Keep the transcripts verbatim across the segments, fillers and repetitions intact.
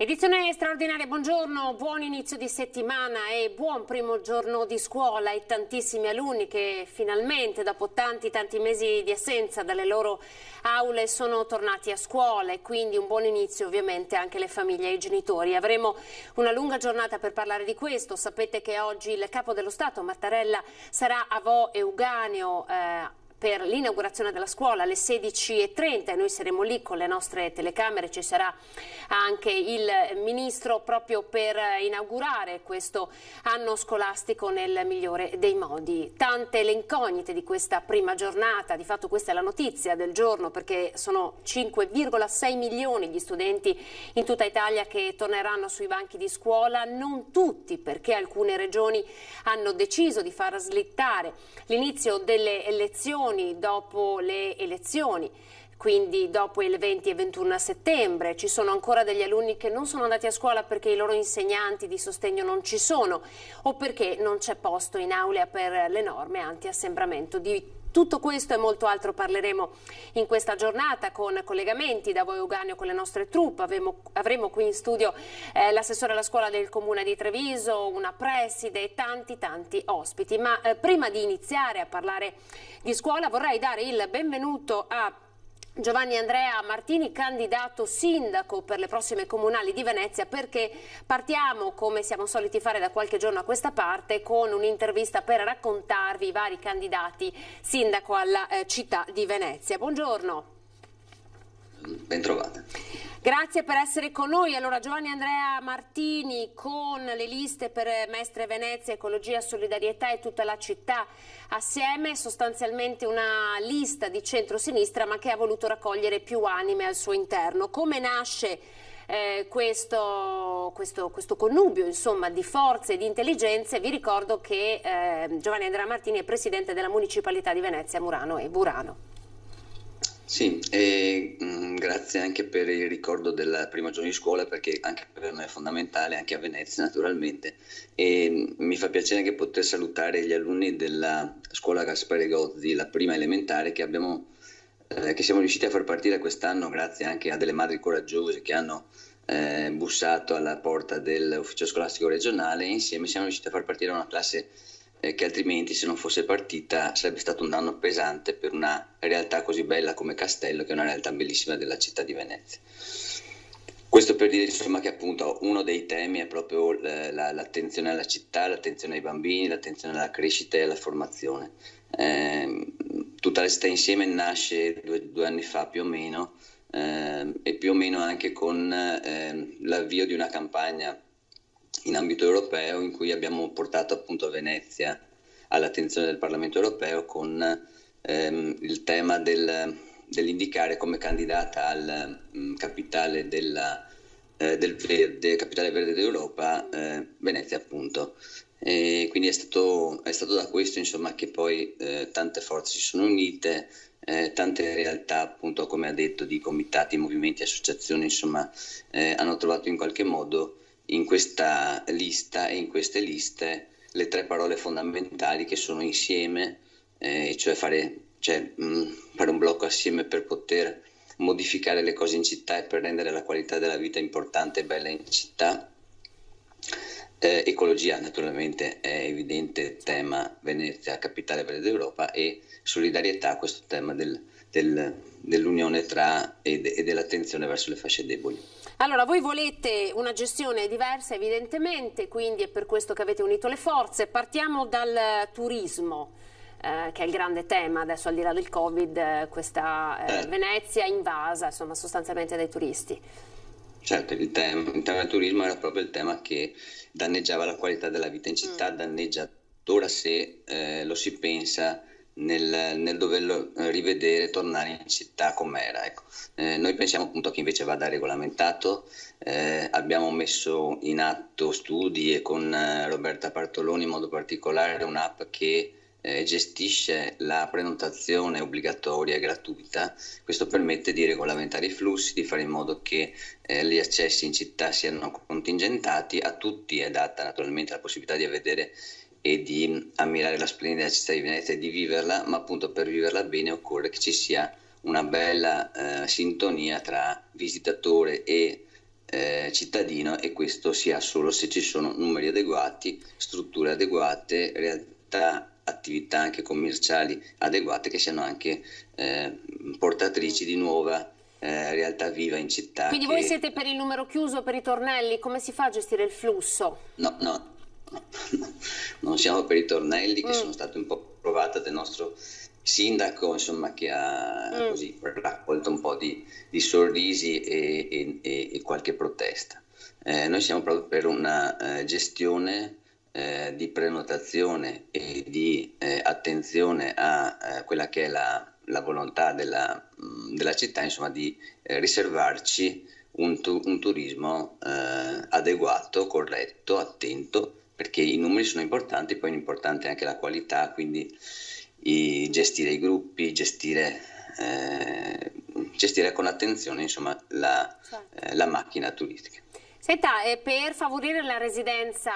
Edizione straordinaria, buongiorno, buon inizio di settimana e buon primo giorno di scuola ai tantissimi alunni che finalmente dopo tanti tanti mesi di assenza dalle loro aule sono tornati a scuola e quindi un buon inizio ovviamente anche alle famiglie e ai genitori. Avremo una lunga giornata per parlare di questo, sapete che oggi il Capo dello Stato Mattarella sarà a Vo' Euganeo eh, per l'inaugurazione della scuola alle sedici e trenta e noi saremo lì con le nostre telecamere, ci sarà anche il Ministro proprio per inaugurare questo anno scolastico nel migliore dei modi. Tante le incognite di questa prima giornata, di fatto questa è la notizia del giorno perché sono cinque virgola sei milioni gli studenti in tutta Italia che torneranno sui banchi di scuola, non tutti perché alcune regioni hanno deciso di far slittare l'inizio delle elezioni dopo le elezioni, quindi dopo il venti e ventuno settembre. Ci sono ancora degli alunni che non sono andati a scuola perché i loro insegnanti di sostegno non ci sono o perché non c'è posto in aula per le norme anti-assembramento. Di tutto questo e molto altro parleremo in questa giornata con collegamenti da Vo' Euganeo con le nostre truppe. Avremo, avremo qui in studio eh, l'assessore alla scuola del comune di Treviso, una preside e tanti tanti ospiti. Ma eh, prima di iniziare a parlare di scuola vorrei dare il benvenuto a Giovanni Andrea Martini, candidato sindaco per le prossime comunali di Venezia, perché partiamo, come siamo soliti fare da qualche giorno a questa parte, con un'intervista per raccontarvi i vari candidati sindaco alla eh, città di Venezia. Buongiorno. Bentrovata. Grazie per essere con noi. Allora, Giovanni Andrea Martini con le liste per Mestre Venezia, Ecologia, Solidarietà e tutta la città assieme, sostanzialmente una lista di centrosinistra ma che ha voluto raccogliere più anime al suo interno. Come nasce eh, questo, questo, questo connubio insomma, di forze e di intelligenze? Vi ricordo che eh, Giovanni Andrea Martini è presidente della Municipalità di Venezia, Murano e Burano. Sì, e mh, grazie anche per il ricordo del primo giorno di scuola, perché anche per me è fondamentale, anche a Venezia naturalmente, e mh, mi fa piacere anche poter salutare gli alunni della scuola Gaspare Gozzi, la prima elementare, che, abbiamo, eh, che siamo riusciti a far partire quest'anno grazie anche a delle madri coraggiose che hanno eh, bussato alla porta dell'ufficio scolastico regionale e insieme siamo riusciti a far partire una classe che altrimenti, se non fosse partita, sarebbe stato un danno pesante per una realtà così bella come Castello, che è una realtà bellissima della città di Venezia. Questo per dire insomma che appunto uno dei temi è proprio l'attenzione alla città, l'attenzione ai bambini, l'attenzione alla crescita e alla formazione. Eh, tutta la città insieme nasce due, due anni fa più o meno eh, e più o meno anche con eh, l'avvio di una campagna in ambito europeo in cui abbiamo portato appunto a Venezia all'attenzione del Parlamento europeo con ehm, il tema del, dell'indicare come candidata al mh, capitale, della, eh, del verde, capitale verde d'Europa eh, Venezia appunto. E quindi è stato, è stato da questo insomma che poi eh, tante forze si sono unite, eh, tante realtà appunto come ha detto di comitati, movimenti, associazioni insomma eh, hanno trovato in qualche modo in questa lista e in queste liste le tre parole fondamentali che sono insieme, eh, cioè, fare, cioè mh, fare un blocco assieme per poter modificare le cose in città e per rendere la qualità della vita importante e bella in città. Eh, ecologia naturalmente è evidente tema Venezia, capitale verde d'Europa, e solidarietà, questo tema del, del, dell'unione tra e, de, e dell'attenzione verso le fasce deboli. Allora, voi volete una gestione diversa evidentemente, quindi è per questo che avete unito le forze. Partiamo dal turismo, eh, che è il grande tema adesso al di là del Covid, eh, questa eh, Venezia invasa insomma, sostanzialmente dai turisti. Certo, il tema, il tema del turismo era proprio il tema che danneggiava la qualità della vita in città, mm. danneggia ora se eh, lo si pensa Nel, nel doverlo rivedere, tornare in città com'era. Ecco. Eh, noi pensiamo appunto che invece vada regolamentato, eh, abbiamo messo in atto studi e con eh, Roberta Partoloni in modo particolare un'app che eh, gestisce la prenotazione obbligatoria e gratuita. Questo permette di regolamentare i flussi, di fare in modo che eh, gli accessi in città siano contingentati, a tutti è data naturalmente la possibilità di vedere e di ammirare la splendida città di Venezia e di viverla, ma appunto per viverla bene occorre che ci sia una bella eh, sintonia tra visitatore e eh, cittadino, e questo si ha solo se ci sono numeri adeguati, strutture adeguate, realtà, attività anche commerciali adeguate che siano anche eh, portatrici di nuova eh, realtà viva in città. Quindi che... voi siete per il numero chiuso, per i tornelli? Come si fa a gestire il flusso? No, no, no. Non siamo per i tornelli che mm. sono stati un po' provate dal nostro sindaco, insomma, che ha mm. così raccolto un po' di, di sorrisi e, e, e, e qualche protesta. Eh, noi siamo proprio per una eh, gestione eh, di prenotazione e di eh, attenzione a eh, quella che è la, la volontà della, mh, della città, insomma, di eh, riservarci un, tu, un turismo eh, adeguato, corretto, attento, perché i numeri sono importanti, poi è importante anche la qualità, quindi i, gestire i gruppi, gestire, eh, gestire con attenzione, insomma, la, eh, la macchina turistica. Senta, eh, per favorire la residenza,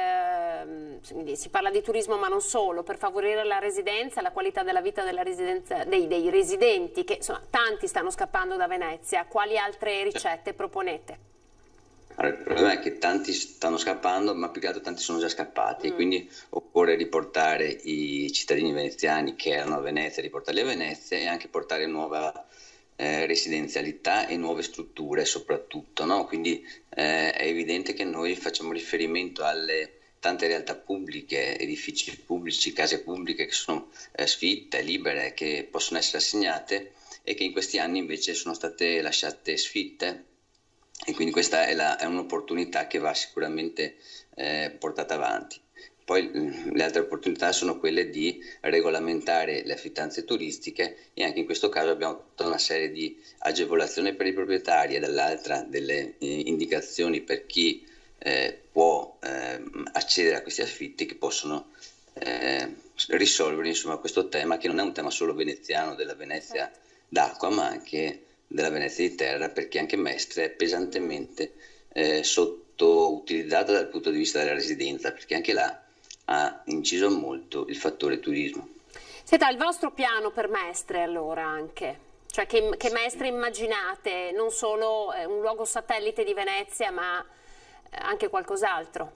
eh, si parla di turismo ma non solo, per favorire la residenza, la qualità della vita della residenza, dei, dei residenti, che insomma tanti stanno scappando da Venezia, quali altre ricette proponete? Allora, il problema è che tanti stanno scappando, ma più che altro tanti sono già scappati, mm. e quindi occorre riportare i cittadini veneziani che erano a Venezia, riportarli a Venezia, e anche portare nuova eh, residenzialità e nuove strutture soprattutto, no? Quindi eh, è evidente che noi facciamo riferimento alle tante realtà pubbliche, edifici pubblici, case pubbliche che sono eh, sfitte, libere, che possono essere assegnate e che in questi anni invece sono state lasciate sfitte. E quindi questa è, è un'opportunità che va sicuramente eh, portata avanti. Poi le altre opportunità sono quelle di regolamentare le affittanze turistiche, e anche in questo caso abbiamo tutta una serie di agevolazioni per i proprietari e dall'altra delle eh, indicazioni per chi eh, può eh, accedere a questi affitti, che possono eh, risolvere, insomma, questo tema, che non è un tema solo veneziano, della Venezia d'acqua, ma anche della Venezia di terra, perché anche Mestre è pesantemente eh, sottoutilizzata dal punto di vista della residenza, perché anche là ha inciso molto il fattore turismo. Senta, il vostro piano per Mestre allora anche, cioè che, che Mestre immaginate, non solo eh, un luogo satellite di Venezia, ma eh, anche qualcos'altro?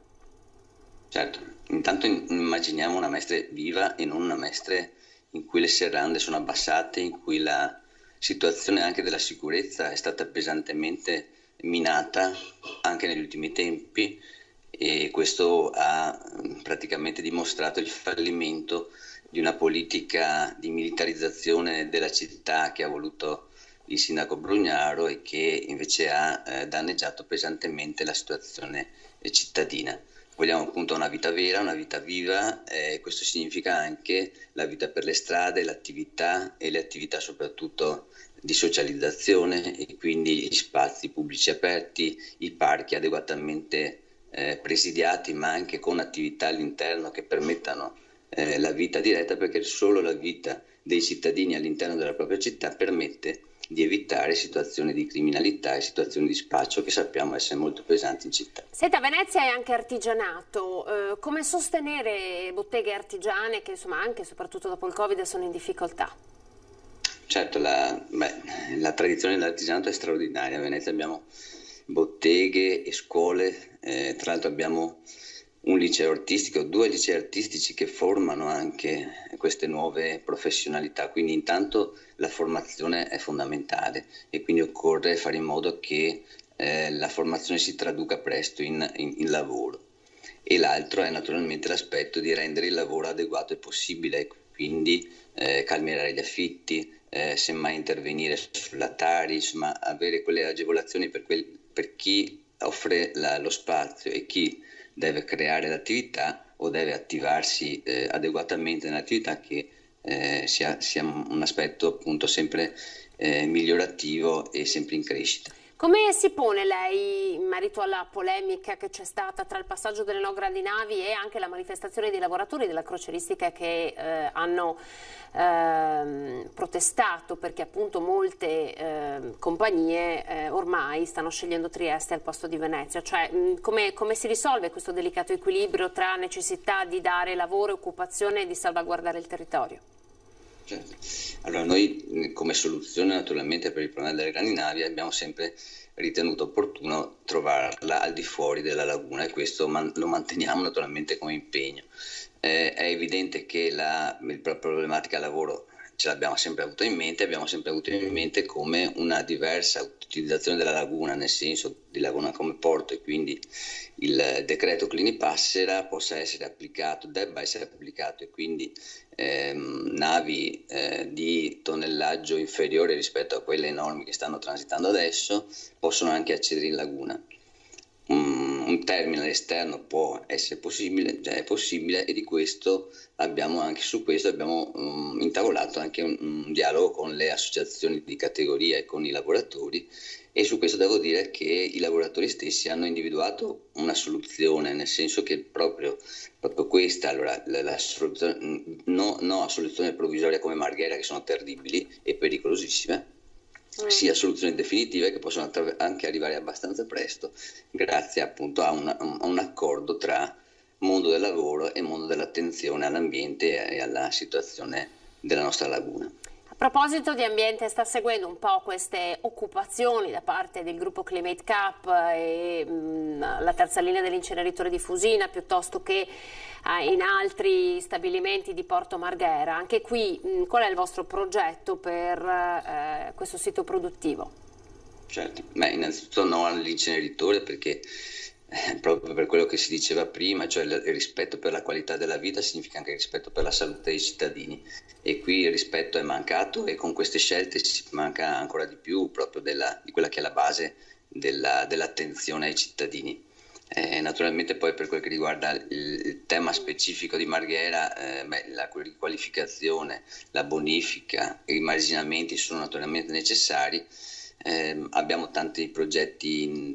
Certo, intanto immaginiamo una Mestre viva e non una Mestre in cui le serrande sono abbassate, in cui la situazione anche della sicurezza è stata pesantemente minata anche negli ultimi tempi, e questo ha praticamente dimostrato il fallimento di una politica di militarizzazione della città che ha voluto il sindaco Brugnaro e che invece ha eh, danneggiato pesantemente la situazione eh, cittadina. Vogliamo appunto una vita vera, una vita viva, e eh, questo significa anche la vita per le strade, l'attività e le attività soprattutto di socializzazione, e quindi gli spazi pubblici aperti, i parchi adeguatamente eh, presidiati, ma anche con attività all'interno che permettano eh, la vita diretta, perché solo la vita dei cittadini all'interno della propria città permette di evitare situazioni di criminalità e situazioni di spaccio che sappiamo essere molto pesanti in città. Senta, Venezia è anche artigianato, eh, come sostenere botteghe artigiane che insomma anche e soprattutto dopo il Covid sono in difficoltà? Certo, la, beh, la tradizione dell'artigianato è straordinaria. A Venezia abbiamo botteghe e scuole, eh, tra l'altro abbiamo un liceo artistico, due licei artistici che formano anche queste nuove professionalità, quindi intanto la formazione è fondamentale e quindi occorre fare in modo che eh, la formazione si traduca presto in, in, in lavoro, e l'altro è naturalmente l'aspetto di rendere il lavoro adeguato e possibile, quindi eh, calmierare gli affitti, eh, semmai intervenire sulla Tari, insomma avere quelle agevolazioni per, quel, per chi offre la, lo spazio e chi deve creare l'attività o deve attivarsi eh, adeguatamente nell'attività, che eh, sia, sia un aspetto appunto sempre eh, migliorativo e sempre in crescita. Come si pone lei in merito alla polemica che c'è stata tra il passaggio delle no grandinavi e anche la manifestazione dei lavoratori della crocieristica che eh, hanno eh, protestato perché appunto molte eh, compagnie eh, ormai stanno scegliendo Trieste al posto di Venezia? Cioè, mh, come, come si risolve questo delicato equilibrio tra necessità di dare lavoro e occupazione e di salvaguardare il territorio? Certo. Allora, noi come soluzione naturalmente per il problema delle grandi navi abbiamo sempre ritenuto opportuno trovarla al di fuori della laguna, e questo man- lo manteniamo naturalmente come impegno. Eh, è evidente che la, la problematica lavoro ce l'abbiamo sempre avuto in mente, abbiamo sempre avuto in mente come una diversa utilizzazione della laguna, nel senso di laguna come porto, e quindi il decreto Clini-Passera possa essere applicato, debba essere applicato, e quindi ehm, navi eh, di tonnellaggio inferiore rispetto a quelle enormi che stanno transitando adesso possono anche accedere in laguna. Um, un terminal esterno può essere possibile, già è possibile, e di questo abbiamo anche su questo abbiamo um, intavolato anche un, un dialogo con le associazioni di categoria e con i lavoratori, e su questo devo dire che i lavoratori stessi hanno individuato una soluzione, nel senso che proprio, proprio questa, allora, la, la soluzione, no, no a soluzioni provvisorie come Marghera, che sono terribili e pericolosissime, sia soluzioni definitive che possono anche arrivare abbastanza presto, grazie appunto a, una, a un accordo tra mondo del lavoro e mondo dell'attenzione all'ambiente e alla situazione della nostra laguna. A proposito di ambiente, sta seguendo un po' queste occupazioni da parte del gruppo Climate Cup e mh, la terza linea dell'inceneritore di Fusina, piuttosto che eh, in altri stabilimenti di Porto Marghera. Anche qui, mh, qual è il vostro progetto per eh, questo sito produttivo? Certo, beh, innanzitutto no all'inceneritore, perché eh, proprio per quello che si diceva prima, cioè il, il rispetto per la qualità della vita significa anche il rispetto per la salute dei cittadini, e qui il rispetto è mancato, e con queste scelte si manca ancora di più proprio della, di quella che è la base della, dell'attenzione ai cittadini. Eh, naturalmente poi per quel che riguarda il, il tema specifico di Marghera, eh, beh, la riqualificazione, la bonifica, i marginamenti sono naturalmente necessari. Eh, abbiamo tanti progetti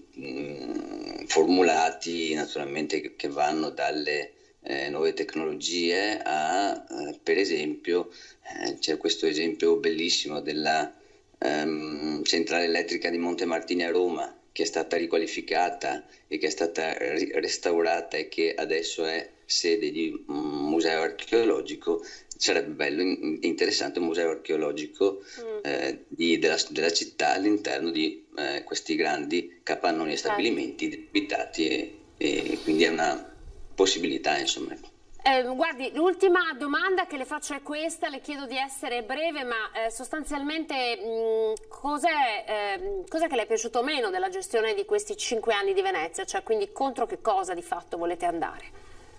mh, formulati naturalmente che, che vanno dalle eh, nuove tecnologie a eh, per esempio eh, c'è questo esempio bellissimo della ehm, centrale elettrica di Montemartini a Roma, che è stata riqualificata e che è stata ri- restaurata e che adesso è sede di un museo archeologico. Sarebbe bello e interessante un museo archeologico eh, di, della, della città all'interno di eh, questi grandi capannoni e stabilimenti abitati, e, e quindi è una possibilità, insomma. Eh, guardi, l'ultima domanda che le faccio è questa, le chiedo di essere breve, ma eh, sostanzialmente mh, cos'è, eh, cos'è che le è piaciuto meno della gestione di questi cinque anni di Venezia? Cioè, quindi contro che cosa di fatto volete andare?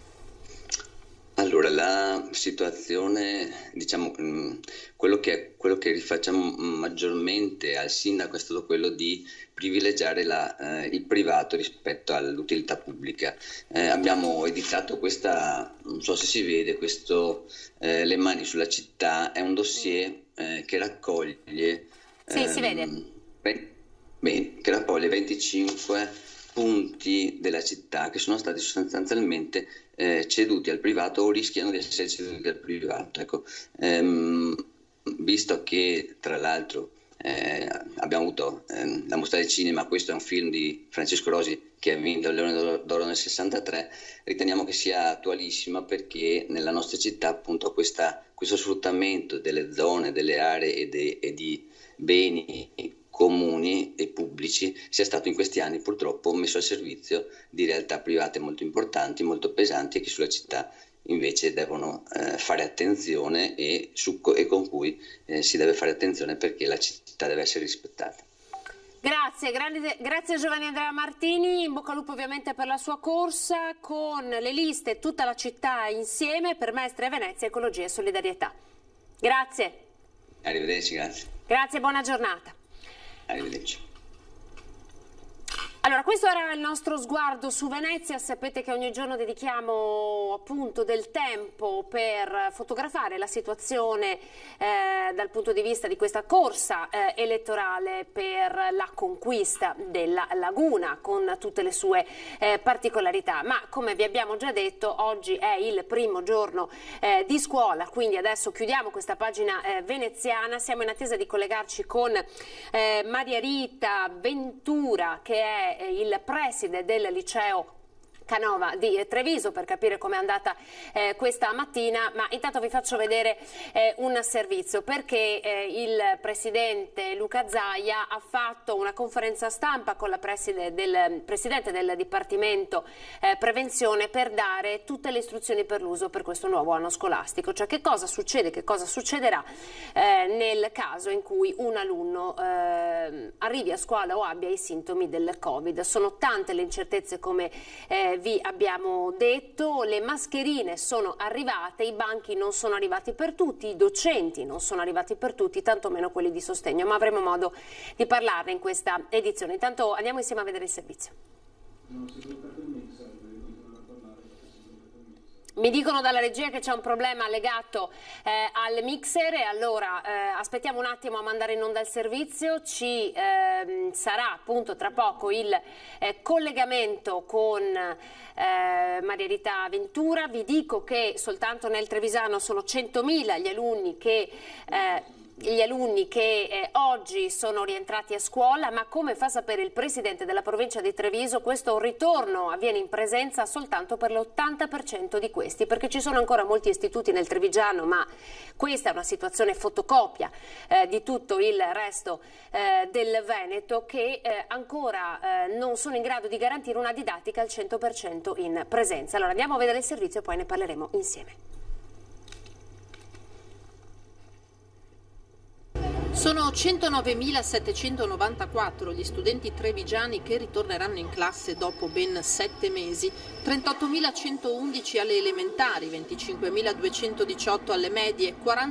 Allora, la situazione, diciamo, mh, quello che, quello che rifacciamo maggiormente al sindaco è stato quello di privilegiare la, eh, il privato rispetto all'utilità pubblica. Eh, abbiamo editato questa, non so se si vede, questo eh, Le mani sulla città, è un dossier eh, che raccoglie, Sì, ehm, si vede. bene, che raccoglie venticinque punti della città che sono stati sostanzialmente eh, ceduti al privato o rischiano di essere ceduti al privato. Ecco, ehm, visto che tra l'altro eh, abbiamo avuto eh, la Mostra del Cinema, questo è un film di Francesco Rosi che ha vinto il Leone d'Oro nel sessantatré, riteniamo che sia attualissima, perché nella nostra città appunto questa, questo sfruttamento delle zone, delle aree e, de, e di beni comuni e pubblici sia stato in questi anni purtroppo messo al servizio di realtà private molto importanti, molto pesanti, e che sulla città invece devono eh, fare attenzione, e, su, e con cui eh, si deve fare attenzione, perché la città deve essere rispettata. Grazie, grande, grazie Giovanni Andrea Martini, in bocca al lupo ovviamente per la sua corsa, con le liste tutta la città insieme per Mestre Venezia, Ecologia e Solidarietà. Grazie. Arrivederci, grazie. Grazie, buona giornata. Arrivederci. Allora, questo era il nostro sguardo su Venezia. Sapete che ogni giorno dedichiamo appunto del tempo per fotografare la situazione eh, dal punto di vista di questa corsa eh, elettorale per la conquista della laguna, con tutte le sue eh, particolarità. Ma come vi abbiamo già detto, oggi è il primo giorno eh, di scuola, quindi adesso chiudiamo questa pagina eh, veneziana. Siamo in attesa di collegarci con eh, Maria Rita Ventura, che è il preside del liceo Canova di Treviso per capire com'è andata eh, questa mattina, ma intanto vi faccio vedere eh, un servizio perché eh, il presidente Luca Zaia ha fatto una conferenza stampa con la preside del presidente del Dipartimento eh, Prevenzione per dare tutte le istruzioni per l'uso per questo nuovo anno scolastico, cioè che cosa succede, che cosa succederà eh, nel caso in cui un alunno eh, arrivi a scuola o abbia i sintomi del Covid. Sono tante le incertezze, come eh, vi abbiamo detto, le mascherine sono arrivate, i banchi non sono arrivati per tutti, i docenti non sono arrivati per tutti, tantomeno quelli di sostegno, ma avremo modo di parlarne in questa edizione. Intanto andiamo insieme a vedere il servizio. Mi dicono dalla regia che c'è un problema legato eh, al mixer e allora eh, aspettiamo un attimo a mandare in onda il servizio, ci eh, sarà appunto tra poco il eh, collegamento con eh, Maria Rita Ventura. Vi dico che soltanto nel Trevisano sono centomila gli alunni che... Eh, gli alunni che eh, oggi sono rientrati a scuola, ma come fa sapere il presidente della provincia di Treviso, questo ritorno avviene in presenza soltanto per l'ottanta per cento di questi, perché ci sono ancora molti istituti nel Trevigiano, ma questa è una situazione fotocopia eh, di tutto il resto eh, del Veneto, che eh, ancora eh, non sono in grado di garantire una didattica al cento per cento in presenza. Allora andiamo a vedere il servizio e poi ne parleremo insieme. Sono centonovemilasettecentonovantaquattro gli studenti trevigiani che ritorneranno in classe dopo ben sette mesi, trentottomilacentoundici alle elementari, venticinquemiladuecentodiciotto alle medie,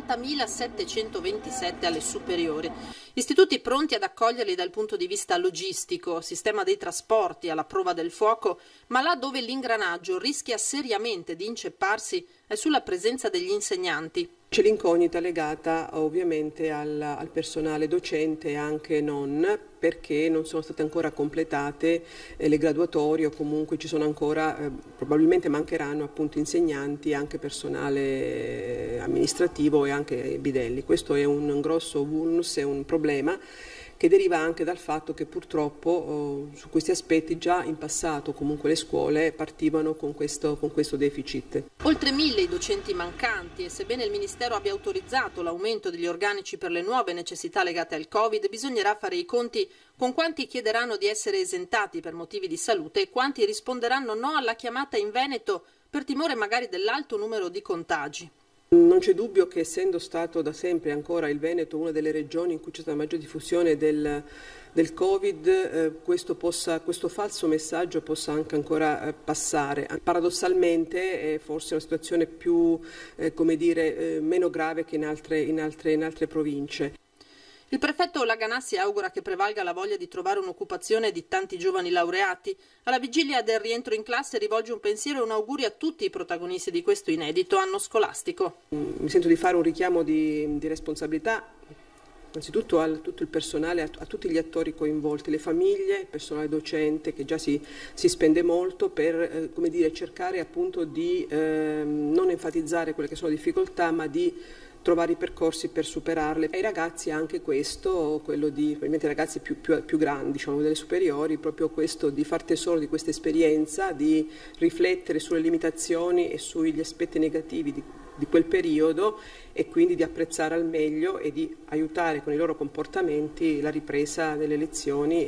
quarantamilasettecentoventisette alle superiori. Istituti pronti ad accoglierli dal punto di vista logistico, sistema dei trasporti alla prova del fuoco, ma là dove l'ingranaggio rischia seriamente di incepparsi è sulla presenza degli insegnanti. C'è l'incognita legata ovviamente al, al personale docente e anche non, perché non sono state ancora completate eh, le graduatorie o comunque ci sono ancora, eh, probabilmente mancheranno appunto insegnanti, anche personale eh, amministrativo e anche bidelli. Questo è un, un grosso vulnus, è un problema che deriva anche dal fatto che purtroppo oh, su questi aspetti già in passato comunque le scuole partivano con questo, con questo deficit. Oltre mille i docenti mancanti e sebbene il Ministero abbia autorizzato l'aumento degli organici per le nuove necessità legate al Covid, bisognerà fare i conti con quanti chiederanno di essere esentati per motivi di salute e quanti risponderanno no alla chiamata in Veneto per timore magari dell'alto numero di contagi. Non c'è dubbio che, essendo stato da sempre ancora il Veneto una delle regioni in cui c'è stata la maggior diffusione del, del Covid, eh, questo, possa, questo falso messaggio possa anche ancora eh, passare. Paradossalmente è forse una situazione più, eh, come dire, eh, meno grave che in altre, in altre, in altre province. Il prefetto Laganassi augura che prevalga la voglia di trovare un'occupazione di tanti giovani laureati. Alla vigilia del rientro in classe rivolge un pensiero e un augurio a tutti i protagonisti di questo inedito anno scolastico. Mi sento di fare un richiamo di, di responsabilità, innanzitutto a tutto il personale, a, a tutti gli attori coinvolti, le famiglie, il personale docente che già si, si spende molto per eh, come dire, cercare appunto di eh, non enfatizzare quelle che sono le difficoltà, ma di trovare i percorsi per superarle. Ai ragazzi anche questo, quello di, probabilmente ai ragazzi più, più, più grandi, diciamo delle superiori, proprio questo di far tesoro di questa esperienza, di riflettere sulle limitazioni e sugli aspetti negativi di, di quel periodo e quindi di apprezzare al meglio e di aiutare con i loro comportamenti la ripresa delle lezioni.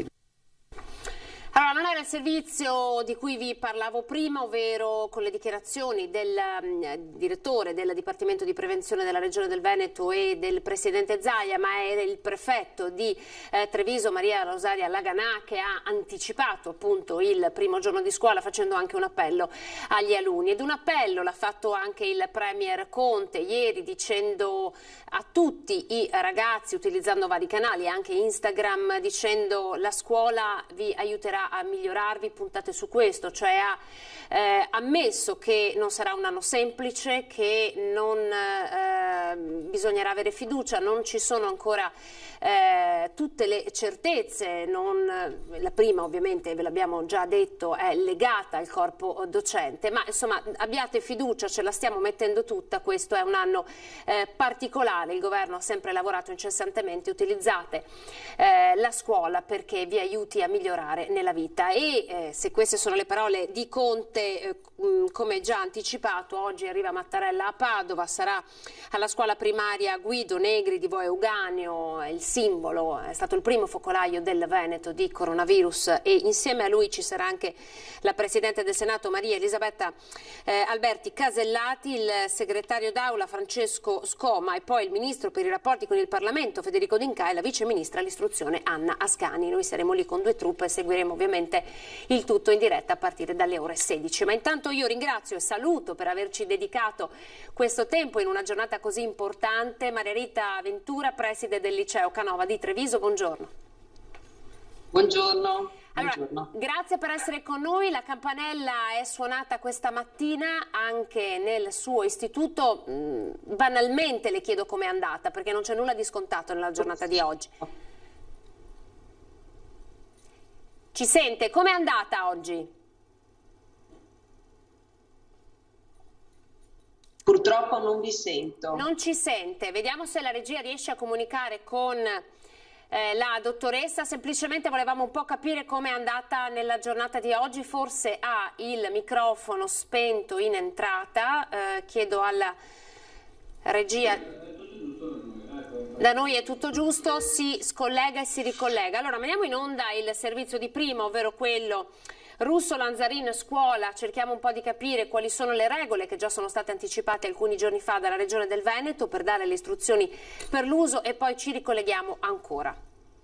Allora, non era il servizio di cui vi parlavo prima, ovvero con le dichiarazioni del um, direttore del Dipartimento di Prevenzione della Regione del Veneto e del Presidente Zaia, ma era il prefetto di eh, Treviso, Maria Rosaria Laganà, che ha anticipato appunto il primo giorno di scuola facendo anche un appello agli alunni. Ed un appello l'ha fatto anche il Premier Conte ieri, dicendo a tutti i ragazzi, utilizzando vari canali, anche Instagram, dicendo la scuola vi aiuterà a migliorarvi, puntate su questo, cioè ha eh, ammesso che non sarà un anno semplice, che non eh, bisognerà avere fiducia, non ci sono ancora eh, tutte le certezze, non, la prima ovviamente ve l'abbiamo già detto è legata al corpo docente, ma insomma abbiate fiducia, ce la stiamo mettendo tutta, questo è un anno eh, particolare, il governo ha sempre lavorato incessantemente, utilizzate eh, la scuola perché vi aiuti a migliorare nella vita. E eh, se queste sono le parole di Conte, volte, eh, come già anticipato, oggi arriva Mattarella a Padova, sarà alla scuola primaria Guido Negri di Vo' Euganeo, è il simbolo, è stato il primo focolaio del Veneto di coronavirus, e insieme a lui ci sarà anche la Presidente del Senato Maria Elisabetta eh, Alberti Casellati, il segretario d'aula Francesco Scoma e poi il Ministro per i rapporti con il Parlamento Federico D'Inca e la Vice Ministra all'istruzione Anna Ascani. Noi saremo lì con due truppe e seguiremo ovviamente il tutto in diretta a partire dalle ore sedici. Ma intanto io ringrazio e saluto per averci dedicato questo tempo in una giornata così importante Maria Rita Ventura, preside del liceo Canova di Treviso. Buongiorno. Buongiorno. Allora, Buongiorno. grazie per essere con noi. La campanella è suonata questa mattina anche nel suo istituto. Mm, banalmente le chiedo com'è andata, perché non c'è nulla di scontato nella giornata di oggi. Ci sente? Com'è andata oggi? Purtroppo non vi sento. Non ci sente. Vediamo se la regia riesce a comunicare con eh, la dottoressa. Semplicemente volevamo un po' capire com'è andata nella giornata di oggi. Forse ha il microfono spento in entrata. Eh, chiedo alla regia. Da noi è tutto giusto, si scollega e si ricollega. Allora, mandiamo in onda il servizio di prima, ovvero quello Russo Lanzarin Scuola. Cerchiamo un po' di capire quali sono le regole che già sono state anticipate alcuni giorni fa dalla Regione del Veneto per dare le istruzioni per l'uso, e poi ci ricolleghiamo ancora.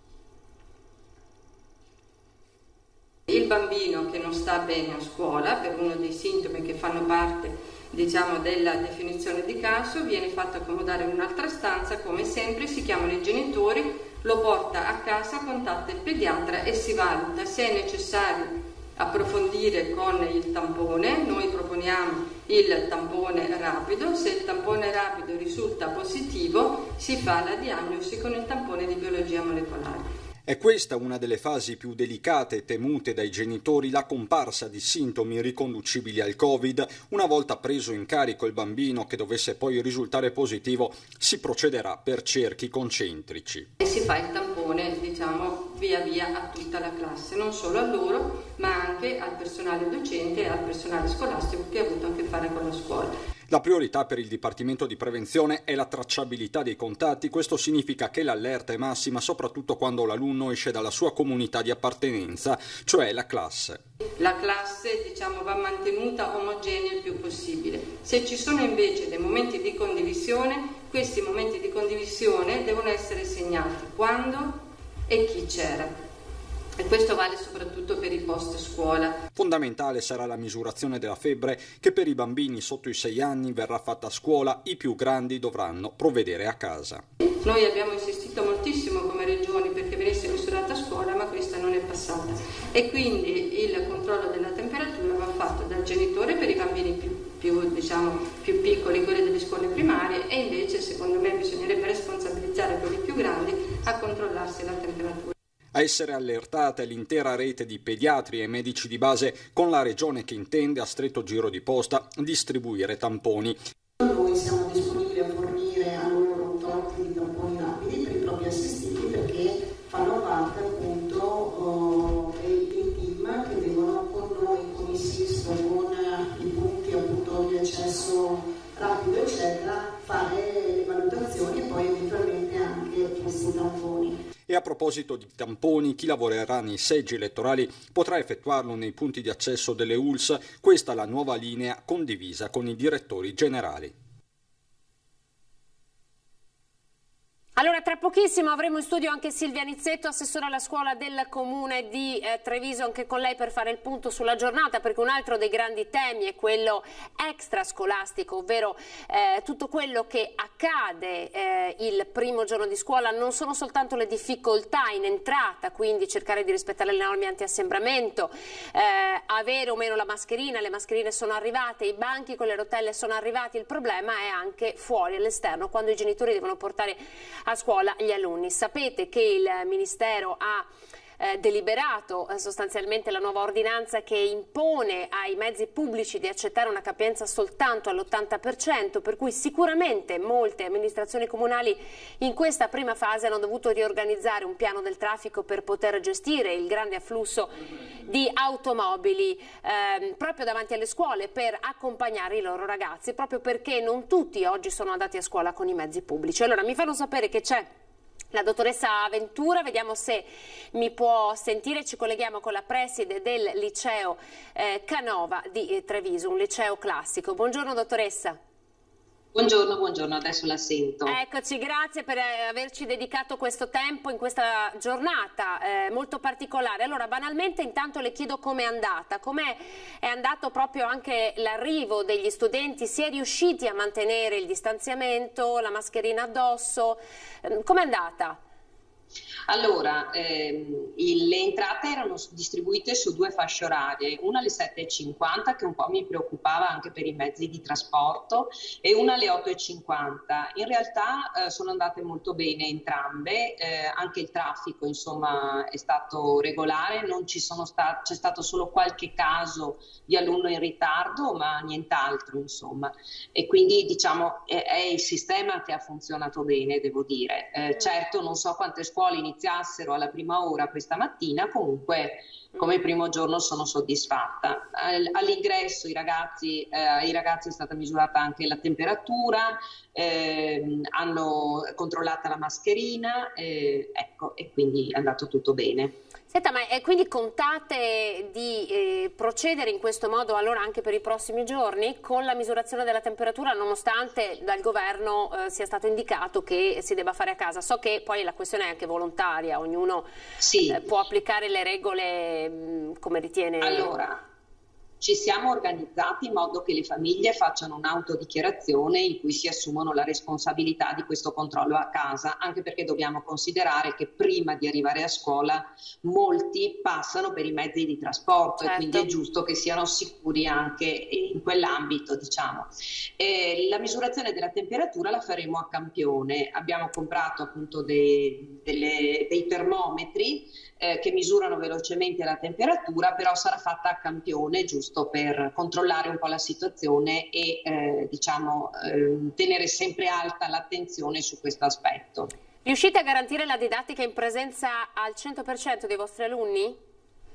Il bambino che non sta bene a scuola per uno dei sintomi che fanno parte, diciamo, della definizione di caso, viene fatto accomodare in un'altra stanza, come sempre si chiamano i genitori, lo porta a casa, contatta il pediatra e si valuta se è necessario approfondire con il tampone. Noi proponiamo il tampone rapido. Se il tampone rapido risulta positivo, si fa la diagnosi con il tampone di biologia molecolare. È questa una delle fasi più delicate e temute dai genitori, la comparsa di sintomi riconducibili al Covid. Una volta preso in carico il bambino che dovesse poi risultare positivo, si procederà per cerchi concentrici. E si fa il tampone, diciamo, via via a tutta la classe, non solo a loro, ma anche al personale docente e al personale scolastico che ha avuto a che fare con la scuola. La priorità per il Dipartimento di Prevenzione è la tracciabilità dei contatti. Questo significa che l'allerta è massima soprattutto quando l'alunno esce dalla sua comunità di appartenenza, cioè la classe. La classe, diciamo, va mantenuta omogenea il più possibile. Se ci sono invece dei momenti di condivisione, questi momenti di condivisione devono essere segnati quando e chi c'era. E questo vale soprattutto per i post scuola. Fondamentale sarà la misurazione della febbre, che per i bambini sotto i sei anni verrà fatta a scuola, i più grandi dovranno provvedere a casa. Noi abbiamo insistito moltissimo come regioni perché venisse misurata a scuola, ma questa non è passata. E quindi il controllo della temperatura va fatto dal genitore per i bambini più, più, diciamo, più piccoli, quelli delle scuole primarie, e invece secondo me bisognerebbe responsabilizzare quelli più grandi a controllarsi la temperatura. A essere allertata è l'intera rete di pediatri e medici di base, con la regione che intende a stretto giro di posta distribuire tamponi. Noi siamo disponibili a fornire a loro torti di tamponi rapidi per i propri assistiti, perché fanno parte appunto oh, dei team che devono con noi, come insisto, con i punti appunto di accesso rapido eccetera, fare le valutazioni e poi eventualmente anche questi tamponi. E a proposito di tamponi, chi lavorerà nei seggi elettorali potrà effettuarlo nei punti di accesso delle U L S. Questa è la nuova linea condivisa con i direttori generali. Allora, tra pochissimo avremo in studio anche Silvia Nizzetto, assessore alla scuola del comune di eh, Treviso, anche con lei per fare il punto sulla giornata, perché un altro dei grandi temi è quello extrascolastico, ovvero eh, tutto quello che accade eh, il primo giorno di scuola. Non sono soltanto le difficoltà in entrata, quindi cercare di rispettare le norme anti-assembramento, eh, avere o meno la mascherina, le mascherine sono arrivate, i banchi con le rotelle sono arrivati, il problema è anche fuori, all'esterno, quando i genitori devono portare a scuola gli alunni. Sapete che il Ministero ha eh, deliberato eh, sostanzialmente la nuova ordinanza che impone ai mezzi pubblici di accettare una capienza soltanto all'ottanta per cento, per cui sicuramente molte amministrazioni comunali in questa prima fase hanno dovuto riorganizzare un piano del traffico per poter gestire il grande afflusso di automobili eh, proprio davanti alle scuole per accompagnare i loro ragazzi, proprio perché non tutti oggi sono andati a scuola con i mezzi pubblici. Allora mi fanno sapere che c'è la dottoressa Ventura, vediamo se mi può sentire, ci colleghiamo con la preside del liceo eh, Canova di eh, Treviso, un liceo classico. Buongiorno dottoressa. Buongiorno, buongiorno, adesso la sento. Eccoci, grazie per averci dedicato questo tempo in questa giornata eh, molto particolare. Allora, banalmente intanto le chiedo com'è andata, com'è è andato proprio anche l'arrivo degli studenti, si è riusciti a mantenere il distanziamento, la mascherina addosso, eh, com'è andata? Allora, ehm, il, le entrate erano distribuite su due fasce orarie, una alle sette e cinquanta che un po' mi preoccupava anche per i mezzi di trasporto e una alle otto e cinquanta. In realtà eh, sono andate molto bene entrambe, eh, anche il traffico insomma è stato regolare, non ci sono sta- c'è stato solo qualche caso di alunno in ritardo ma nient'altro insomma, e quindi diciamo è, è il sistema che ha funzionato bene, devo dire. Eh, certo non so quante scuole iniziassero alla prima ora questa mattina, comunque come primo giorno sono soddisfatta. All'ingresso i ragazzi, eh, ai ragazzi è stata misurata anche la temperatura, eh, hanno controllata la mascherina, eh, ecco, e quindi è andato tutto bene. Senta, ma e quindi contate di eh, procedere in questo modo allora anche per i prossimi giorni con la misurazione della temperatura, nonostante dal governo eh, sia stato indicato che si debba fare a casa? So che poi la questione è anche volontaria, ognuno sì. eh, può applicare le regole mh, come ritiene. Allora, ci siamo organizzati in modo che le famiglie facciano un'autodichiarazione in cui si assumono la responsabilità di questo controllo a casa, anche perché dobbiamo considerare che prima di arrivare a scuola molti passano per i mezzi di trasporto, certo. E quindi è giusto che siano sicuri anche in quell'ambito, diciamo. E la misurazione della temperatura la faremo a campione. Abbiamo comprato appunto dei, delle, dei termometri eh, che misurano velocemente la temperatura, però sarà fatta a campione, giusto per controllare un po' la situazione e eh, diciamo eh, tenere sempre alta l'attenzione su questo aspetto. Riuscite a garantire la didattica in presenza al cento per cento dei vostri alunni?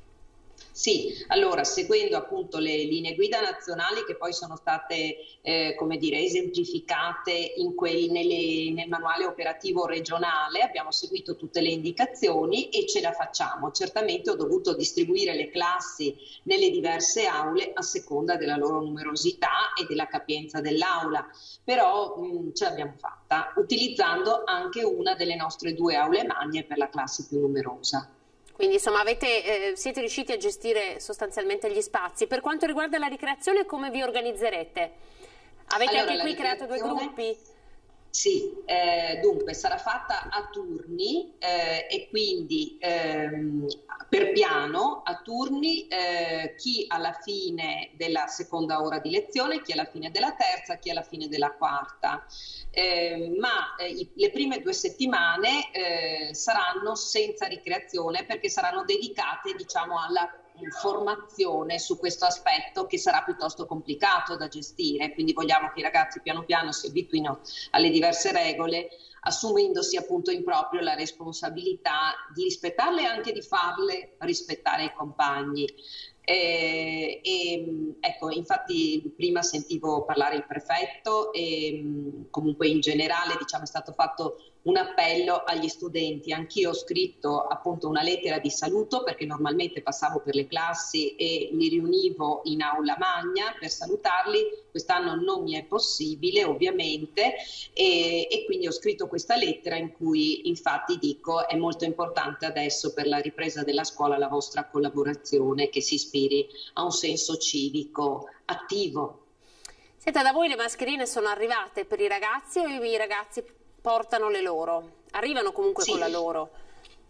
Sì, allora seguendo appunto le linee guida nazionali che poi sono state eh, come dire esemplificate in quei, nelle, nel manuale operativo regionale, abbiamo seguito tutte le indicazioni e ce la facciamo. Certamente ho dovuto distribuire le classi nelle diverse aule a seconda della loro numerosità e della capienza dell'aula, però mh, ce l'abbiamo fatta utilizzando anche una delle nostre due aule magne per la classe più numerosa. Quindi insomma avete, eh, siete riusciti a gestire sostanzialmente gli spazi. Per quanto riguarda la ricreazione, come vi organizzerete? Avete allora, anche qui creato due gruppi? Sì, eh, dunque sarà fatta a turni eh, e quindi ehm, per piano a turni eh, chi alla fine della seconda ora di lezione, chi alla fine della terza, chi alla fine della quarta. Eh, ma eh, i, le prime due settimane eh, saranno senza ricreazione perché saranno dedicate diciamo alla formazione su questo aspetto che sarà piuttosto complicato da gestire, quindi vogliamo che i ragazzi piano piano si abituino alle diverse regole, assumendosi appunto in proprio la responsabilità di rispettarle e anche di farle rispettare ai compagni. Eh, e, ecco, infatti prima sentivo parlare il prefetto e comunque in generale diciamo è stato fatto un appello agli studenti. Anch'io ho scritto appunto una lettera di saluto perché normalmente passavo per le classi e mi riunivo in aula magna per salutarli, quest'anno non mi è possibile ovviamente e, e quindi ho scritto questa lettera in cui infatti dico è molto importante adesso per la ripresa della scuola la vostra collaborazione che si ispiri a un senso civico attivo. Senta, da voi le mascherine sono arrivate per i ragazzi o i ragazzi portano le loro? Arrivano comunque sì. con la loro?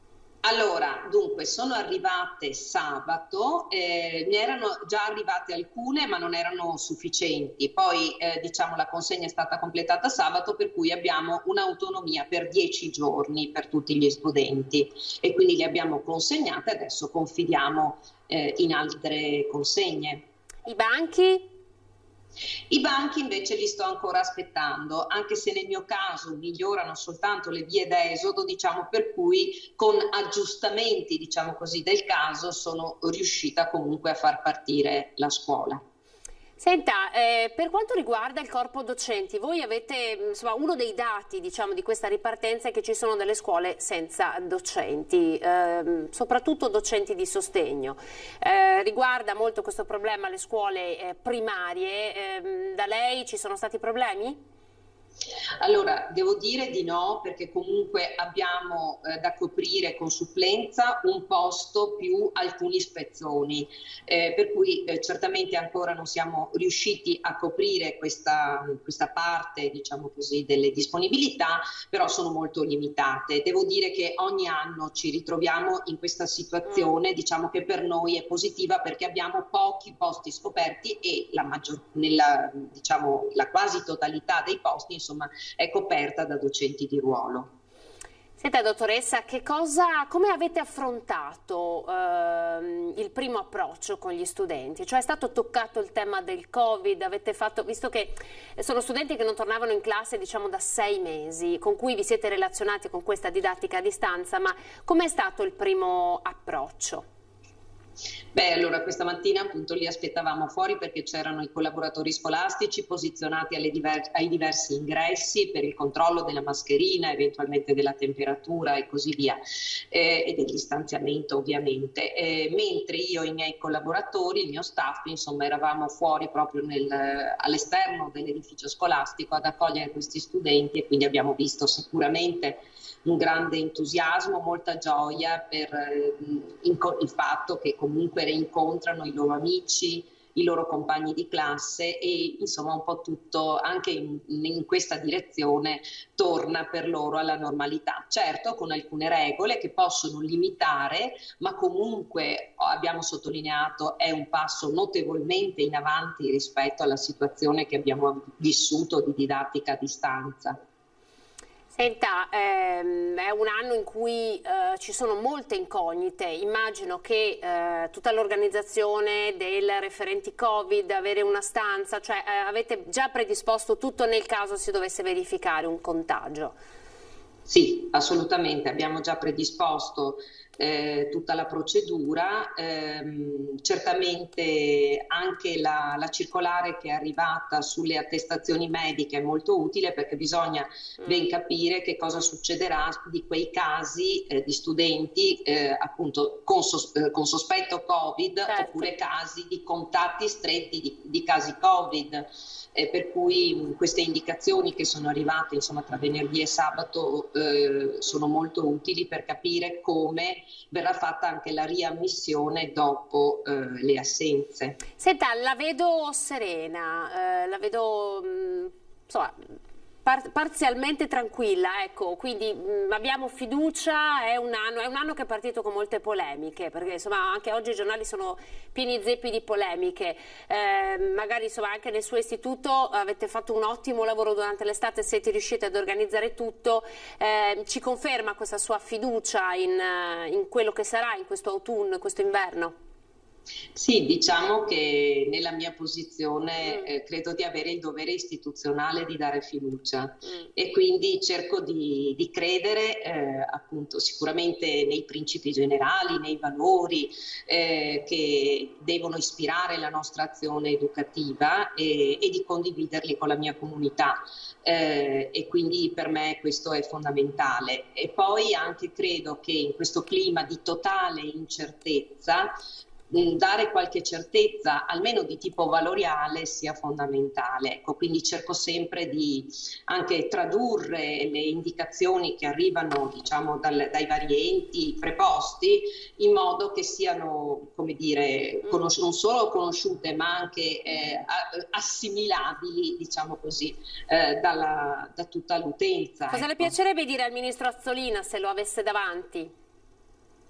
Allora, dunque, sono arrivate sabato, eh, ne erano già arrivate alcune ma non erano sufficienti, poi eh, diciamo la consegna è stata completata sabato, per cui abbiamo un'autonomia per dieci giorni per tutti gli studenti e quindi le abbiamo consegnate, adesso confidiamo eh, in altre consegne. I banchi? I banchi invece li sto ancora aspettando, anche se nel mio caso migliorano soltanto le vie d'esodo, diciamo, per cui con aggiustamenti, diciamo così, del caso sono riuscita comunque a far partire la scuola. Senta, eh, per quanto riguarda il corpo docenti, voi avete, insomma, uno dei dati, diciamo, di questa ripartenza è che ci sono delle scuole senza docenti, ehm, soprattutto docenti di sostegno. Eh, riguarda molto questo problema le scuole eh, primarie, ehm, da lei ci sono stati problemi? Allora, devo dire di no, perché comunque abbiamo eh, da coprire con supplenza un posto più alcuni spezzoni, eh, per cui eh, certamente ancora non siamo riusciti a coprire questa, questa parte, diciamo così, delle disponibilità, però sono molto limitate. Devo dire che ogni anno ci ritroviamo in questa situazione, diciamo che per noi è positiva perché abbiamo pochi posti scoperti e la maggior, nella, diciamo, la quasi totalità dei posti, insomma, è coperta da docenti di ruolo. Senta, dottoressa, che cosa, come avete affrontato eh, il primo approccio con gli studenti? Cioè è stato toccato il tema del Covid, avete fatto, visto che sono studenti che non tornavano in classe, diciamo, da sei mesi, con cui vi siete relazionati con questa didattica a distanza, ma com'è stato il primo approccio? Beh, allora questa mattina appunto li aspettavamo fuori perché c'erano i collaboratori scolastici posizionati alle diver- ai diversi ingressi per il controllo della mascherina, eventualmente della temperatura e così via, eh, e del distanziamento ovviamente, eh, mentre io e i miei collaboratori, il mio staff, insomma, eravamo fuori proprio nel, all'esterno dell'edificio scolastico ad accogliere questi studenti e quindi abbiamo visto sicuramente un grande entusiasmo, molta gioia per eh, il fatto che comunque rincontrano i loro amici, i loro compagni di classe e insomma un po' tutto anche in, in questa direzione torna per loro alla normalità. Certo, con alcune regole che possono limitare, ma comunque abbiamo sottolineato è un passo notevolmente in avanti rispetto alla situazione che abbiamo vissuto di didattica a distanza. Senta, ehm, è un anno in cui eh, ci sono molte incognite, immagino che eh, tutta l'organizzazione del referenti Covid, avere una stanza, cioè eh, avete già predisposto tutto nel caso si dovesse verificare un contagio? Sì, assolutamente, abbiamo già predisposto eh, tutta la procedura, ehm, certamente anche la, la circolare che è arrivata sulle attestazioni mediche è molto utile perché bisogna mm. ben capire che cosa succederà di quei casi eh, di studenti eh, appunto con, sos- eh, con sospetto Covid, certo, oppure casi di contatti stretti di, di casi Covid. Eh, per cui mh, queste indicazioni che sono arrivate insomma tra venerdì e sabato eh, sono molto utili per capire come verrà fatta anche la riammissione dopo eh, le assenze. Senta, la vedo serena, eh, la vedo mh, insomma par- parzialmente tranquilla, ecco, quindi mh, abbiamo fiducia, è un anno, è un anno che è partito con molte polemiche, perché insomma anche oggi i giornali sono pieni zeppi di polemiche, eh, magari insomma anche nel suo istituto avete fatto un ottimo lavoro durante l'estate, siete riusciti ad organizzare tutto, eh, ci conferma questa sua fiducia in, in quello che sarà in questo autunno, in questo inverno? Sì, diciamo che nella mia posizione eh, credo di avere il dovere istituzionale di dare fiducia mm. e quindi cerco di, di credere eh, appunto sicuramente nei principi generali, nei valori eh, che devono ispirare la nostra azione educativa e, e di condividerli con la mia comunità. Eh, e quindi per me questo è fondamentale. E poi anche credo che in questo clima di totale incertezza dare qualche certezza, almeno di tipo valoriale, sia fondamentale. Ecco, quindi cerco sempre di anche tradurre le indicazioni che arrivano, diciamo, dal, dai vari enti preposti, in modo che siano, come dire, conos- non solo conosciute, ma anche eh, assimilabili, diciamo così, eh, dalla, da tutta l'utenza. Cosa ecco. le piacerebbe dire al ministro Azzolina se lo avesse davanti?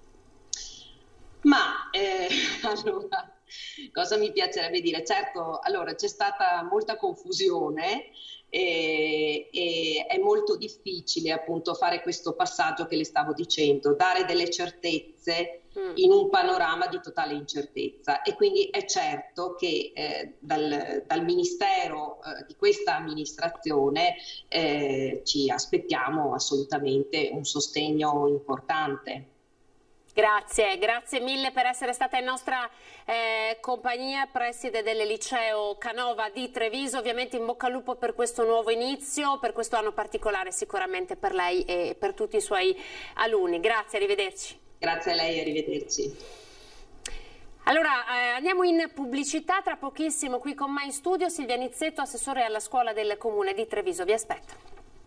Ma eh, allora, cosa mi piacerebbe dire? Certo, allora c'è stata molta confusione e, e è molto difficile appunto fare questo passaggio che le stavo dicendo, dare delle certezze mm. in un panorama di totale incertezza, e quindi è certo che eh, dal, dal Ministero eh, di questa amministrazione eh, ci aspettiamo assolutamente un sostegno importante. Grazie, grazie mille per essere stata in nostra eh, compagnia, preside del liceo Canova di Treviso. Ovviamente in bocca al lupo per questo nuovo inizio, per questo anno particolare sicuramente per lei e per tutti i suoi alunni. Grazie, arrivederci. Grazie a lei, arrivederci. Allora eh, andiamo in pubblicità, tra pochissimo qui con me in studio Silvia Nizzetto, assessore alla scuola del Comune di Treviso. Vi aspetto.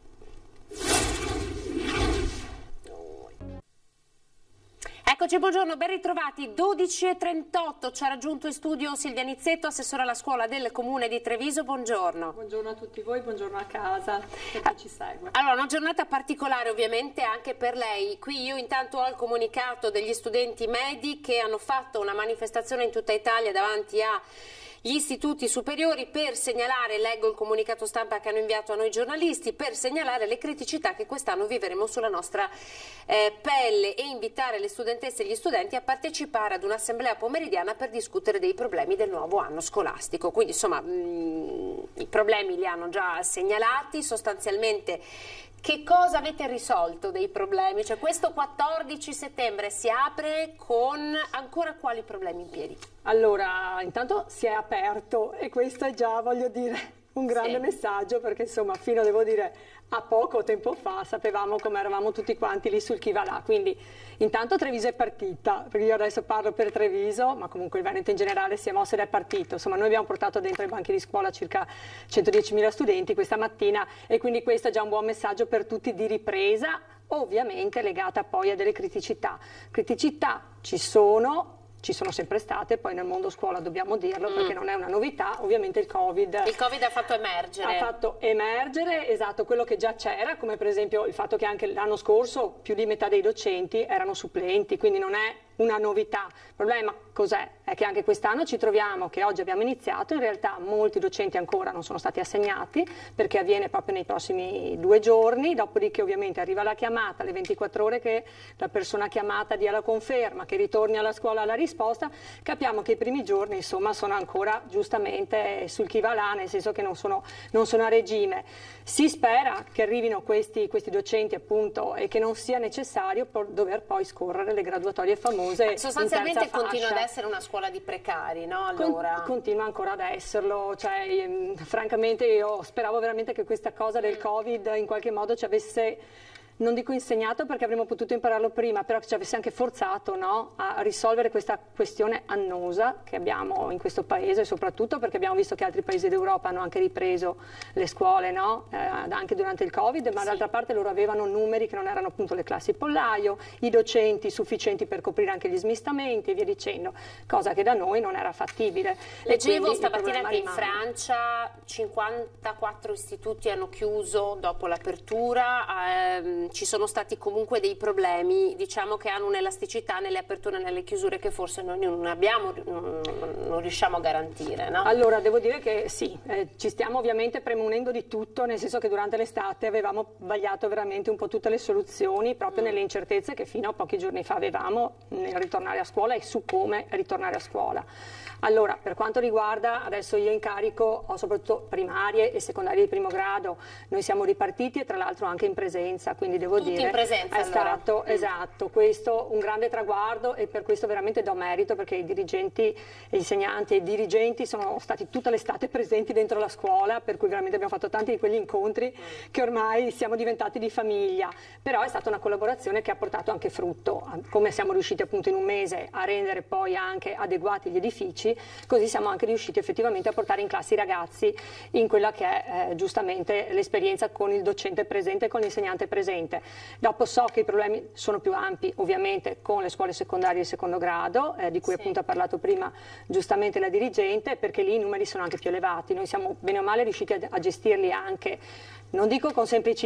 Eccoci, buongiorno, ben ritrovati, dodici e trentotto, ci ha raggiunto in studio Silvia Nizzetto, assessore alla scuola del Comune di Treviso, buongiorno. Buongiorno a tutti voi, buongiorno a casa, per chi ci segue. Allora, una giornata particolare ovviamente anche per lei, qui io intanto ho il comunicato degli studenti medi che hanno fatto una manifestazione in tutta Italia davanti a gli istituti superiori per segnalare, leggo il comunicato stampa che hanno inviato a noi giornalisti, per segnalare le criticità che quest'anno vivremo sulla nostra eh, pelle e invitare le studentesse e gli studenti a partecipare ad un'assemblea pomeridiana per discutere dei problemi del nuovo anno scolastico. Quindi insomma mh, i problemi li hanno già segnalati, sostanzialmente. Che cosa avete risolto dei problemi? Cioè questo quattordici settembre si apre con ancora quali problemi in piedi? Allora, intanto si è aperto e questo è già, voglio dire, un grande sì. messaggio, perché insomma fino, devo dire, a poco tempo fa sapevamo come eravamo tutti quanti lì sul chi va là, quindi intanto Treviso è partita, perché io adesso parlo per Treviso, ma comunque il Veneto in generale si è mosso ed è partito. Insomma, noi abbiamo portato dentro i banchi di scuola circa centodiecimila studenti questa mattina e quindi questo è già un buon messaggio per tutti di ripresa, ovviamente legata poi a delle criticità. Criticità ci sono, ci sono sempre state, poi nel mondo scuola dobbiamo dirlo mm. perché non è una novità, ovviamente il Covid. Il Covid ha fatto emergere. Ha fatto emergere, esatto, quello che già c'era, come per esempio il fatto che anche l'anno scorso più di metà dei docenti erano supplenti, quindi non è una novità. Il problema cos'è? È che anche quest'anno ci troviamo che oggi abbiamo iniziato, in realtà molti docenti ancora non sono stati assegnati perché avviene proprio nei prossimi due giorni, dopodiché ovviamente arriva la chiamata, le ventiquattro ore che la persona chiamata dia la conferma, che ritorni alla scuola la risposta, capiamo che i primi giorni insomma sono ancora giustamente sul chi va là, nel senso che non sono, non sono a regime. Si spera che arrivino questi, questi docenti appunto e che non sia necessario per dover poi scorrere le graduatorie famose. Sostanzialmente continua ad essere una scuola di precari, no? Allora... Con, continua ancora ad esserlo, cioè, ehm, francamente io speravo veramente che questa cosa del Covid in qualche modo ci avesse, non dico insegnato perché avremmo potuto impararlo prima, però che ci avesse anche forzato, no, a risolvere questa questione annosa che abbiamo in questo paese, soprattutto perché abbiamo visto che altri paesi d'Europa hanno anche ripreso le scuole, no, eh, anche durante il Covid, ma sì. d'altra parte loro avevano numeri che non erano appunto le classi pollaio, i docenti sufficienti per coprire anche gli smistamenti e via dicendo, cosa che da noi non era fattibile. Leggevo stamattina che in Francia cinquantaquattro istituti hanno chiuso dopo l'apertura, ehm, ci sono stati comunque dei problemi, diciamo che hanno un'elasticità nelle aperture e nelle chiusure che forse noi non abbiamo, non, non riusciamo a garantire, no? Allora, devo dire che sì, eh, ci stiamo ovviamente premunendo di tutto, nel senso che durante l'estate avevamo vagliato veramente un po' tutte le soluzioni, proprio mm. nelle incertezze che fino a pochi giorni fa avevamo nel ritornare a scuola e su come ritornare a scuola. Allora, per quanto riguarda, adesso io in carico ho soprattutto primarie e secondarie di primo grado, noi siamo ripartiti e tra l'altro anche in presenza, quindi devo Tutti dire in presenza, è allora. stato mm. esatto, questo un grande traguardo e per questo veramente do merito perché i dirigenti, gli insegnanti e i dirigenti sono stati tutta l'estate presenti dentro la scuola, per cui veramente abbiamo fatto tanti di quegli incontri mm. che ormai siamo diventati di famiglia, però è stata una collaborazione che ha portato anche frutto, come siamo riusciti appunto in un mese a rendere poi anche adeguati gli edifici, così siamo anche riusciti effettivamente a portare in classe i ragazzi in quella che è eh, giustamente l'esperienza con il docente presente e con l'insegnante presente. Dopo so che i problemi sono più ampi ovviamente con le scuole secondarie di secondo grado, eh, di cui sì. appunto ha parlato prima giustamente la dirigente, perché lì i numeri sono anche più elevati. Noi siamo bene o male riusciti a, a gestirli anche, non dico con semplicità,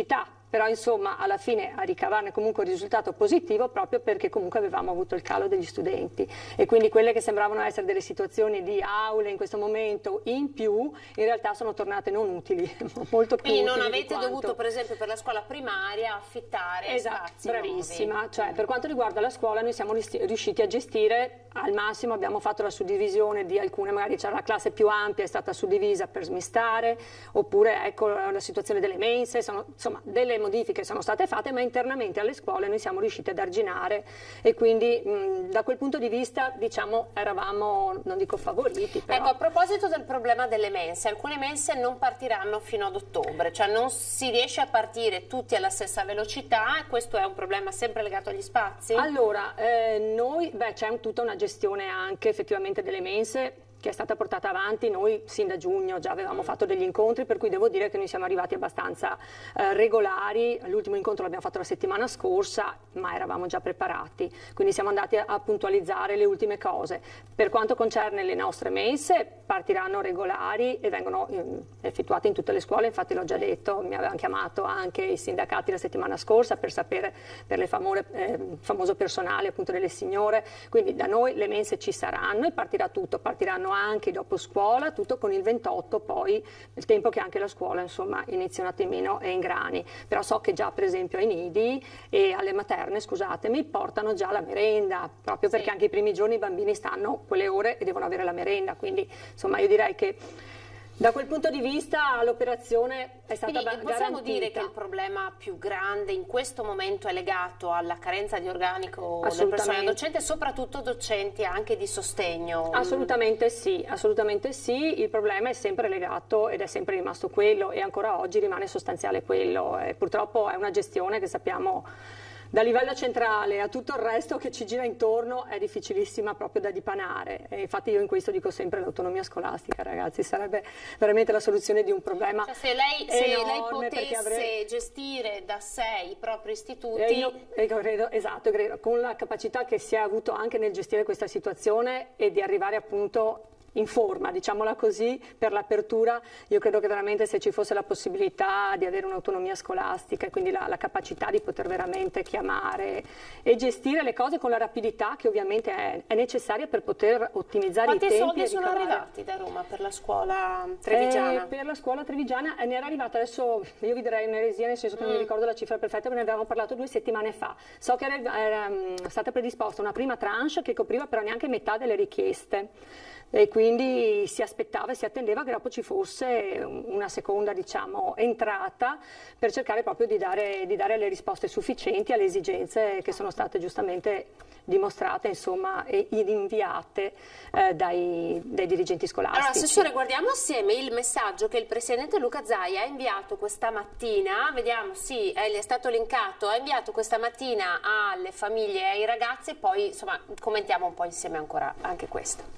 però insomma alla fine a ricavarne comunque un risultato positivo proprio perché comunque avevamo avuto il calo degli studenti e quindi quelle che sembravano essere delle situazioni di aule in questo momento in più in realtà sono tornate non utili, molto più quindi utili. non avete quanto... dovuto per esempio per la scuola primaria affittare esatto, spazi bravissima, nuovi. Cioè, per quanto riguarda la scuola noi siamo riusciti a gestire al massimo, abbiamo fatto la suddivisione di alcune, magari c'era la classe più ampia, è stata suddivisa per smistare, oppure ecco la situazione delle mense, sono, insomma delle modifiche sono state fatte, ma internamente alle scuole noi siamo riusciti ad arginare e quindi mh, da quel punto di vista diciamo eravamo, non dico favoriti. Però. Ecco, a proposito del problema delle mense, alcune mense non partiranno fino ad ottobre, cioè non si riesce a partire tutti alla stessa velocità e questo è un problema sempre legato agli spazi? Allora, eh, noi, beh c'è un, tutta una gestione anche effettivamente delle mense che è stata portata avanti, noi sin da giugno già avevamo fatto degli incontri, per cui devo dire che noi siamo arrivati abbastanza eh, regolari, l'ultimo incontro l'abbiamo fatto la settimana scorsa, ma eravamo già preparati, quindi siamo andati a, a puntualizzare le ultime cose. Per quanto concerne le nostre mense, partiranno regolari e vengono eh, effettuate in tutte le scuole, infatti l'ho già detto, mi avevano chiamato anche i sindacati la settimana scorsa per sapere per il eh, famoso personale appunto delle signore, quindi da noi le mense ci saranno e partirà tutto, partiranno anche dopo scuola, tutto con il ventotto, poi nel tempo che anche la scuola insomma inizia un attimino e ingrani, però so che già per esempio ai nidi e alle materne, scusatemi, portano già la merenda, proprio perché sì. Anche i primi giorni i bambini stanno quelle ore e devono avere la merenda, quindi insomma io direi che da quel punto di vista l'operazione è stata Quindi, garantita. Possiamo dire che il problema più grande in questo momento è legato alla carenza di organico del personale docente, soprattutto docenti anche di sostegno? Assolutamente sì, assolutamente sì, il problema è sempre legato ed è sempre rimasto quello e ancora oggi rimane sostanziale quello. E purtroppo è una gestione che sappiamo da livello centrale a tutto il resto che ci gira intorno è difficilissima proprio da dipanare e infatti io in questo dico sempre l'autonomia scolastica, ragazzi, sarebbe veramente la soluzione di un problema. Cioè, se lei, se lei potesse avrei... gestire da sé i propri istituti, eh, io, io credo, esatto, credo, con la capacità che si è avuto anche nel gestire questa situazione e di arrivare appunto in forma, diciamola così, per l'apertura, io credo che veramente se ci fosse la possibilità di avere un'autonomia scolastica e quindi la, la capacità di poter veramente chiamare e gestire le cose con la rapidità che ovviamente è, è necessaria per poter ottimizzare Quanti i tempi. Quanti soldi sono arrivati da Roma per la scuola trevigiana? Eh, per la scuola trevigiana ne era arrivata adesso, io vi direi un'eresia nel senso che mm. non mi ricordo la cifra perfetta perché ne avevamo parlato due settimane fa. So che era, era um, stata predisposta una prima tranche che copriva però neanche metà delle richieste. E quindi si aspettava e si attendeva che dopo ci fosse una seconda diciamo, entrata per cercare proprio di dare, di dare le risposte sufficienti alle esigenze che sono state giustamente dimostrate insomma, e inviate eh, dai, dai dirigenti scolastici. Allora Assessore, guardiamo assieme il messaggio che il Presidente Luca Zaia ha inviato questa mattina, vediamo, sì, eh, gli è stato linkato, ha inviato questa mattina alle famiglie e ai ragazzi e poi insomma commentiamo un po' insieme ancora anche questo.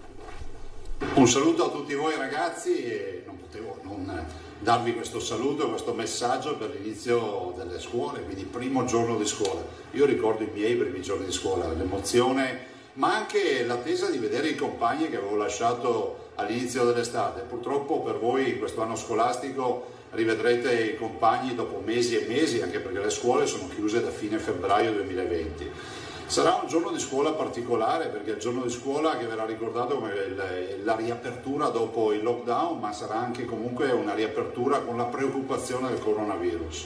Un saluto a tutti voi ragazzi e non potevo non darvi questo saluto, questo messaggio per l'inizio delle scuole, quindi primo giorno di scuola. Io ricordo i miei primi giorni di scuola, l'emozione, ma anche l'attesa di vedere i compagni che avevo lasciato all'inizio dell'estate. Purtroppo per voi in questo anno scolastico rivedrete i compagni dopo mesi e mesi, anche perché le scuole sono chiuse da fine febbraio duemilaventi. Sarà un giorno di scuola particolare perché è il giorno di scuola che verrà ricordato come il, la riapertura dopo il lockdown, ma sarà anche comunque una riapertura con la preoccupazione del coronavirus.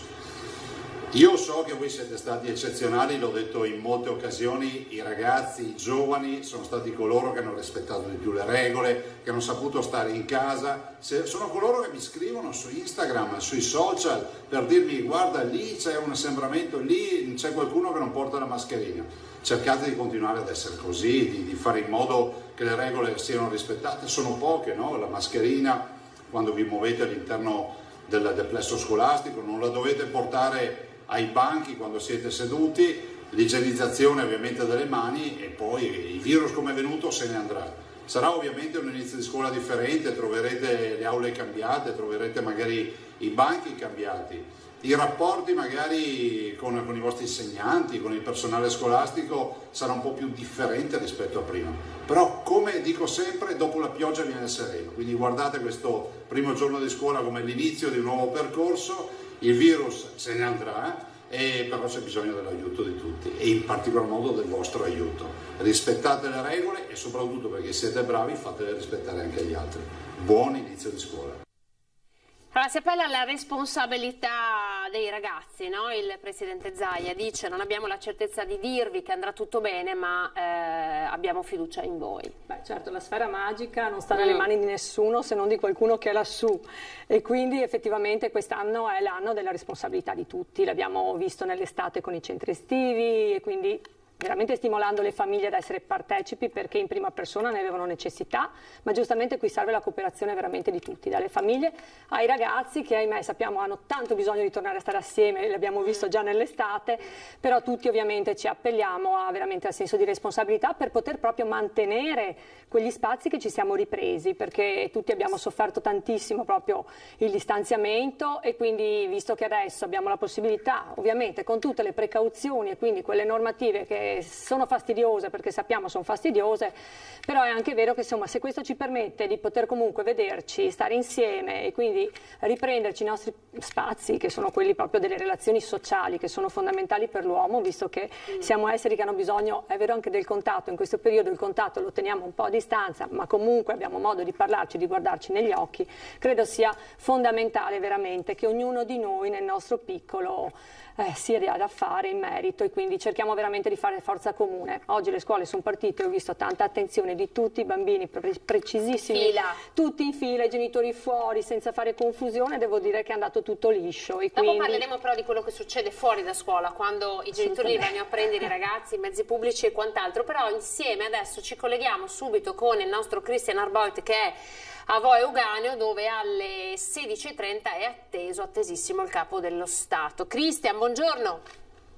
Io so che voi siete stati eccezionali, l'ho detto in molte occasioni, i ragazzi, i giovani sono stati coloro che hanno rispettato di più le regole, che hanno saputo stare in casa, sono coloro che mi scrivono su Instagram, sui social per dirmi guarda lì c'è un assembramento, lì c'è qualcuno che non porta la mascherina. Cercate di continuare ad essere così, di, di fare in modo che le regole siano rispettate, sono poche, no? La mascherina quando vi muovete all'interno del, del plesso scolastico non la dovete portare ai banchi quando siete seduti, l'igienizzazione ovviamente delle mani e poi il virus come è venuto se ne andrà. Sarà ovviamente un inizio di scuola differente, troverete le aule cambiate, troverete magari i banchi cambiati, i rapporti magari con, con i vostri insegnanti, con il personale scolastico sarà un po' più differente rispetto a prima. Però come dico sempre, dopo la pioggia viene il sereno, quindi guardate questo primo giorno di scuola come l'inizio di un nuovo percorso il virus se ne andrà, e però c'è bisogno dell'aiuto di tutti e in particolar modo del vostro aiuto. Rispettate le regole e soprattutto, perché siete bravi, fatele rispettare anche agli altri. Buon inizio di scuola. Allora, si appella alla responsabilità dei ragazzi, no? Il presidente Zaia dice: non abbiamo la certezza di dirvi che andrà tutto bene, ma eh, abbiamo fiducia in voi. Beh, certo, la sfera magica non sta nelle mani di nessuno se non di qualcuno che è lassù, e quindi effettivamente quest'anno è l'anno della responsabilità di tutti. L'abbiamo visto nell'estate con i centri estivi, e quindi veramente stimolando le famiglie ad essere partecipi, perché in prima persona ne avevano necessità, ma giustamente qui serve la cooperazione veramente di tutti, dalle famiglie ai ragazzi che, ahimè, sappiamo hanno tanto bisogno di tornare a stare assieme, l'abbiamo visto già nell'estate, però tutti ovviamente ci appelliamo a veramente al senso di responsabilità per poter proprio mantenere quegli spazi che ci siamo ripresi, perché tutti abbiamo sofferto tantissimo proprio il distanziamento, e quindi, visto che adesso abbiamo la possibilità, ovviamente con tutte le precauzioni e quindi quelle normative che sono fastidiose, perché sappiamo sono fastidiose, però è anche vero che insomma, se questo ci permette di poter comunque vederci, stare insieme e quindi riprenderci i nostri spazi, che sono quelli proprio delle relazioni sociali, che sono fondamentali per l'uomo, visto che siamo esseri che hanno bisogno, è vero, anche del contatto. In questo periodo il contatto lo teniamo un po' a distanza, ma comunque abbiamo modo di parlarci, di guardarci negli occhi. Credo sia fondamentale veramente che ognuno di noi nel nostro piccolo Eh, si dia da fare in merito, e quindi cerchiamo veramente di fare forza comune. Oggi le scuole sono partite, ho visto tanta attenzione di tutti i bambini, pre precisissimi, fila. tutti in fila, i genitori fuori, senza fare confusione. Devo dire che è andato tutto liscio. E Dopo quindi... parleremo però di quello che succede fuori da scuola, quando i genitori vanno a prendere i ragazzi, i mezzi pubblici e quant'altro, però insieme adesso ci colleghiamo subito con il nostro Christian Arboit, che è a Vo Euganeo, dove alle sedici e trenta è atteso, attesissimo il capo dello Stato. Christian, buongiorno.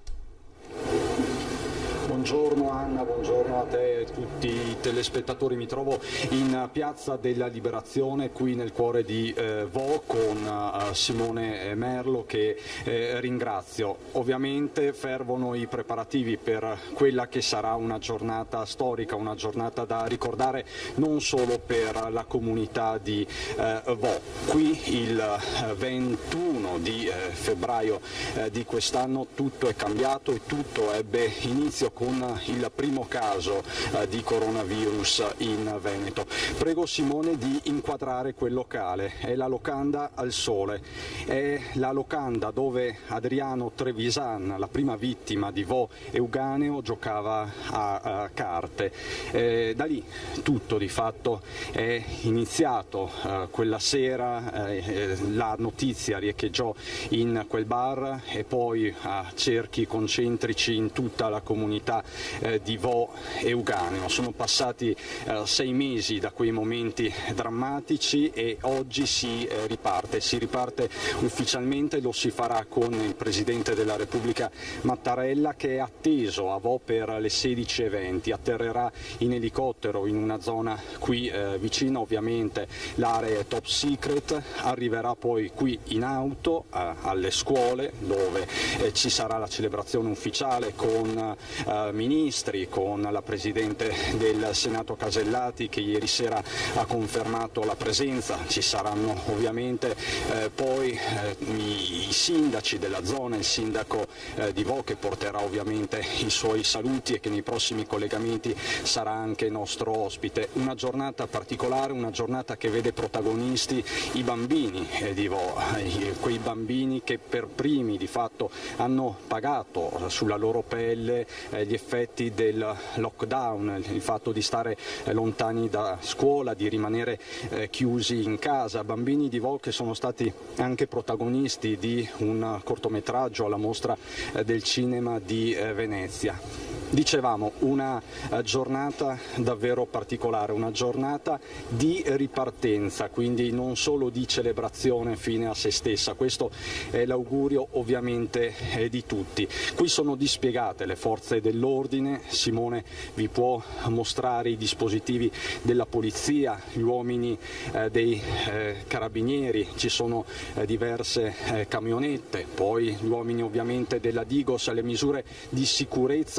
Buongiorno Anna, buongiorno a te e a tutti i telespettatori. Mi trovo in Piazza della Liberazione, qui nel cuore di eh, Vo, con uh, Simone Merlo, che eh, ringrazio. Ovviamente fervono i preparativi per quella che sarà una giornata storica, una giornata da ricordare non solo per la comunità di eh, Vo. Qui il eh, ventuno di eh, febbraio eh, di quest'anno tutto è cambiato e tutto ebbe inizio con il primo caso eh, di coronavirus in Veneto. Prego Simone di inquadrare quel locale. È la locanda al Sole, è la locanda dove Adriano Trevisan, la prima vittima di Vo Euganeo, giocava a, a carte. Eh, da lì tutto di fatto è iniziato. Eh, quella sera eh, la notizia riecheggiò in quel bar e poi a cerchi concentrici in tutta la comunità eh, di Vo Euganeo. Sono passati eh, sei mesi da quei momenti drammatici e oggi si eh, riparte, si riparte ufficialmente. Lo si farà con il Presidente della Repubblica Mattarella, che è atteso a Vo per le sedici e venti. Atterrerà in elicottero in una zona qui eh, vicina, ovviamente l'area è top secret, arriverà poi qui in auto eh, alle scuole, dove eh, ci sarà la celebrazione ufficiale con eh, ministri, con la Presidente del Senato Casellati, che ieri sera ha confermato la presenza. Ci saranno ovviamente eh, poi eh, i, i sindaci della zona, il sindaco eh, di Vo, che porterà ovviamente i suoi saluti e che nei prossimi collegamenti sarà anche nostro ospite. Una giornata particolare, una giornata che vede protagonisti i bambini eh, di Vo, eh, quei bambini che per primi di fatto hanno pagato sulla loro pelle eh, gli effetti del lockdown, il fatto di stare eh, lontani da scuola, di rimanere eh, chiusi in casa. Bambini di Vo che sono stati anche protagonisti di un cortometraggio alla Mostra eh, del Cinema di eh, Venezia. Dicevamo, una uh, giornata davvero particolare, una giornata di ripartenza, quindi non solo di celebrazione fine a se stessa. Questo è l'augurio ovviamente eh, di tutti. Qui sono dispiegate le forze dell'ordine. Simone vi può mostrare i dispositivi della polizia, gli uomini eh, dei eh, carabinieri, ci sono eh, diverse eh, camionette, poi gli uomini ovviamente della Digos. Le misure di sicurezza sono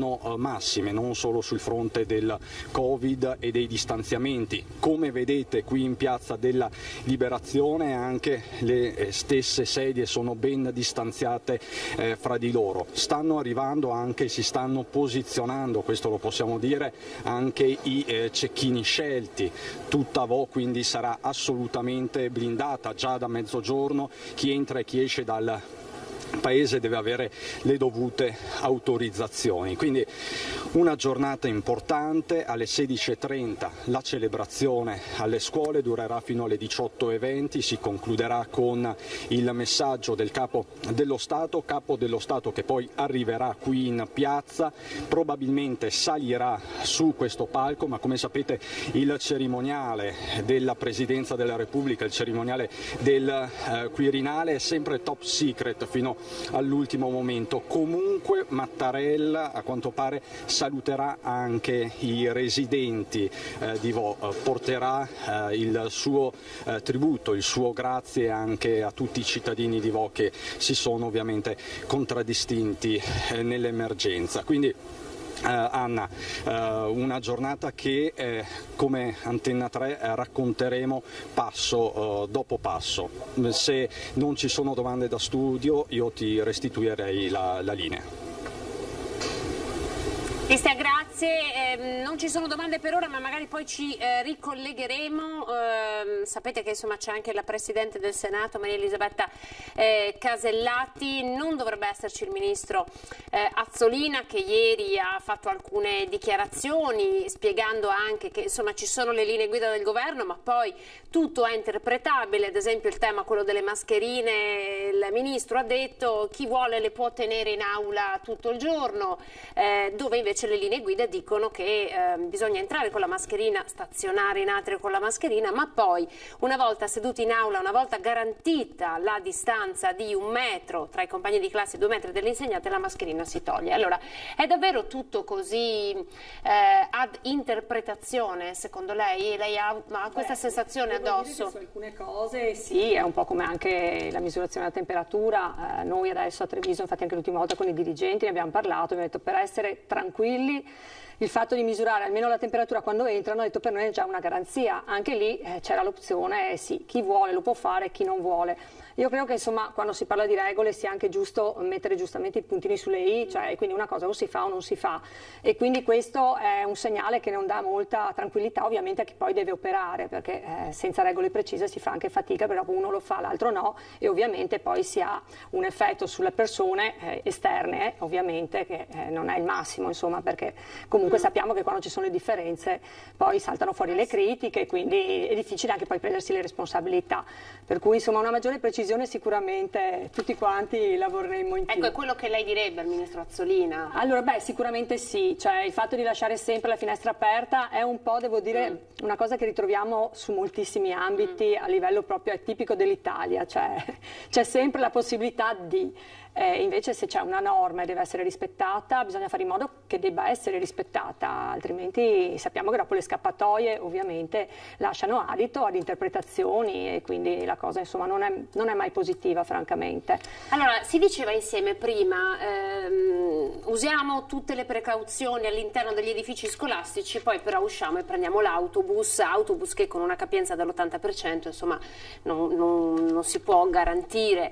sono eh, massime, non solo sul fronte del Covid e dei distanziamenti. Come vedete qui in Piazza della Liberazione anche le eh, stesse sedie sono ben distanziate eh, fra di loro. Stanno arrivando anche, si stanno posizionando, questo lo possiamo dire, anche i eh, cecchini scelti. Tutta Vo quindi sarà assolutamente blindata già da mezzogiorno. Chi entra e chi esce dal Paese deve avere le dovute autorizzazioni. Quindi una giornata importante. Alle sedici e trenta la celebrazione alle scuole durerà fino alle diciotto e venti, si concluderà con il messaggio del Capo dello Stato, Capo dello Stato che poi arriverà qui in piazza, probabilmente salirà su questo palco, ma come sapete il cerimoniale della Presidenza della Repubblica, il cerimoniale del eh, Quirinale è sempre top secret fino all'ultimo momento. Comunque Mattarella a quanto pare saluterà anche i residenti eh, di Vo, eh, porterà eh, il suo eh, tributo, il suo grazie anche a tutti i cittadini di Vo che si sono ovviamente contraddistinti eh, nell'emergenza. Quindi Uh, Anna, uh, una giornata che eh, come Antenna tre eh, racconteremo passo uh, dopo passo. Se non ci sono domande da studio io ti restituirei la, la linea. Cristia, grazie. Eh, non ci sono domande per ora, ma magari poi ci eh, ricollegheremo. Eh, sapete che insomma c'è anche la Presidente del Senato, Maria Elisabetta eh, Casellati. Non dovrebbe esserci il Ministro eh, Azzolina, che ieri ha fatto alcune dichiarazioni spiegando anche che insomma ci sono le linee guida del Governo, ma poi tutto è interpretabile. Ad esempio il tema, quello delle mascherine, il Ministro ha detto chi vuole le può tenere in aula tutto il giorno, eh, dove invece le linee guida dicono che eh, bisogna entrare con la mascherina, stazionare in atrio con la mascherina, ma poi una volta seduti in aula, una volta garantita la distanza di un metro tra i compagni di classe e due metri dell'insegnante, la mascherina si toglie. Allora, è davvero tutto così eh, ad interpretazione, secondo lei? Lei ha, ha questa Beh, sensazione addosso? Su alcune cose sì, è un po' come anche la misurazione della temperatura. Eh, noi adesso a Treviso, infatti anche l'ultima volta con i dirigenti ne abbiamo parlato, abbiamo detto per essere tranquilli il fatto di misurare almeno la temperatura quando entrano, ho detto per noi è già una garanzia. Anche lì eh, c'era l'opzione, eh, sì, chi vuole lo può fare, chi non vuole. Io credo che insomma quando si parla di regole sia anche giusto mettere giustamente i puntini sulle i, cioè quindi una cosa o si fa o non si fa, e quindi questo è un segnale che non dà molta tranquillità ovviamente a chi poi deve operare, perché eh, senza regole precise si fa anche fatica, però uno lo fa, l'altro no, e ovviamente poi si ha un effetto sulle persone eh, esterne, eh, ovviamente che eh, non è il massimo, insomma, perché comunque sappiamo che quando ci sono le differenze poi saltano fuori le critiche, quindi è difficile anche poi prendersi le responsabilità, per cui insomma una maggiore precisione sicuramente tutti quanti lavoreremo in più. Ecco, è quello che lei direbbe al Ministro Azzolina? Allora, beh, sicuramente sì, cioè il fatto di lasciare sempre la finestra aperta è un po', devo dire, mm. una cosa che ritroviamo su moltissimi ambiti mm. a livello proprio è tipico dell'Italia, cioè c'è sempre la possibilità di... Eh, invece se c'è una norma e deve essere rispettata, bisogna fare in modo che debba essere rispettata, altrimenti sappiamo che dopo le scappatoie ovviamente lasciano adito ad interpretazioni e quindi la cosa insomma non è, non è mai positiva francamente. Allora, si diceva insieme prima, ehm, usiamo tutte le precauzioni all'interno degli edifici scolastici, poi però usciamo e prendiamo l'autobus, autobus che con una capienza dell'ottanta per cento insomma non, non, non si può garantire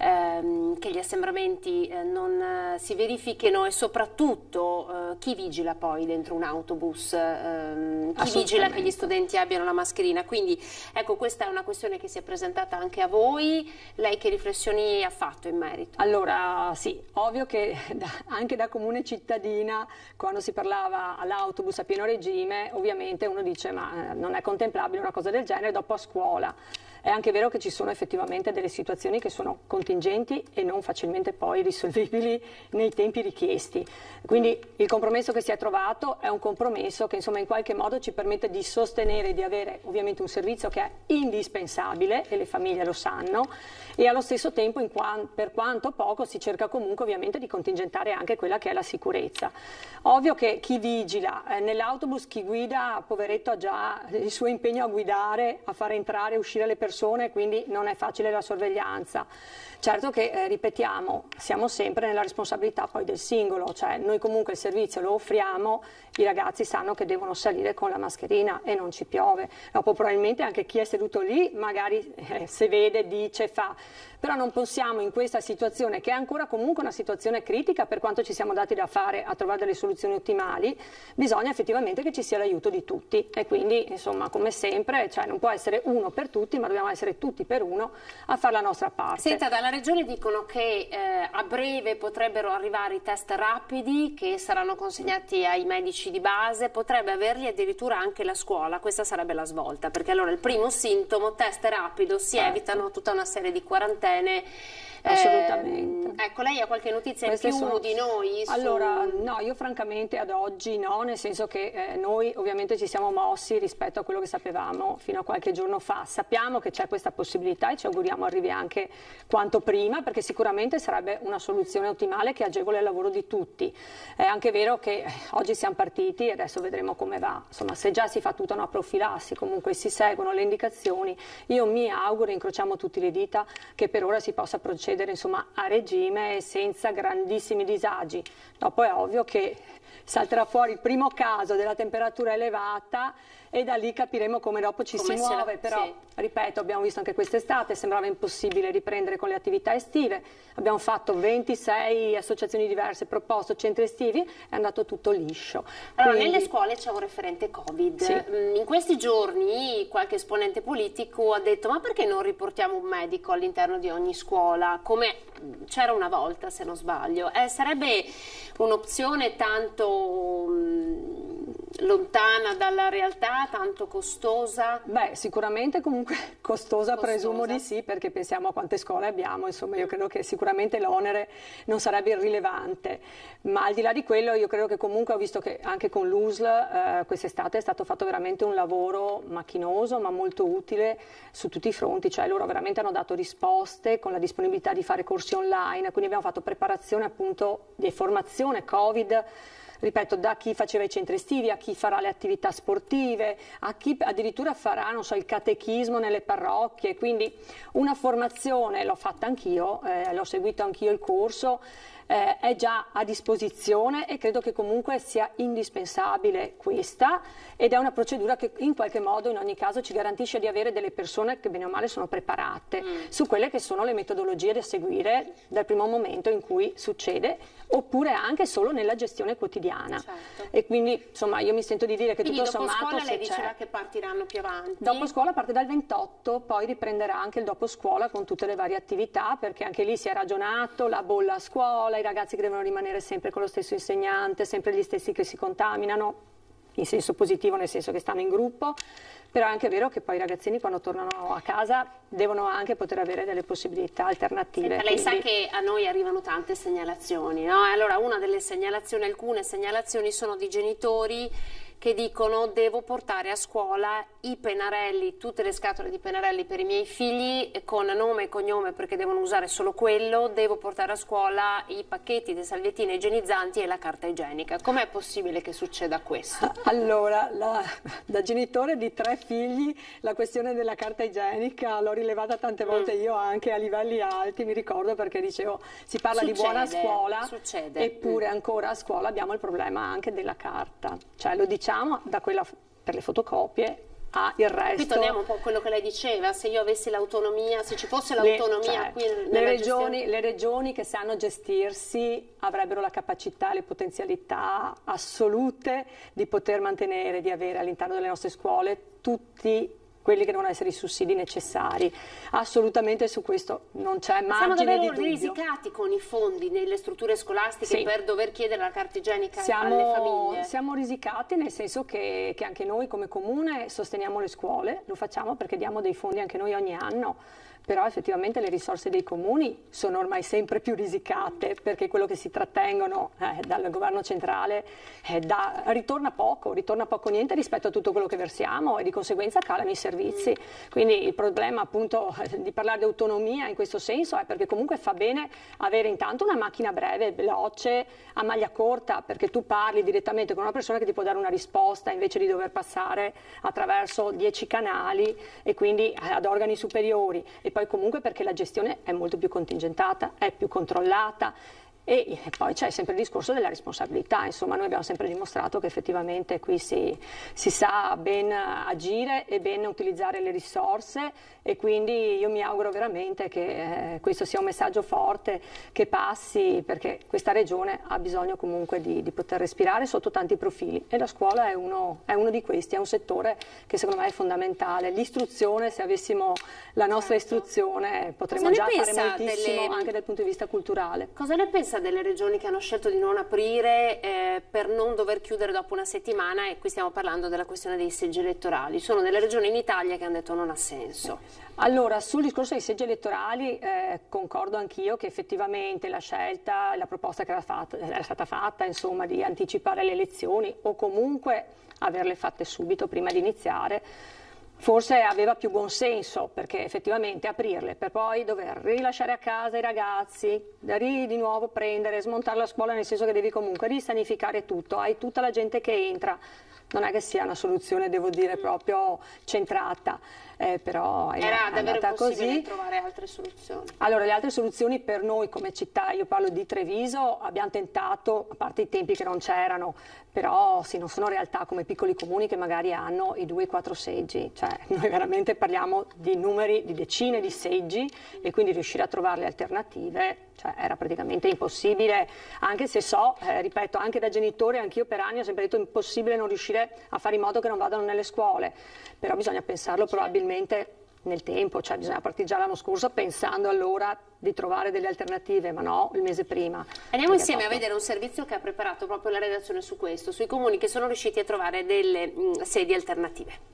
ehm, che gli assembramenti eh, non eh, si verifichino, e soprattutto eh, chi vigila poi dentro un autobus, eh, chi vigila che gli studenti abbiano la mascherina. Quindi ecco, questa è una questione che si è presentata anche a voi. Lei che riflessioni ha fatto in merito? Allora sì, ovvio che da, anche da comune cittadina, quando si parlava all'autobus a pieno regime, ovviamente uno dice ma eh, non è contemplabile una cosa del genere dopo a scuola. È anche vero che ci sono effettivamente delle situazioni che sono contingenti e non facilmente poi risolvibili nei tempi richiesti. Quindi il compromesso che si è trovato è un compromesso che insomma in qualche modo ci permette di sostenere, di avere ovviamente un servizio che è indispensabile e le famiglie lo sanno, e allo stesso tempo in qua, per quanto poco si cerca comunque ovviamente di contingentare anche quella che è la sicurezza. Ovvio che chi vigila eh, nell'autobus, chi guida, poveretto, ha già il suo impegno a guidare, a far entrare e uscire le persone persone, quindi non è facile la sorveglianza. Certo che, eh, ripetiamo, siamo sempre nella responsabilità poi del singolo, cioè noi comunque il servizio lo offriamo, i ragazzi sanno che devono salire con la mascherina e non ci piove. Dopo probabilmente anche chi è seduto lì magari eh, se vede, dice, fa, però non possiamo in questa situazione, che è ancora comunque una situazione critica per quanto ci siamo dati da fare a trovare delle soluzioni ottimali, bisogna effettivamente che ci sia l'aiuto di tutti e quindi insomma come sempre, cioè, non può essere uno per tutti ma dobbiamo essere tutti per uno a fare la nostra parte. Senta, dalla Regione dicono che eh, a breve potrebbero arrivare i test rapidi che saranno consegnati ai medici di base, potrebbe averli addirittura anche la scuola, questa sarebbe la svolta, perché allora il primo sintomo, test rapido, si certo. evitano tutta una serie di quarantene. Assolutamente. Eh, ecco, lei ha qualche notizia Queste in più sono... di noi? Su... Allora, no, io francamente ad oggi no, nel senso che eh, noi ovviamente ci siamo mossi rispetto a quello che sapevamo fino a qualche giorno fa. Sappiamo che c'è questa possibilità e ci auguriamo arrivi anche quanto prima, perché sicuramente sarebbe una soluzione ottimale che agevola il lavoro di tutti. È anche vero che eh, oggi siamo partiti e adesso vedremo come va. Insomma, se già si fa tutta una profilassi, comunque si seguono le indicazioni, io mi auguro, incrociamo tutti le dita, che per ora si possa procedere insomma a regime senza grandissimi disagi. Dopo è ovvio che salterà fuori il primo caso della temperatura elevata e da lì capiremo come dopo ci come si muove, la... però sì. ripeto, abbiamo visto anche quest'estate, sembrava impossibile riprendere con le attività estive, abbiamo fatto ventisei associazioni diverse, proposto centri estivi, è andato tutto liscio. Allora, Quindi... nelle scuole c'è un referente Covid, sì. in questi giorni qualche esponente politico ha detto ma perché non riportiamo un medico all'interno di ogni scuola, come c'era una volta se non sbaglio, eh, sarebbe un'opzione tanto mh, lontana dalla realtà, tanto costosa? Beh, sicuramente comunque costosa, costosa, presumo di sì, perché pensiamo a quante scuole abbiamo, insomma io credo che sicuramente l'onere non sarebbe irrilevante, ma al di là di quello io credo che comunque ho visto che anche con l'U S L eh, quest'estate è stato fatto veramente un lavoro macchinoso ma molto utile su tutti i fronti, cioè loro veramente hanno dato risposte con la disponibilità di fare corsi online, quindi abbiamo fatto preparazione appunto di formazione Covid, ripeto, da chi faceva i centri estivi a chi farà le attività sportive, a chi addirittura farà, non so, il catechismo nelle parrocchie, quindi una formazione, l'ho fatta anch'io, eh, l'ho seguito anch'io il corso, eh, è già a disposizione e credo che comunque sia indispensabile questa ed è una procedura che in qualche modo in ogni caso ci garantisce di avere delle persone che bene o male sono preparate mm. su quelle che sono le metodologie da seguire dal primo momento in cui succede oppure anche solo nella gestione quotidiana. Certo. E quindi insomma io mi sento di dire che quindi tutto dopo sommato scuola lei se diceva c'è, che partiranno più avanti. Dopo scuola parte dal ventotto, poi riprenderà anche il dopo scuola con tutte le varie attività perché anche lì si è ragionato, la bolla a scuola, i ragazzi che devono rimanere sempre con lo stesso insegnante, sempre gli stessi che si contaminano, in senso positivo nel senso che stanno in gruppo, però è anche vero che poi i ragazzini quando tornano a casa devono anche poter avere delle possibilità alternative. Senta, lei quindi... sa che a noi arrivano tante segnalazioni, no? Allora una delle segnalazioni, alcune segnalazioni sono di genitori che dicono devo portare a scuola i pennarelli, tutte le scatole di pennarelli per i miei figli con nome e cognome perché devono usare solo quello, devo portare a scuola i pacchetti di salviettine igienizzanti e la carta igienica. Com'è possibile che succeda questo? Allora, la, da genitore di tre figli la questione della carta igienica l'ho rilevata tante volte mm. io anche a livelli alti, mi ricordo perché dicevo si parla succede, di buona scuola, succede. eppure mm. ancora a scuola abbiamo il problema anche della carta, cioè lo diciamo da quella per le fotocopie a il resto. Qui torniamo un po' a quello che lei diceva, se io avessi l'autonomia, se ci fosse l'autonomia cioè, qui le regioni, gestione... le regioni che sanno gestirsi avrebbero la capacità, le potenzialità assolute di poter mantenere, di avere all'interno delle nostre scuole tutti quelli che devono essere i sussidi necessari. Assolutamente su questo non c'è margine di dubbio. Siamo davvero risicati con i fondi nelle strutture scolastiche sì. per dover chiedere la carta igienica siamo, alle famiglie? Siamo risicati nel senso che, che anche noi come comune sosteniamo le scuole, lo facciamo perché diamo dei fondi anche noi ogni anno però effettivamente le risorse dei comuni sono ormai sempre più risicate, perché quello che si trattengono eh, dal governo centrale eh, da, ritorna poco, ritorna poco niente rispetto a tutto quello che versiamo, e di conseguenza calano i servizi. Quindi il problema appunto di parlare di autonomia in questo senso è perché comunque fa bene avere intanto una macchina breve, veloce, a maglia corta, perché tu parli direttamente con una persona che ti può dare una risposta invece di dover passare attraverso dieci canali e quindi ad organi superiori. E poi comunque perché la gestione è molto più contingentata, è più controllata. E poi c'è sempre il discorso della responsabilità, insomma noi abbiamo sempre dimostrato che effettivamente qui si, si sa ben agire e ben utilizzare le risorse, e quindi io mi auguro veramente che eh, questo sia un messaggio forte che passi, perché questa regione ha bisogno comunque di, di poter respirare sotto tanti profili, e la scuola è uno, è uno di questi, è un settore che secondo me è fondamentale. L'istruzione, se avessimo la nostra istruzione potremmo già fare moltissimo delle... anche dal punto di vista culturale. Cosa ne pensa delle regioni che hanno scelto di non aprire eh, per non dover chiudere dopo una settimana? E qui stiamo parlando della questione dei seggi elettorali. Sono delle regioni in Italia che hanno detto non ha senso. Allora, sul discorso dei seggi elettorali eh, concordo anch'io che effettivamente la scelta, la proposta che era, fatta, era stata fatta, insomma, di anticipare le elezioni o comunque averle fatte subito prima di iniziare, forse aveva più buon senso, perché effettivamente aprirle per poi dover rilasciare a casa i ragazzi, ri, di nuovo prendere, smontare la scuola, nel senso che devi comunque risanificare tutto, hai tutta la gente che entra, non è che sia una soluzione, devo dire, proprio centrata, eh, però è, era è andata così. Trovare altre soluzioni. Allora, le altre soluzioni per noi come città, io parlo di Treviso, abbiamo tentato, a parte i tempi che non c'erano, però sì, non sono realtà come piccoli comuni che magari hanno i due o quattro seggi, cioè noi veramente parliamo di numeri, di decine di seggi, e quindi riuscire a trovare le alternative cioè, era praticamente impossibile, anche se so, eh, ripeto, anche da genitore, anch'io per anni ho sempre detto impossibile non riuscire a fare in modo che non vadano nelle scuole, però bisogna pensarlo probabilmente nel tempo, cioè bisogna partire già l'anno scorso pensando allora di trovare delle alternative, ma no il mese prima. Andiamo insieme proprio a vedere un servizio che ha preparato proprio la redazione su questo, sui comuni che sono riusciti a trovare delle mh, sedi alternative.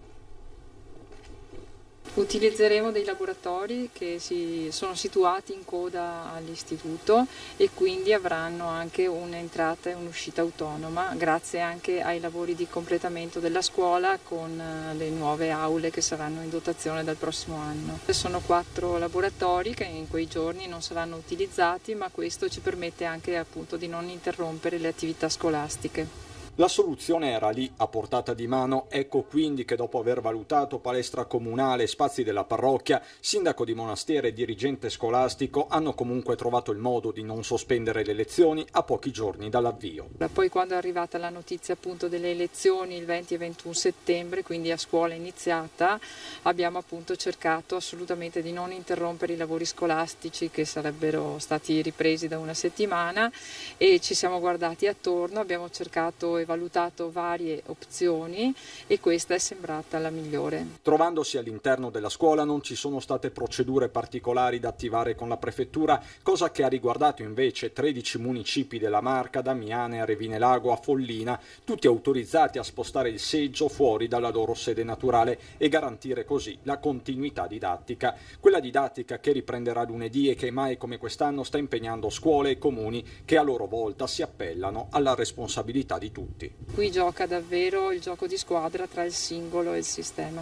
Utilizzeremo dei laboratori che si sono situati in coda all'istituto e quindi avranno anche un'entrata e un'uscita autonoma, grazie anche ai lavori di completamento della scuola con le nuove aule che saranno in dotazione dal prossimo anno. Sono quattro laboratori che in quei giorni non saranno utilizzati, ma questo ci permette anche appunto di non interrompere le attività scolastiche. La soluzione era lì, a portata di mano, ecco quindi che dopo aver valutato palestra comunale, spazi della parrocchia, sindaco di monastero e dirigente scolastico hanno comunque trovato il modo di non sospendere le lezioni a pochi giorni dall'avvio. Poi quando è arrivata la notizia appunto delle elezioni il venti e ventuno settembre, quindi a scuola iniziata, abbiamo appunto cercato assolutamente di non interrompere i lavori scolastici che sarebbero stati ripresi da una settimana, e ci siamo guardati attorno, abbiamo cercato e valutato varie opzioni e questa è sembrata la migliore. Trovandosi all'interno della scuola non ci sono state procedure particolari da attivare con la prefettura, cosa che ha riguardato invece tredici municipi della Marca, da Miane a Revinelago a Follina, tutti autorizzati a spostare il seggio fuori dalla loro sede naturale e garantire così la continuità didattica. Quella didattica che riprenderà lunedì e che mai come quest'anno sta impegnando scuole e comuni che a loro volta si appellano alla responsabilità di tutti. Qui gioca davvero il gioco di squadra tra il singolo e il sistema.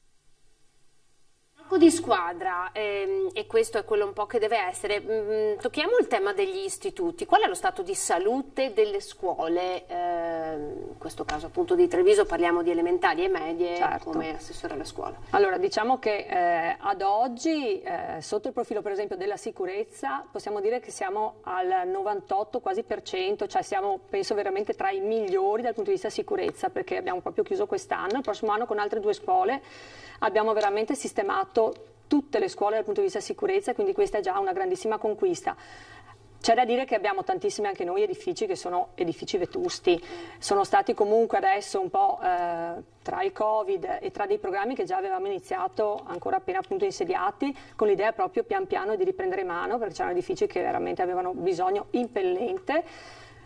Di squadra ehm, e questo è quello un po' che deve essere. Mm, tocchiamo il tema degli istituti. Qual è lo stato di salute delle scuole? Eh, in questo caso appunto di Treviso parliamo di elementari e medie, certo, come assessore alla scuola. Allora diciamo che eh, ad oggi eh, sotto il profilo per esempio della sicurezza possiamo dire che siamo al novantotto quasi per cento, cioè siamo penso veramente tra i migliori dal punto di vista sicurezza, perché abbiamo proprio chiuso quest'anno, il prossimo anno con altre due scuole abbiamo veramente sistemato tutte le scuole dal punto di vista sicurezza, quindi questa è già una grandissima conquista. C'è da dire che abbiamo tantissimi anche noi edifici che sono edifici vetusti, sono stati comunque adesso un po' eh, tra il Covid e tra dei programmi che già avevamo iniziato ancora appena appunto insediati, con l'idea proprio pian piano di riprendere mano, perché c'erano edifici che veramente avevano bisogno impellente.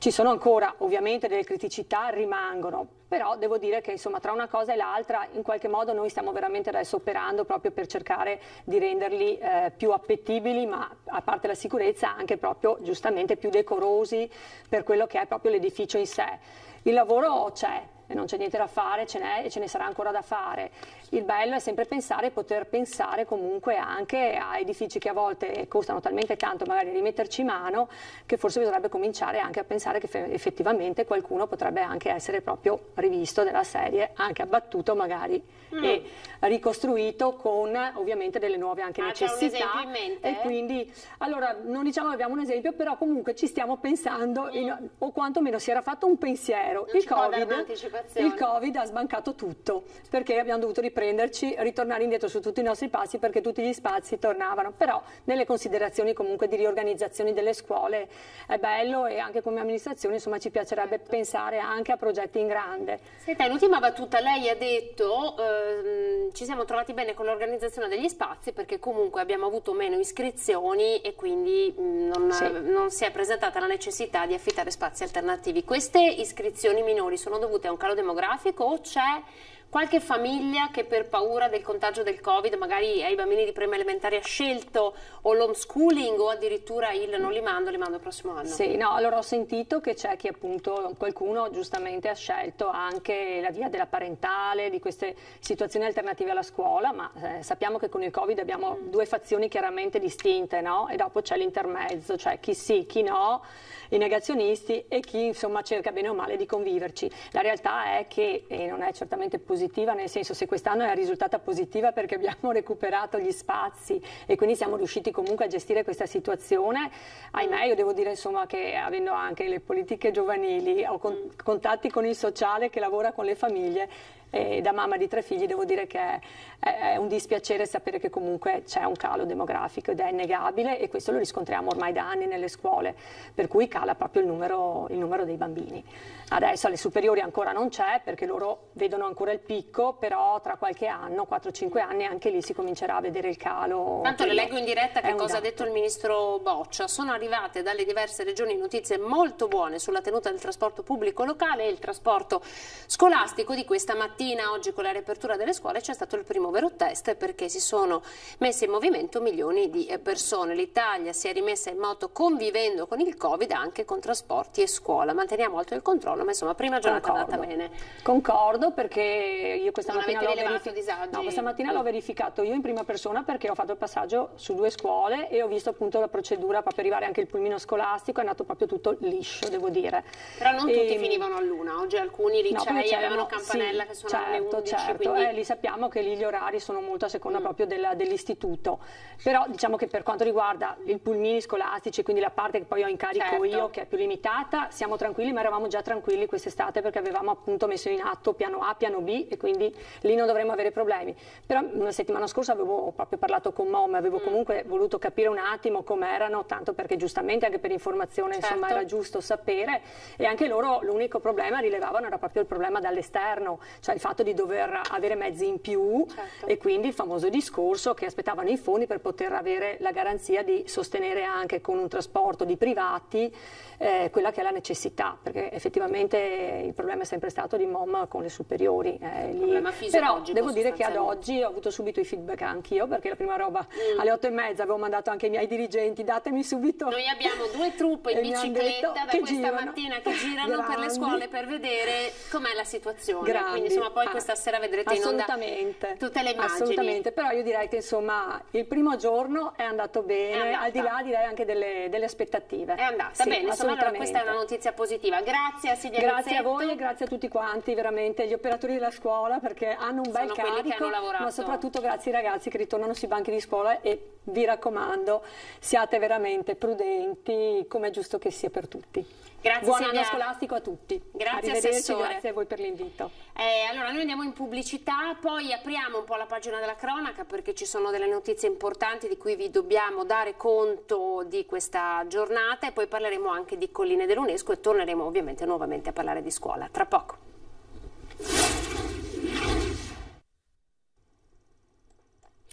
Ci sono ancora ovviamente delle criticità, rimangono, però devo dire che insomma tra una cosa e l'altra in qualche modo noi stiamo veramente adesso operando proprio per cercare di renderli eh, più appetibili, ma a parte la sicurezza anche proprio giustamente più decorosi per quello che è proprio l'edificio in sé. Il lavoro c'è. Non c'è niente da fare, ce n'è e ce ne sarà ancora da fare. Il bello è sempre pensare, poter pensare comunque anche a edifici che a volte costano talmente tanto magari rimetterci mano, che forse bisognerebbe cominciare anche a pensare che effettivamente qualcuno potrebbe anche essere proprio rivisto della serie, anche abbattuto magari mm. e ricostruito con ovviamente delle nuove anche ah, necessità. C'è un esempio in mente? E quindi, allora, non diciamo che abbiamo un esempio, però comunque ci stiamo pensando, mm. in, o quantomeno si era fatto un pensiero. Non il Covid Il Covid ha sbancato tutto, perché abbiamo dovuto riprenderci, ritornare indietro su tutti i nostri passi, perché tutti gli spazi tornavano. Però nelle considerazioni comunque di riorganizzazione delle scuole è bello, e anche come amministrazione insomma ci piacerebbe certo. pensare anche a progetti in grande. Senta, l'ultima battuta, lei ha detto ehm, ci siamo trovati bene con l'organizzazione degli spazi perché comunque abbiamo avuto meno iscrizioni e quindi mh, non, sì. non si è presentata la necessità di affittare spazi alternativi. Queste iscrizioni minori sono dovute a un calo demografico o c'è qualche famiglia che per paura del contagio del Covid magari ai bambini di prima elementare ha scelto o l'homeschooling o addirittura il non li mando, li mando il prossimo anno? Sì, no, allora ho sentito che c'è chi appunto, qualcuno giustamente ha scelto anche la via della parentale, di queste situazioni alternative alla scuola, ma eh, sappiamo che con il Covid abbiamo mm. due fazioni chiaramente distinte, no? E dopo c'è l'intermezzo, cioè chi sì, chi no, i negazionisti e chi insomma cerca bene o male di conviverci. La realtà è che, e non è certamente positiva, nel senso, se quest'anno è risultata positiva perché abbiamo recuperato gli spazi e quindi siamo riusciti comunque a gestire questa situazione, ahimè io devo dire insomma che avendo anche le politiche giovanili ho con, contatti con il sociale che lavora con le famiglie, e da mamma di tre figli devo dire che è, è un dispiacere sapere che comunque c'è un calo demografico ed è innegabile, e questo lo riscontriamo ormai da anni nelle scuole, per cui cala proprio il numero, il numero dei bambini. Adesso alle superiori ancora non c'è perché loro vedono ancora il picco, però tra qualche anno, quattro cinque anni, anche lì si comincerà a vedere il calo. Tanto le leggo in diretta che cosa dato. ha detto il ministro Boccia. Sono arrivate dalle diverse regioni notizie molto buone sulla tenuta del trasporto pubblico locale e il trasporto scolastico. Di questa mattina, oggi con la riapertura delle scuole, c'è stato il primo vero test perché si sono messe in movimento milioni di persone. L'Italia si è rimessa in moto convivendo con il Covid anche con trasporti e scuola. Manteniamo alto il controllo, ma insomma prima giornata è andata bene. Concordo, perché io questa non mattina l'ho verific- no, questa mattina l'ho verificato io in prima persona, perché ho fatto il passaggio su due scuole e ho visto appunto la procedura proprio arrivare anche il pulmino scolastico, è andato proprio tutto liscio, devo dire. Però non e... tutti finivano all'una, oggi alcuni licei no, avevano campanella sì, che suonava alle certo, undici. Certo, quindi... eh, lì sappiamo che lì gli orari sono molto a seconda mm. proprio della, dell'istituto, però diciamo che per quanto riguarda i pulmini scolastici, quindi la parte che poi ho in carico certo. io, che è più limitata, siamo tranquilli, ma eravamo già tranquilli quest'estate perché avevamo appunto messo in atto piano A, piano B, e quindi lì non dovremmo avere problemi. Però una settimana scorsa avevo proprio parlato con Mom, avevo mm. comunque voluto capire un attimo com'erano, tanto perché giustamente anche per informazione certo. insomma era giusto sapere, e anche loro l'unico problema rilevavano era proprio il problema dall'esterno, cioè il fatto di dover avere mezzi in più certo. e quindi il famoso discorso che aspettavano i fondi per poter avere la garanzia di sostenere anche con un trasporto di privati eh, quella che è la necessità, perché effettivamente il problema è sempre stato di Mom con le superiori. Eh, lì. Però devo dire che ad oggi ho avuto subito i feedback anch'io, perché la prima roba mm. alle otto e mezza avevo mandato anche ai miei dirigenti, datemi subito. Noi abbiamo due truppe in bicicletta da questa girano. mattina che girano Grandi. per le scuole per vedere com'è la situazione. Grandi. Quindi insomma poi ah, questa sera vedrete in onda tutte le immagini. Assolutamente, però io direi che insomma il primo giorno è andato bene, è al di là direi anche delle, delle aspettative. È andata sì, bene, insomma allora questa è una notizia positiva. Grazie a Silvia Grazie Rizzetto. a voi e grazie a tutti quanti, veramente gli operatori della scuola, perché hanno un bel Sono carico, ma soprattutto grazie ai ragazzi che ritornano sui banchi di scuola, e vi raccomando siate veramente prudenti, come è giusto che sia per tutti. Grazie, Buon Silvia. anno scolastico a tutti. Grazie, Arrivederci, Assessore. grazie a voi per l'invito. Eh, allora noi andiamo in pubblicità, poi apriamo un po' la pagina della cronaca perché ci sono delle notizie importanti di cui vi dobbiamo dare conto di questa giornata, e poi parleremo anche di Colline dell'UNESCO e torneremo ovviamente nuovamente a parlare di scuola. Tra poco. Ecco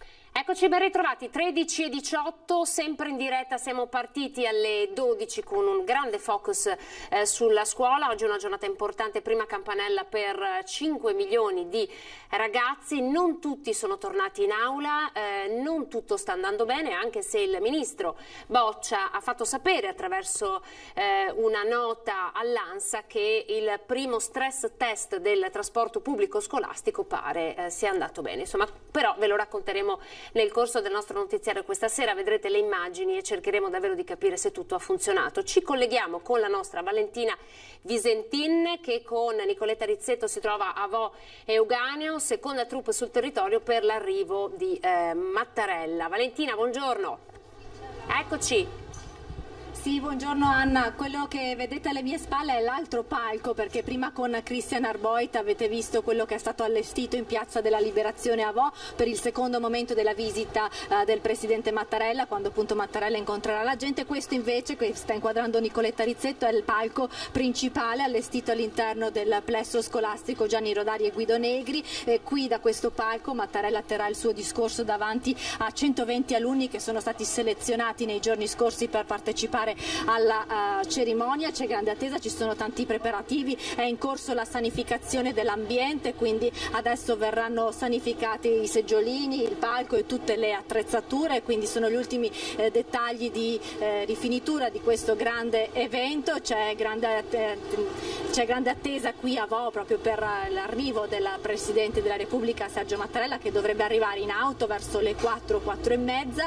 Eccoci ben ritrovati, tredici e diciotto, sempre in diretta, siamo partiti alle dodici con un grande focus eh, sulla scuola. Oggi è una giornata importante, prima campanella per cinque milioni di ragazzi, non tutti sono tornati in aula, eh, non tutto sta andando bene, anche se il ministro Boccia ha fatto sapere attraverso eh, una nota all'ANSA che il primo stress test del trasporto pubblico scolastico pare eh, sia andato bene. Insomma, però ve lo racconteremo nel corso del nostro notiziario questa sera, vedrete le immagini e cercheremo davvero di capire se tutto ha funzionato. Ci colleghiamo con la nostra Valentina Visentin, che con Nicoletta Rizzetto si trova a Vo Euganeo, seconda troupe sul territorio per l'arrivo di eh, Mattarella. Valentina, buongiorno. Eccoci. Sì, buongiorno Anna. Quello che vedete alle mie spalle è l'altro palco, perché prima con Christian Arboit avete visto quello che è stato allestito in Piazza della Liberazione a Vo per il secondo momento della visita uh, del Presidente Mattarella, quando appunto Mattarella incontrerà la gente. Questo invece, che sta inquadrando Nicoletta Rizzetto, è il palco principale allestito all'interno del plesso scolastico Gianni Rodari e Guido Negri. E qui da questo palco Mattarella terrà il suo discorso davanti a centoventi alunni che sono stati selezionati nei giorni scorsi per partecipare alla uh, cerimonia. C'è grande attesa, ci sono tanti preparativi, è in corso la sanificazione dell'ambiente, quindi adesso verranno sanificati i seggiolini, il palco e tutte le attrezzature, quindi sono gli ultimi eh, dettagli di eh, rifinitura di questo grande evento. C'è grande, eh, c'è grande attesa qui a Vo proprio per l'arrivo del Presidente della Repubblica Sergio Mattarella, che dovrebbe arrivare in auto verso le quattro, quattro e mezza,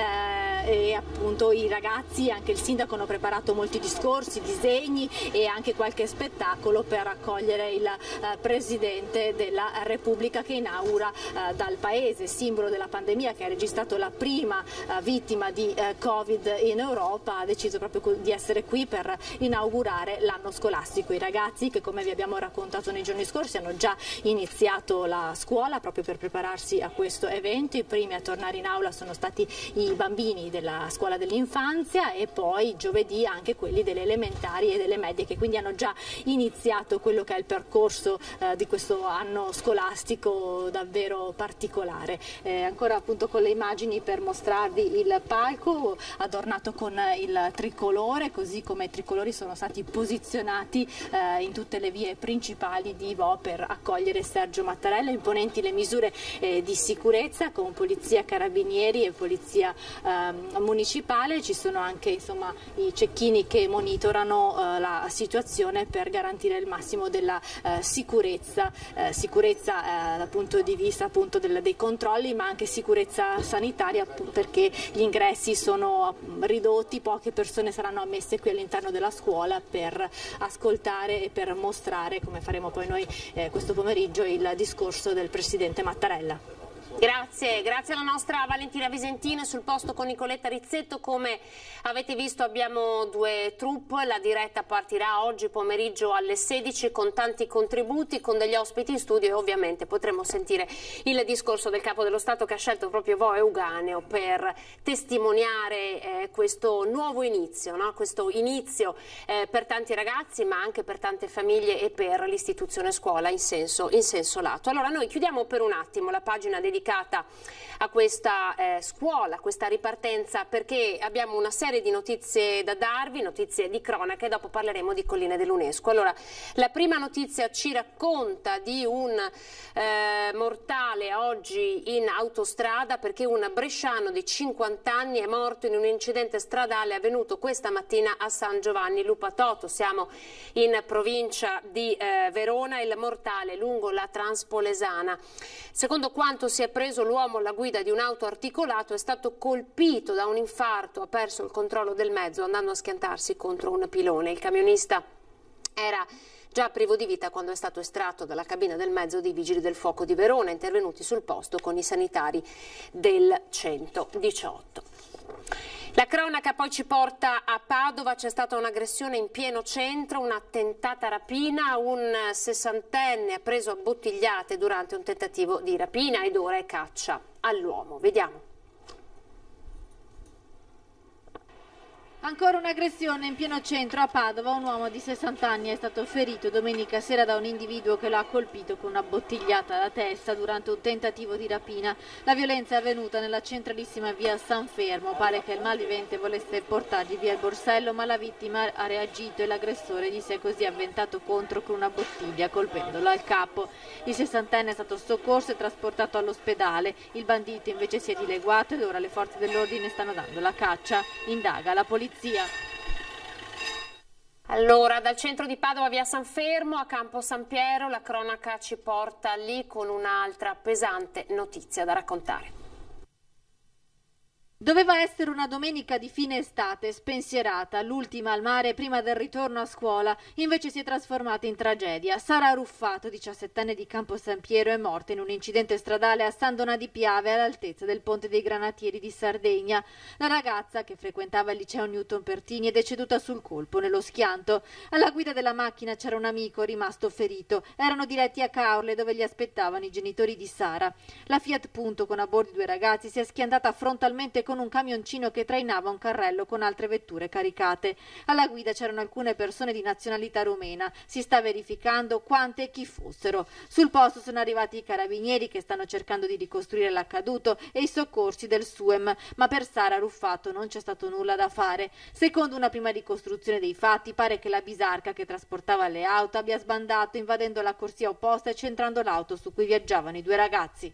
eh, e appunto i ragazzi, anche il sindaco, hanno preparato molti discorsi, disegni e anche qualche spettacolo per accogliere il eh, Presidente della Repubblica, che inaugura eh, dal paese, simbolo della pandemia, che ha registrato la prima eh, vittima di eh, Covid in Europa. Ha deciso proprio di essere qui per inaugurare l'anno scolastico. I ragazzi, che come vi abbiamo raccontato nei giorni scorsi, hanno già iniziato la scuola proprio per prepararsi a questo evento. I primi a tornare in aula sono stati i bambini della scuola dell'infanzia e poi giovedì anche quelli delle elementari e delle medie, che quindi hanno già iniziato quello che è il percorso eh, di questo anno scolastico davvero particolare. Eh, ancora appunto con le immagini per mostrarvi il palco adornato con il tricolore, così come i tricolori sono stati posizionati eh, in tutte le vie principali di Vo per accogliere Sergio Mattarella. Imponenti le misure eh, di sicurezza con polizia, carabinieri e polizia eh, municipale. Ci sono anche insomma i cecchini che monitorano uh, la situazione per garantire il massimo della uh, sicurezza, uh, sicurezza uh, dal punto di vista appunto del, dei controlli, ma anche sicurezza sanitaria, perché gli ingressi sono ridotti, poche persone saranno ammesse qui all'interno della scuola per ascoltare e per mostrare, come faremo poi noi eh, questo pomeriggio, il discorso del Presidente Mattarella. Grazie, grazie alla nostra Valentina Visentin sul posto con Nicoletta Rizzetto. Come avete visto abbiamo due troupe, la diretta partirà oggi pomeriggio alle sedici con tanti contributi, con degli ospiti in studio, e ovviamente potremo sentire il discorso del Capo dello Stato, che ha scelto proprio Vo Euganeo per testimoniare eh, questo nuovo inizio, no? questo inizio eh, per tanti ragazzi, ma anche per tante famiglie e per l'istituzione scuola in senso, in senso lato. Allora noi chiudiamo per un attimo la pagina dedicata a questa eh, scuola, questa ripartenza, perché abbiamo una serie di notizie da darvi, notizie di cronaca, e dopo parleremo di Colline dell'UNESCO. Allora, la prima notizia ci racconta di un eh, mortale oggi in autostrada, perché un bresciano di cinquanta anni è morto in un incidente stradale avvenuto questa mattina a San Giovanni Lupatoto. Siamo in provincia di eh, Verona, il mortale lungo la Transpolesana. Secondo quanto si è preso l'uomo alla guida di un'auto articolato, è stato colpito da un infarto, ha perso il controllo del mezzo andando a schiantarsi contro un pilone. Il camionista era già privo di vita quando è stato estratto dalla cabina del mezzo dei Vigili del Fuoco di Verona, intervenuti sul posto con i sanitari del centodiciotto. La cronaca poi ci porta a Padova, c'è stata un'aggressione in pieno centro, una tentata rapina, un sessantenne ha preso a bottigliate durante un tentativo di rapina ed ora è caccia all'uomo. Vediamo. Ancora un'aggressione in pieno centro a Padova. Un uomo di sessanta anni è stato ferito domenica sera da un individuo che lo ha colpito con una bottigliata alla testa durante un tentativo di rapina. La violenza è avvenuta nella centralissima via San Fermo. Pare che il malvivente volesse portargli via il borsello, ma la vittima ha reagito e l'aggressore gli si è così avventato contro con una bottiglia, colpendolo al capo. Il sessantenne è stato soccorso e trasportato all'ospedale. Il bandito invece si è dileguato ed ora le forze dell'ordine stanno dando la caccia. Indaga la polizia. Allora, dal centro di Padova via San Fermo a Campo San Piero, la cronaca ci porta lì con un'altra pesante notizia da raccontare. Doveva essere una domenica di fine estate, spensierata, l'ultima al mare prima del ritorno a scuola, invece si è trasformata in tragedia. Sara Ruffato, diciassettenne di Campo San Piero, è morta in un incidente stradale a San Donà di Piave, all'altezza del Ponte dei Granatieri di Sardegna. La ragazza, che frequentava il liceo Newton Pertini, è deceduta sul colpo, nello schianto. Alla guida della macchina c'era un amico rimasto ferito. Erano diretti a Caorle, dove li aspettavano i genitori di Sara. La Fiat Punto, con a bordo due ragazzi, si è schiantata frontalmente con un camioncino che trainava un carrello con altre vetture caricate. Alla guida c'erano alcune persone di nazionalità rumena. Si sta verificando quante e chi fossero. Sul posto sono arrivati i carabinieri che stanno cercando di ricostruire l'accaduto e i soccorsi del SUEM, ma per Sara Ruffato non c'è stato nulla da fare. Secondo una prima ricostruzione dei fatti, pare che la bisarca che trasportava le auto abbia sbandato invadendo la corsia opposta e centrando l'auto su cui viaggiavano i due ragazzi.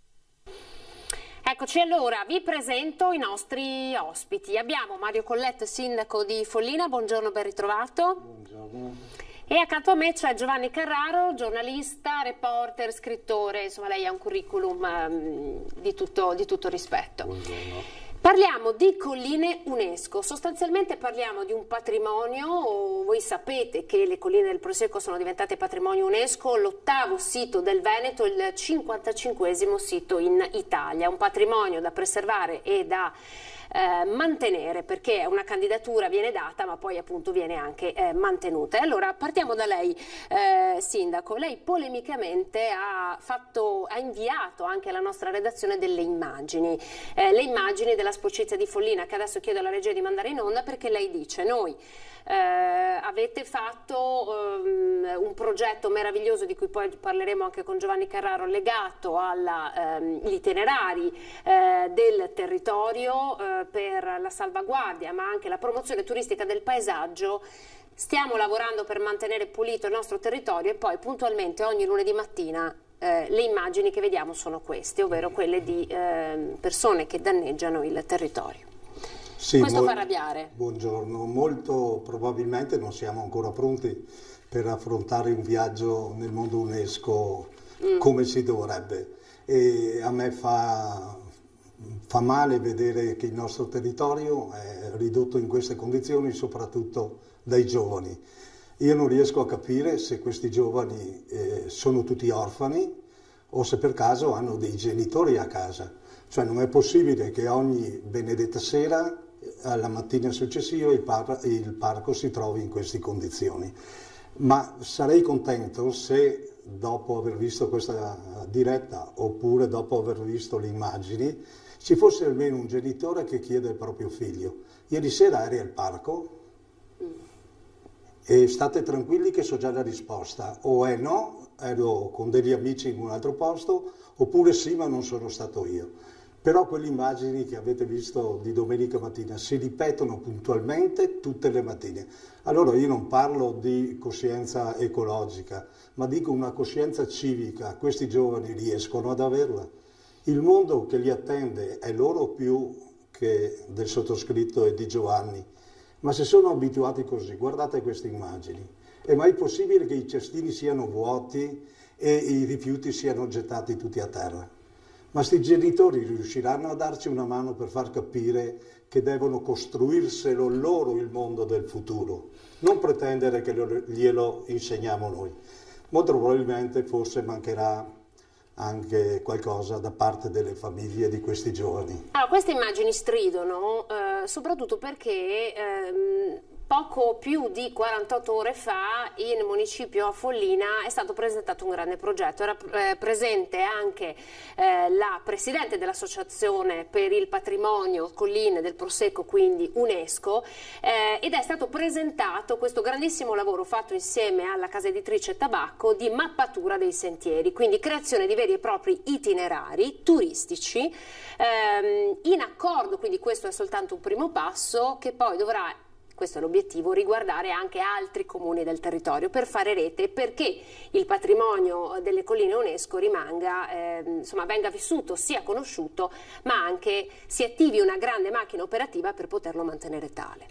Eccoci, allora, vi presento i nostri ospiti. Abbiamo Mario Colletto, sindaco di Follina, buongiorno, ben ritrovato. Buongiorno. E accanto a me c'è Giovanni Carraro, giornalista, reporter, scrittore, insomma lei ha un curriculum um, di, tutto, di tutto rispetto. Buongiorno. Parliamo di colline UNESCO, sostanzialmente parliamo di un patrimonio. Voi sapete che le colline del Prosecco sono diventate patrimonio UNESCO, l'ottavo sito del Veneto, il cinquantacinquesimo sito in Italia, un patrimonio da preservare e da eh, mantenere, perché una candidatura viene data ma poi appunto viene anche eh, mantenuta. E allora partiamo da lei, eh, sindaco. Lei polemicamente ha, fatto, ha inviato anche alla nostra redazione delle immagini, eh, le immagini della sporcizia di Follina, che adesso chiedo alla regia di mandare in onda, perché lei dice: noi eh, avete fatto um, un progetto meraviglioso di cui poi parleremo anche con Giovanni Carraro, legato agli um, itinerari eh, del territorio eh, per la salvaguardia ma anche la promozione turistica del paesaggio. Stiamo lavorando per mantenere pulito il nostro territorio e poi puntualmente ogni lunedì mattina Eh, le immagini che vediamo sono queste, ovvero quelle di eh, persone che danneggiano il territorio. Sì, Questo fa arrabbiare. Buongiorno, molto probabilmente non siamo ancora pronti per affrontare un viaggio nel mondo UNESCO mm. come si dovrebbe, e a me fa, fa male vedere che il nostro territorio è ridotto in queste condizioni, soprattutto dai giovani. Io non riesco a capire se questi giovani eh, sono tutti orfani o se per caso hanno dei genitori a casa. Cioè non è possibile che ogni benedetta sera, alla mattina successiva, il, par il parco si trovi in queste condizioni. Ma sarei contento se dopo aver visto questa diretta oppure dopo aver visto le immagini ci fosse almeno un genitore che chiede al proprio figlio: ieri sera eri al parco? E state tranquilli che so già la risposta, o è no, ero con degli amici in un altro posto, oppure sì, ma non sono stato io. Però quelle immagini che avete visto di domenica mattina si ripetono puntualmente tutte le mattine. Allora io non parlo di coscienza ecologica, ma dico una coscienza civica. Questi giovani riescono ad averla. Il mondo che li attende è loro più che del sottoscritto e di Giovanni. Ma se sono abituati così, guardate queste immagini. È mai possibile che i cestini siano vuoti e i rifiuti siano gettati tutti a terra? Ma sti genitori riusciranno a darci una mano per far capire che devono costruirselo loro il mondo del futuro, non pretendere che glielo insegniamo noi. Molto probabilmente forse mancherà anche qualcosa da parte delle famiglie di questi giovani. Allora, queste immagini stridono eh, soprattutto perché eh, Poco più di quarantotto ore fa in municipio a Follina è stato presentato un grande progetto. Era eh, presente anche eh, la presidente dell'Associazione per il Patrimonio Colline del Prosecco, quindi UNESCO, eh, ed è stato presentato questo grandissimo lavoro fatto insieme alla casa editrice Tabacco di mappatura dei sentieri, quindi creazione di veri e propri itinerari turistici ehm, in accordo, quindi questo è soltanto un primo passo che poi dovrà, questo è l'obiettivo, riguardare anche altri comuni del territorio per fare rete, perché il patrimonio delle colline UNESCO rimanga, eh, insomma, venga vissuto, sia conosciuto, ma anche si attivi una grande macchina operativa per poterlo mantenere tale.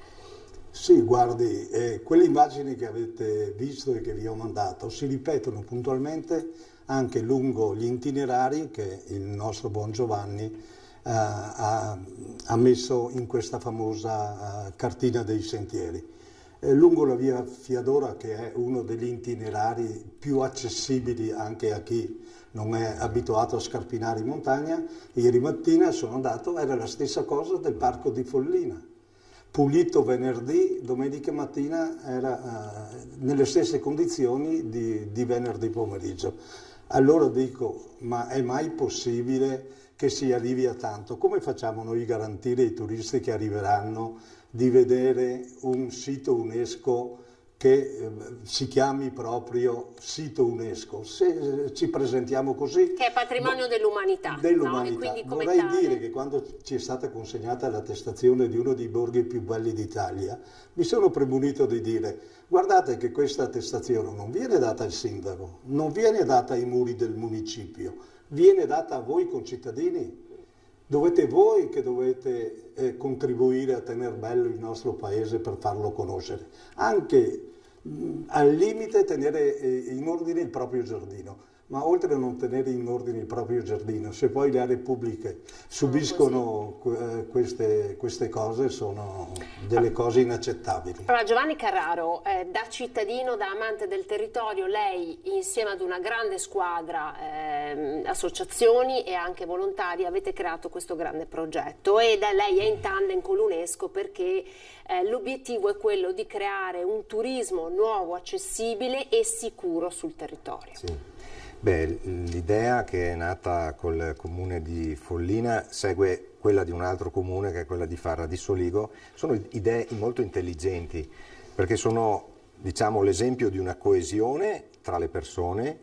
Sì, guardi, eh, quelle immagini che avete visto e che vi ho mandato si ripetono puntualmente anche lungo gli itinerari che il nostro buon Giovanni Uh, ha, ha messo in questa famosa uh, cartina dei sentieri. Eh, lungo la via Fiadora, che è uno degli itinerari più accessibili anche a chi non è abituato a scarpinare in montagna, ieri mattina sono andato, era la stessa cosa del parco di Follina. Pulito venerdì, domenica mattina era uh, nelle stesse condizioni di, di venerdì pomeriggio. Allora dico, ma è mai possibile che si arrivi a tanto? Come facciamo noi a garantire ai turisti che arriveranno di vedere un sito UNESCO che eh, si chiami proprio sito UNESCO? Se ci presentiamo così... Che è patrimonio dell'umanità. Dell'umanità. No? Vorrei tale... dire che quando ci è stata consegnata l'attestazione di uno dei borghi più belli d'Italia, mi sono premunito di dire: guardate che questa attestazione non viene data al sindaco, non viene data ai muri del municipio, viene data a voi concittadini. Dovete voi che dovete eh, contribuire a tenere bello il nostro paese per farlo conoscere. Anche mh, al limite tenere eh, in ordine il proprio giardino. Ma oltre a non tenere in ordine il proprio giardino, se poi le aree pubbliche subiscono eh, queste, queste cose, sono delle cose inaccettabili. Allora, Giovanni Carraro, eh, da cittadino, da amante del territorio, lei insieme ad una grande squadra, eh, associazioni e anche volontari, avete creato questo grande progetto e da lei è in tandem con l'UNESCO perché eh, l'obiettivo è quello di creare un turismo nuovo, accessibile e sicuro sul territorio. Sì. Beh, l'idea che è nata col comune di Follina segue quella di un altro comune che è quella di Farra di Soligo. Sono idee molto intelligenti perché sono, diciamo, l'esempio di una coesione tra le persone,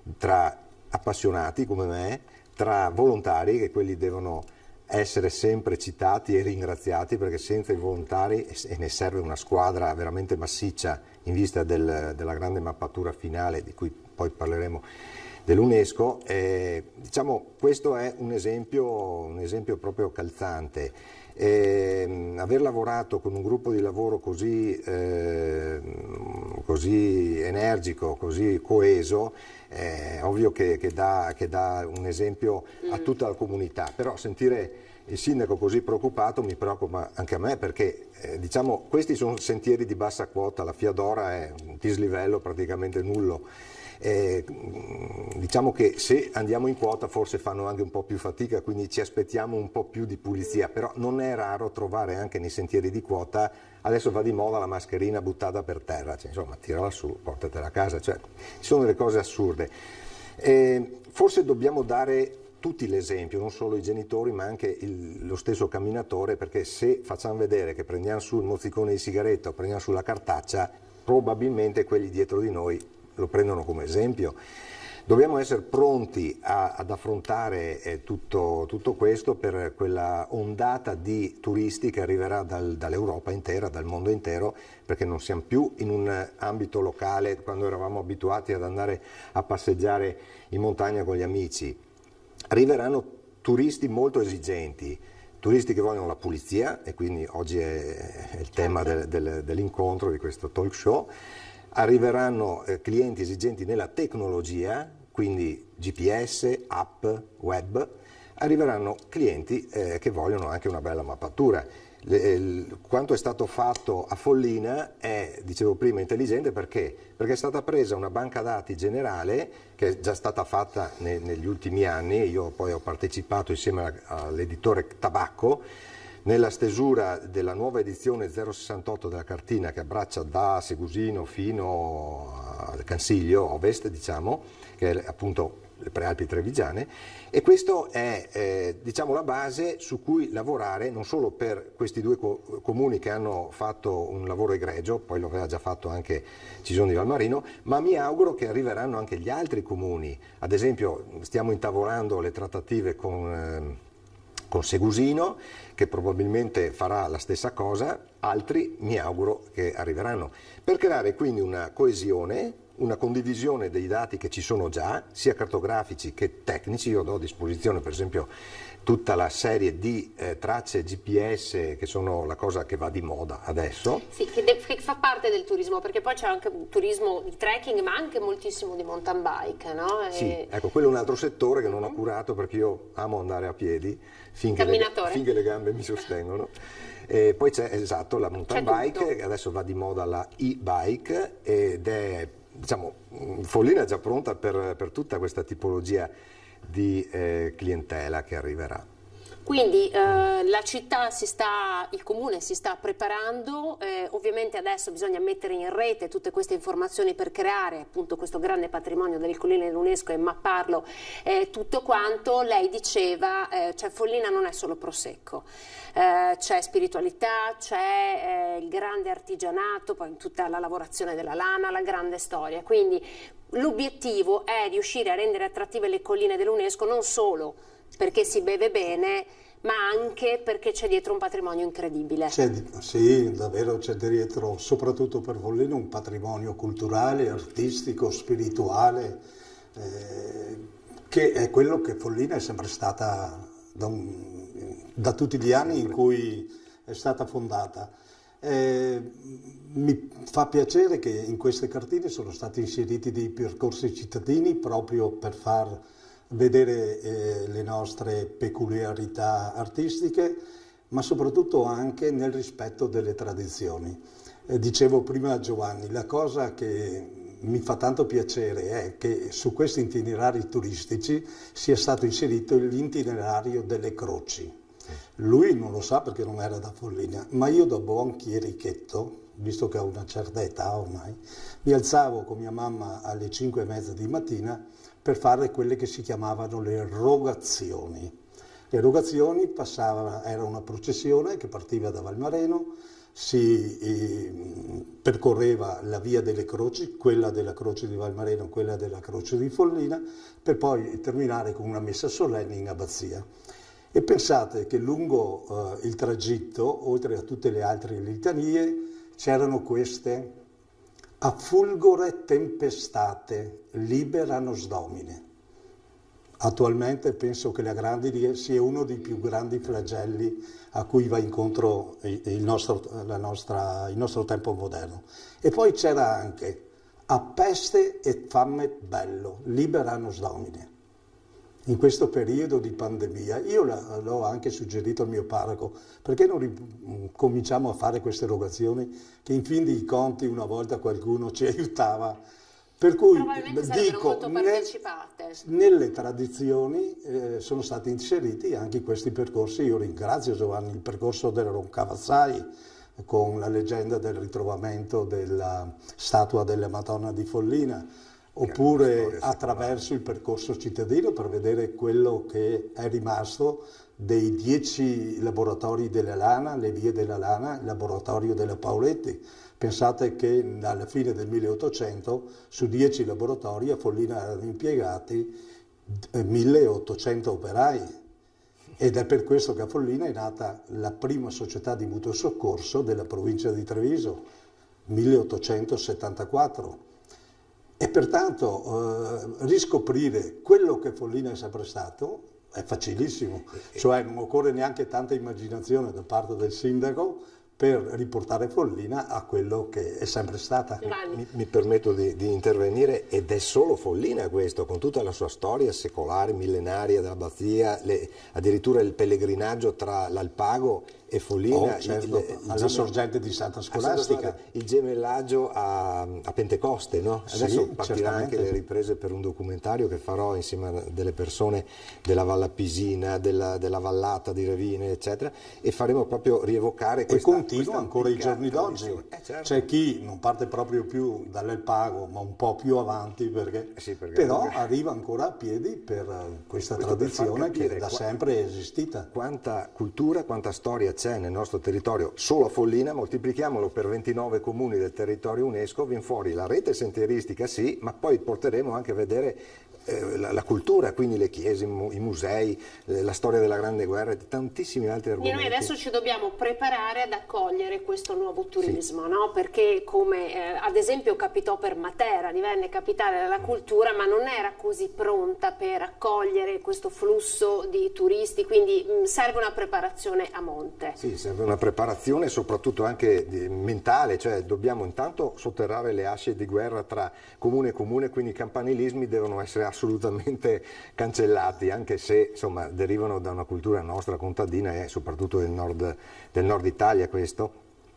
tra appassionati come me, tra volontari, che quelli devono essere sempre citati e ringraziati, perché senza i volontari, e ne serve una squadra veramente massiccia in vista del, della grande mappatura finale di cui poi parleremo, dell'UNESCO, eh, diciamo, questo è un esempio, un esempio proprio calzante. Eh, aver lavorato con un gruppo di lavoro così, eh, così energico, così coeso, è eh, ovvio che, che, dà, che dà un esempio a tutta la comunità, però sentire il sindaco così preoccupato mi preoccupa anche a me, perché eh, diciamo, questi sono sentieri di bassa quota, la Fiadora è un dislivello praticamente nullo. Eh, diciamo che se andiamo in quota forse fanno anche un po' più fatica, quindi ci aspettiamo un po' più di pulizia, però non è raro trovare anche nei sentieri di quota, adesso va di moda la mascherina buttata per terra, cioè, insomma, tirala su, portatela a casa, cioè, ci sono delle cose assurde. Eh, forse dobbiamo dare tutti l'esempio, non solo i genitori ma anche il, lo stesso camminatore, perché se facciamo vedere che prendiamo su il mozzicone di sigaretta o prendiamo sulla cartaccia, probabilmente quelli dietro di noi lo prendono come esempio. Dobbiamo essere pronti a, ad affrontare eh, tutto, tutto questo per quella ondata di turisti che arriverà dal, dall'Europa intera, dal mondo intero, perché non siamo più in un ambito locale quando eravamo abituati ad andare a passeggiare in montagna con gli amici. Arriveranno turisti molto esigenti, turisti che vogliono la pulizia, e quindi oggi è, è il tema del, del, dell'incontro di questo talk show. Arriveranno eh, clienti esigenti nella tecnologia, quindi G P S, app, web. Arriveranno clienti eh, che vogliono anche una bella mappatura. Le, il, quanto è stato fatto a Follina è, dicevo prima, intelligente perché? Perché è stata presa una banca dati generale che è già stata fatta ne, negli ultimi anni. Io poi ho partecipato insieme all'editore Tabacco, Nella stesura della nuova edizione zero sessantotto della cartina, che abbraccia da Segusino fino al Cansiglio Ovest, diciamo, che è appunto le Prealpi Trevigiane, e questo è eh, diciamo la base su cui lavorare non solo per questi due co comuni che hanno fatto un lavoro egregio, poi lo aveva già fatto anche Cisone di Valmarino, ma mi auguro che arriveranno anche gli altri comuni. Ad esempio stiamo intavolando le trattative con, eh, con Segusino, che probabilmente farà la stessa cosa, altri mi auguro che arriveranno, per creare quindi una coesione, una condivisione dei dati che ci sono già, sia cartografici che tecnici. Io do a disposizione per esempio tutta la serie di eh, tracce G P S, che sono la cosa che va di moda adesso. Sì, che, che fa parte del turismo, perché poi c'è anche un turismo di trekking, ma anche moltissimo di mountain bike, no? E... Sì, ecco, quello è un altro settore che non ho curato, perché io amo andare a piedi finché, le, finché le gambe mi sostengono. E poi c'è, esatto, la mountain bike, che adesso va di moda la e-bike, ed è, diciamo, Follina è già pronta per, per tutta questa tipologia di eh, clientela che arriverà. Quindi eh, la città si sta, il comune si sta preparando, eh, ovviamente adesso bisogna mettere in rete tutte queste informazioni per creare appunto questo grande patrimonio delle colline dell'UNESCO e mapparlo eh, tutto quanto. Lei diceva, eh, cioè Follina non è solo prosecco, eh, c'è spiritualità, c'è eh, il grande artigianato, poi tutta la lavorazione della lana, la grande storia, quindi l'obiettivo è riuscire a rendere attrattive le colline dell'UNESCO non solo perché si beve bene, ma anche perché c'è dietro un patrimonio incredibile. Sì, davvero c'è dietro, soprattutto per Follina, un patrimonio culturale, artistico, spirituale, eh, che è quello che Follina è sempre stata da, un, da tutti gli anni in cui è stata fondata. Eh, mi fa piacere che in queste cartine sono stati inseriti dei percorsi cittadini proprio per far vedere eh, le nostre peculiarità artistiche, ma soprattutto anche nel rispetto delle tradizioni. Eh, dicevo prima a Giovanni, la cosa che mi fa tanto piacere è che su questi itinerari turistici sia stato inserito l'itinerario delle croci. Lui non lo sa perché non era da Follina, ma io da buon chierichetto, visto che ho una certa età ormai, mi alzavo con mia mamma alle cinque e mezza di mattina per fare quelle che si chiamavano le rogazioni. Le rogazioni passavano, era una processione che partiva da Valmareno, si eh, percorreva la via delle croci, quella della croce di Valmareno, quella della croce di Follina, per poi terminare con una messa solenne in abbazia. E pensate che lungo eh, il tragitto, oltre a tutte le altre litanie, c'erano queste: a fulgore tempestate, libera nos domine. Attualmente penso che la grandine sia uno dei più grandi flagelli a cui va incontro il nostro, la nostra, il nostro tempo moderno. E poi c'era anche a peste et fammet bello, libera nos domine. In questo periodo di pandemia, io l'ho anche suggerito al mio parroco, perché non cominciamo a fare queste erogazioni che in fin dei conti una volta qualcuno ci aiutava, per cui dico, nel, nelle tradizioni eh, sono stati inseriti anche questi percorsi. Io ringrazio Giovanni, il percorso del Roncavazzai con la leggenda del ritrovamento della statua della Madonna di Follina, oppure attraverso il percorso cittadino per vedere quello che è rimasto dei dieci laboratori della lana, le vie della lana, il laboratorio della Paoletti. Pensate che alla fine del milleottocento su dieci laboratori a Follina erano impiegati milleottocento operai, ed è per questo che a Follina è nata la prima società di mutuo soccorso della provincia di Treviso, milleottocentosettantaquattro. E pertanto eh, riscoprire quello che Follina è sempre stato è facilissimo, cioè non occorre neanche tanta immaginazione da parte del sindaco per riportare Follina a quello che è sempre stata. Mi, mi permetto di, di intervenire, ed è solo Follina questo, con tutta la sua storia secolare, millenaria dell'abbazia, addirittura il pellegrinaggio tra l'Alpago e Follina, oh, certo, il, il alla gem- sorgente di Santa Scolastica, il gemellaggio a, a Pentecoste, no? Adesso sì, partirà anche le riprese per un documentario che farò insieme a delle persone della Valla Pisina, della, della Vallata di Revine, eccetera, e faremo proprio rievocare questa, e continua ancora i giorni d'oggi. Eh, certo. C'è chi non parte proprio più dall'El Pago, ma un po' più avanti, perché, sì, perché però perché... arriva ancora a piedi per questa Questo tradizione per che da qua... sempre è esistita. Quanta cultura, quanta storia c'è nel nostro territorio, solo a Follina, moltiplichiamolo per ventinove comuni del territorio UNESCO, viene fuori la rete sentieristica, sì, ma poi porteremo anche a vedere eh, la, la cultura, quindi le chiese, i musei, eh, la storia della Grande Guerra e tantissimi altri argomenti. E noi adesso ci dobbiamo preparare ad accogliere questo nuovo turismo, sì. no? Perché come eh, ad esempio capitò per Matera, divenne capitale della cultura, ma non era così pronta per accogliere questo flusso di turisti, quindi mh, serve una preparazione a monte. Sì, serve una preparazione soprattutto anche di, mentale, cioè dobbiamo intanto sotterrare le asce di guerra tra comune e comune, quindi i campanilismi devono essere assolutamente cancellati, anche se insomma derivano da una cultura nostra contadina e soprattutto del nord, del nord Italia questo,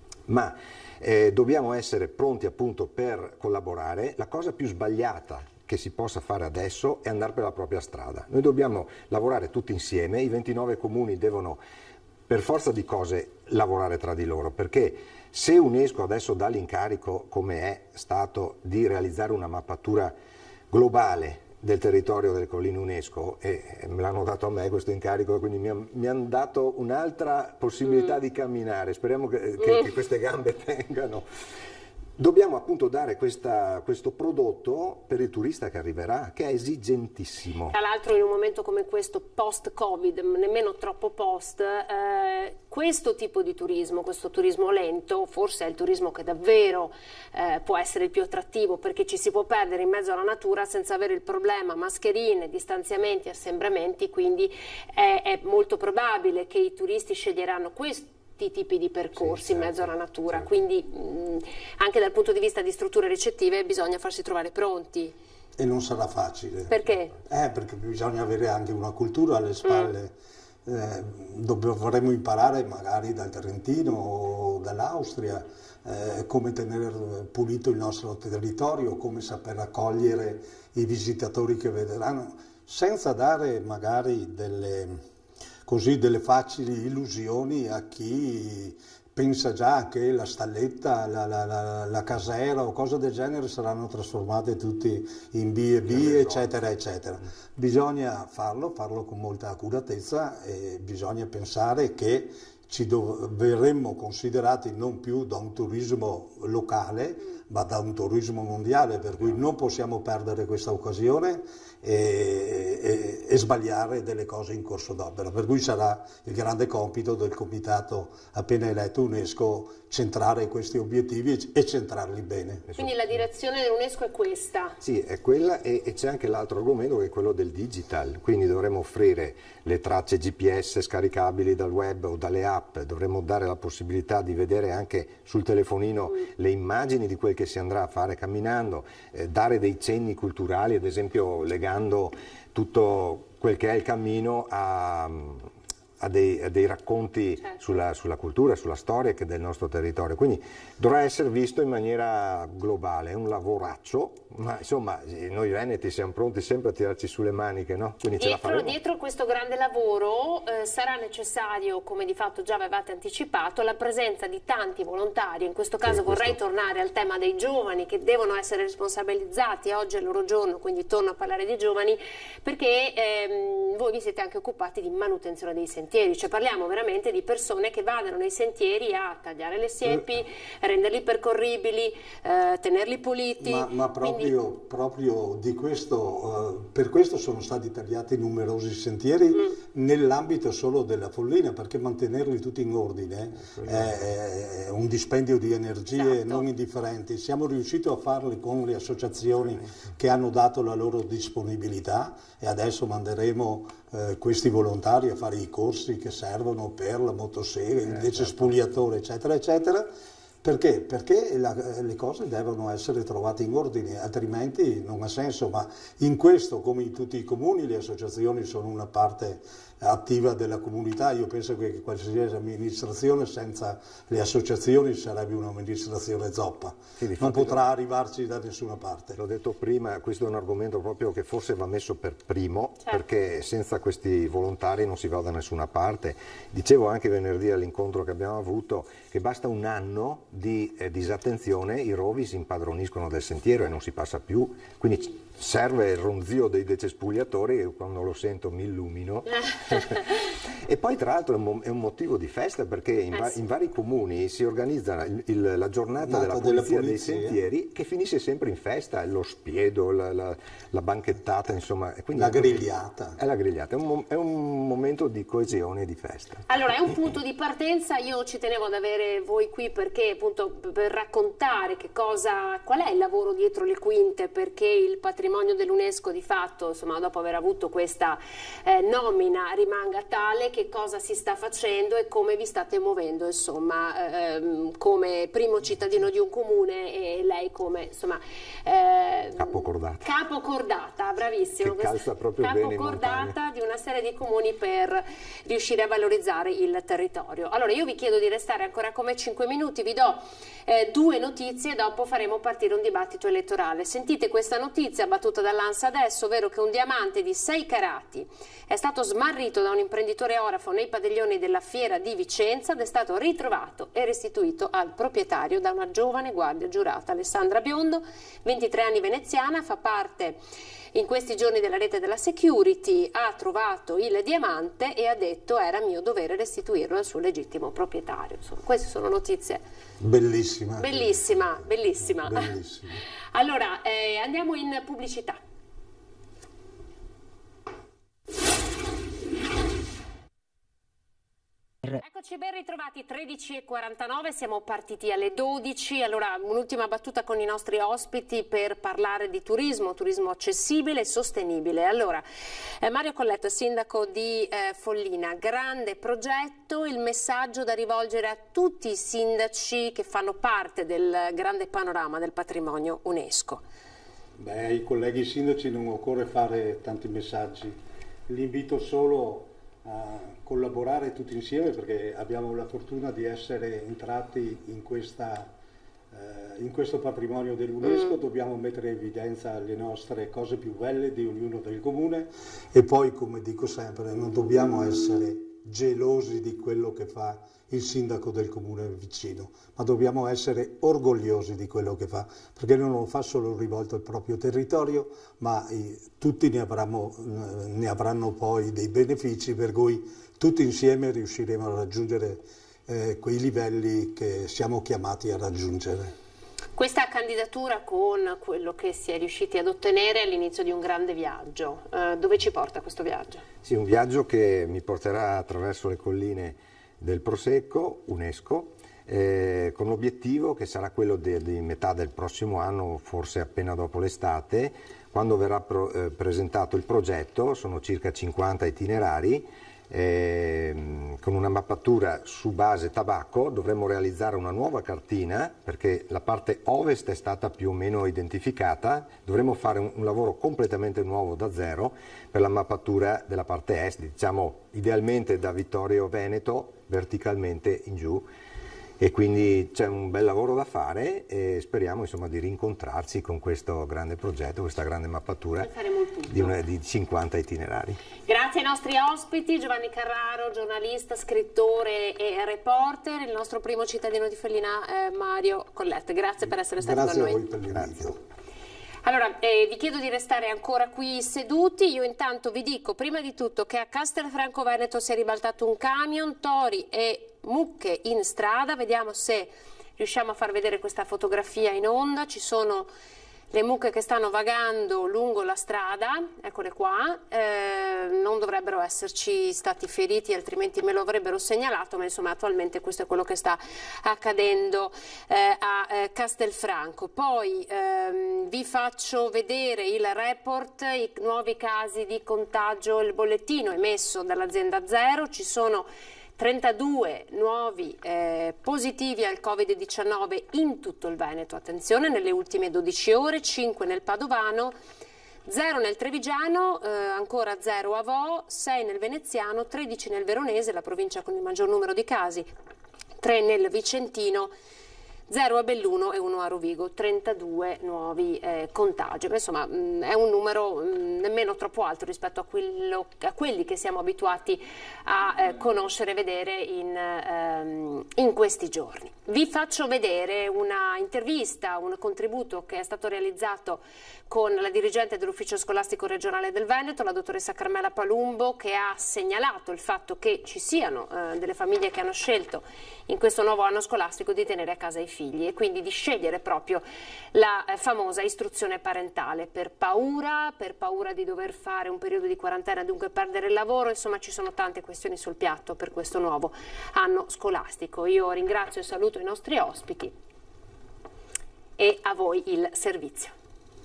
ma eh, dobbiamo essere pronti appunto per collaborare. La cosa più sbagliata che si possa fare adesso è andare per la propria strada. Noi dobbiamo lavorare tutti insieme, i ventinove comuni devono per forza di cose lavorare tra di loro, perché se UNESCO adesso dà l'incarico, come è stato, di realizzare una mappatura globale del territorio delle colline UNESCO, e me l'hanno dato a me questo incarico, quindi mi, han, mi hanno dato un'altra possibilità mm. di camminare, speriamo che, che, che queste gambe tengano. Dobbiamo appunto dare questa, questo prodotto per il turista che arriverà, che è esigentissimo. Tra l'altro in un momento come questo, post-Covid, nemmeno troppo post, eh, questo tipo di turismo, questo turismo lento, forse è il turismo che davvero eh, può essere il più attrattivo, perché ci si può perdere in mezzo alla natura senza avere il problema mascherine, distanziamenti, assembramenti, quindi è, è molto probabile che i turisti sceglieranno questo tipi di percorsi sì, in mezzo alla natura, certo. Quindi mh, anche dal punto di vista di strutture ricettive bisogna farsi trovare pronti. E non sarà facile. Perché? Eh, perché bisogna avere anche una cultura alle spalle, mm. eh, dovremmo imparare magari dal Trentino o dall'Austria eh, come tenere pulito il nostro territorio, come saper accogliere i visitatori che vedranno, senza dare magari delle... così delle facili illusioni a chi pensa già che la stalletta, la, la, la, la casera o cose del genere saranno trasformate tutti in B e B, eccetera, eccetera. Bisogna farlo, farlo con molta accuratezza e bisogna pensare che ci verremo considerati non più da un turismo locale, ma da un turismo mondiale, per cui non possiamo perdere questa occasione e, e, e sbagliare delle cose in corso d'opera, per cui sarà il grande compito del comitato appena eletto UNESCO centrare questi obiettivi e centrarli bene. Quindi la direzione dell'UNESCO è questa? Sì, è quella, e, e c'è anche l'altro argomento che è quello del digital, quindi dovremo offrire le tracce G P S scaricabili dal web o dalle app, dovremo dare la possibilità di vedere anche sul telefonino mm. le immagini di quel che si andrà a fare camminando, eh, dare dei cenni culturali, ad esempio legando tutto quel che è il cammino a, a, dei, a dei racconti certo. sulla, sulla cultura, sulla storia del nostro territorio, quindi dovrà essere visto in maniera globale, è un lavoraccio, ma insomma noi veneti siamo pronti sempre a tirarci sulle maniche, no? Quindi dietro, ce la faremo. Dietro questo grande lavoro eh, sarà necessario, come di fatto già avevate anticipato, la presenza di tanti volontari. In questo caso sì, vorrei questo... tornare al tema dei giovani che devono essere responsabilizzati, oggi è il loro giorno, quindi torno a parlare dei giovani, perché ehm, voi vi siete anche occupati di manutenzione dei sentieri, cioè parliamo veramente di persone che vadano nei sentieri a tagliare le siepi, eh. renderli percorribili, eh, tenerli puliti. Ma, ma proprio Proprio, proprio di questo, uh, per questo sono stati tagliati numerosi sentieri mm. nell'ambito solo della Follina, perché mantenerli tutti in ordine è, è un dispendio di energie esatto. non indifferenti. Siamo riusciti a farli con le associazioni che hanno dato la loro disponibilità e adesso manderemo eh, questi volontari a fare i corsi che servono per la motosega, il decespugliatore, eccetera, eccetera. Perché? Perché la, le cose devono essere trovate in ordine, altrimenti non ha senso, ma in questo, come in tutti i comuni, le associazioni sono una parte attiva della comunità. Io penso che qualsiasi amministrazione senza le associazioni sarebbe un'amministrazione zoppa, sì, non potrà arrivarci da nessuna parte. L'ho detto prima, questo è un argomento proprio che forse va messo per primo, certo, perché senza questi volontari non si va da nessuna parte. Dicevo anche venerdì all'incontro che abbiamo avuto che basta un anno di eh, disattenzione, i rovi si impadroniscono del sentiero e non si passa più, quindi serve il ronzio dei decespugliatori e quando lo sento mi illumino. E poi tra l'altro è un motivo di festa perché in, va in vari comuni si organizza il, il, la giornata della polizia, della polizia dei sentieri che finisce sempre in festa, lo spiedo, la, la, la banchettata, insomma. Quindi la grigliata. È la grigliata, è un, è un momento di coesione e di festa. Allora è un punto di partenza, io ci tenevo ad avere voi qui perché appunto per raccontare che cosa, qual è il lavoro dietro le quinte, perché il patrimonio dell'UNESCO di fatto, insomma, dopo aver avuto questa eh, nomina rimanga tale, che cosa si sta facendo e come vi state muovendo, insomma, ehm, come primo cittadino di un comune e lei come, insomma, eh, capocordata. Capocordata, bravissimo. Che calza proprio bene in montagna. Capocordata di una serie di comuni per riuscire a valorizzare il territorio. Allora io vi chiedo di restare ancora come cinque minuti, vi do eh, due notizie e dopo faremo partire un dibattito elettorale. Sentite questa notizia battuta dall'ANSA adesso, ovvero che un diamante di sei carati è stato smarrito da un imprenditore orafo nei padiglioni della fiera di Vicenza ed è stato ritrovato e restituito al proprietario da una giovane guardia giurata. Alessandra Biondo, ventitré anni, veneziana, fa parte in questi giorni della rete della security, ha trovato il diamante e ha detto era mio dovere restituirlo al suo legittimo proprietario. Insomma, queste sono notizie bellissime. Bellissima, bellissima. Bellissima. Allora, eh, andiamo in pubblicità. Eccoci ben ritrovati, tredici e quarantanove, siamo partiti alle dodici. Allora, un'ultima battuta con i nostri ospiti per parlare di turismo, turismo accessibile e sostenibile. Allora, eh, Mario Colletto, sindaco di eh, Follina, grande progetto, il messaggio da rivolgere a tutti i sindaci che fanno parte del grande panorama del patrimonio UNESCO. Beh, ai colleghi sindaci non occorre fare tanti messaggi, li invito solo a collaborare tutti insieme perché abbiamo la fortuna di essere entrati in, questa, eh, in questo patrimonio dell'UNESCO, mm. dobbiamo mettere in evidenza le nostre cose più belle di ognuno del comune e poi, come dico sempre, non dobbiamo essere gelosi di quello che fa il sindaco del comune vicino, ma dobbiamo essere orgogliosi di quello che fa, perché non lo fa solo rivolto al proprio territorio, ma eh, tutti ne avranno, eh, ne avranno poi dei benefici, per cui tutti insieme riusciremo a raggiungere eh, quei livelli che siamo chiamati a raggiungere. Questa candidatura con quello che si è riusciti ad ottenere all'inizio di un grande viaggio, eh, dove ci porta questo viaggio? Sì, un viaggio che mi porterà attraverso le colline del Prosecco, UNESCO, eh, con l'obiettivo che sarà quello di, di metà del prossimo anno, forse appena dopo l'estate, quando verrà pro, eh, presentato il progetto. Sono circa cinquanta itinerari, eh, con una mappatura su base tabacco. Dovremmo realizzare una nuova cartina perché la parte ovest è stata più o meno identificata, dovremmo fare un, un lavoro completamente nuovo da zero per la mappatura della parte est, diciamo idealmente da Vittorio Veneto verticalmente in giù, e quindi c'è un bel lavoro da fare e speriamo insomma di rincontrarci con questo grande progetto, questa grande mappatura di, una, di cinquanta itinerari. Grazie ai nostri ospiti, Giovanni Carraro, giornalista, scrittore e reporter, il nostro primo cittadino di Follina, eh, Mario Colletto. Grazie per essere stati Grazie con noi. Grazie a voi per l'invito. Allora, eh, vi chiedo di restare ancora qui seduti. Io intanto vi dico prima di tutto che a Castelfranco Veneto si è ribaltato un camion, tori e mucche in strada. Vediamo se riusciamo a far vedere questa fotografia in onda. Ci sono le mucche che stanno vagando lungo la strada, eccole qua, eh, non dovrebbero esserci stati feriti, altrimenti me lo avrebbero segnalato, ma insomma attualmente questo è quello che sta accadendo eh, a eh, Castelfranco. Poi ehm, vi faccio vedere il report, i nuovi casi di contagio, il bollettino emesso dall'azienda Zero. Ci sono trentadue nuovi eh, positivi al Covid diciannove in tutto il Veneto, attenzione, nelle ultime dodici ore, cinque nel Padovano, zero nel Trevigiano, eh, ancora zero a Vo, sei nel Veneziano, tredici nel Veronese, la provincia con il maggior numero di casi, tre nel Vicentino, zero a Belluno e uno a Rovigo, trentadue nuovi eh, contagi. Insomma, mh, è un numero mh, nemmeno troppo alto rispetto a, quello, a quelli che siamo abituati a eh, conoscere e vedere in, ehm, in questi giorni. Vi faccio vedere una intervista, un contributo che è stato realizzato con la dirigente dell'Ufficio Scolastico Regionale del Veneto, la dottoressa Carmela Palumbo, che ha segnalato il fatto che ci siano eh, delle famiglie che hanno scelto in questo nuovo anno scolastico di tenere a casa i figli e quindi di scegliere proprio la eh, famosa istruzione parentale per paura, per paura di dover fare un periodo di quarantena e dunque perdere il lavoro. Insomma, ci sono tante questioni sul piatto per questo nuovo anno scolastico. Io ringrazio e saluto i nostri ospiti e a voi il servizio.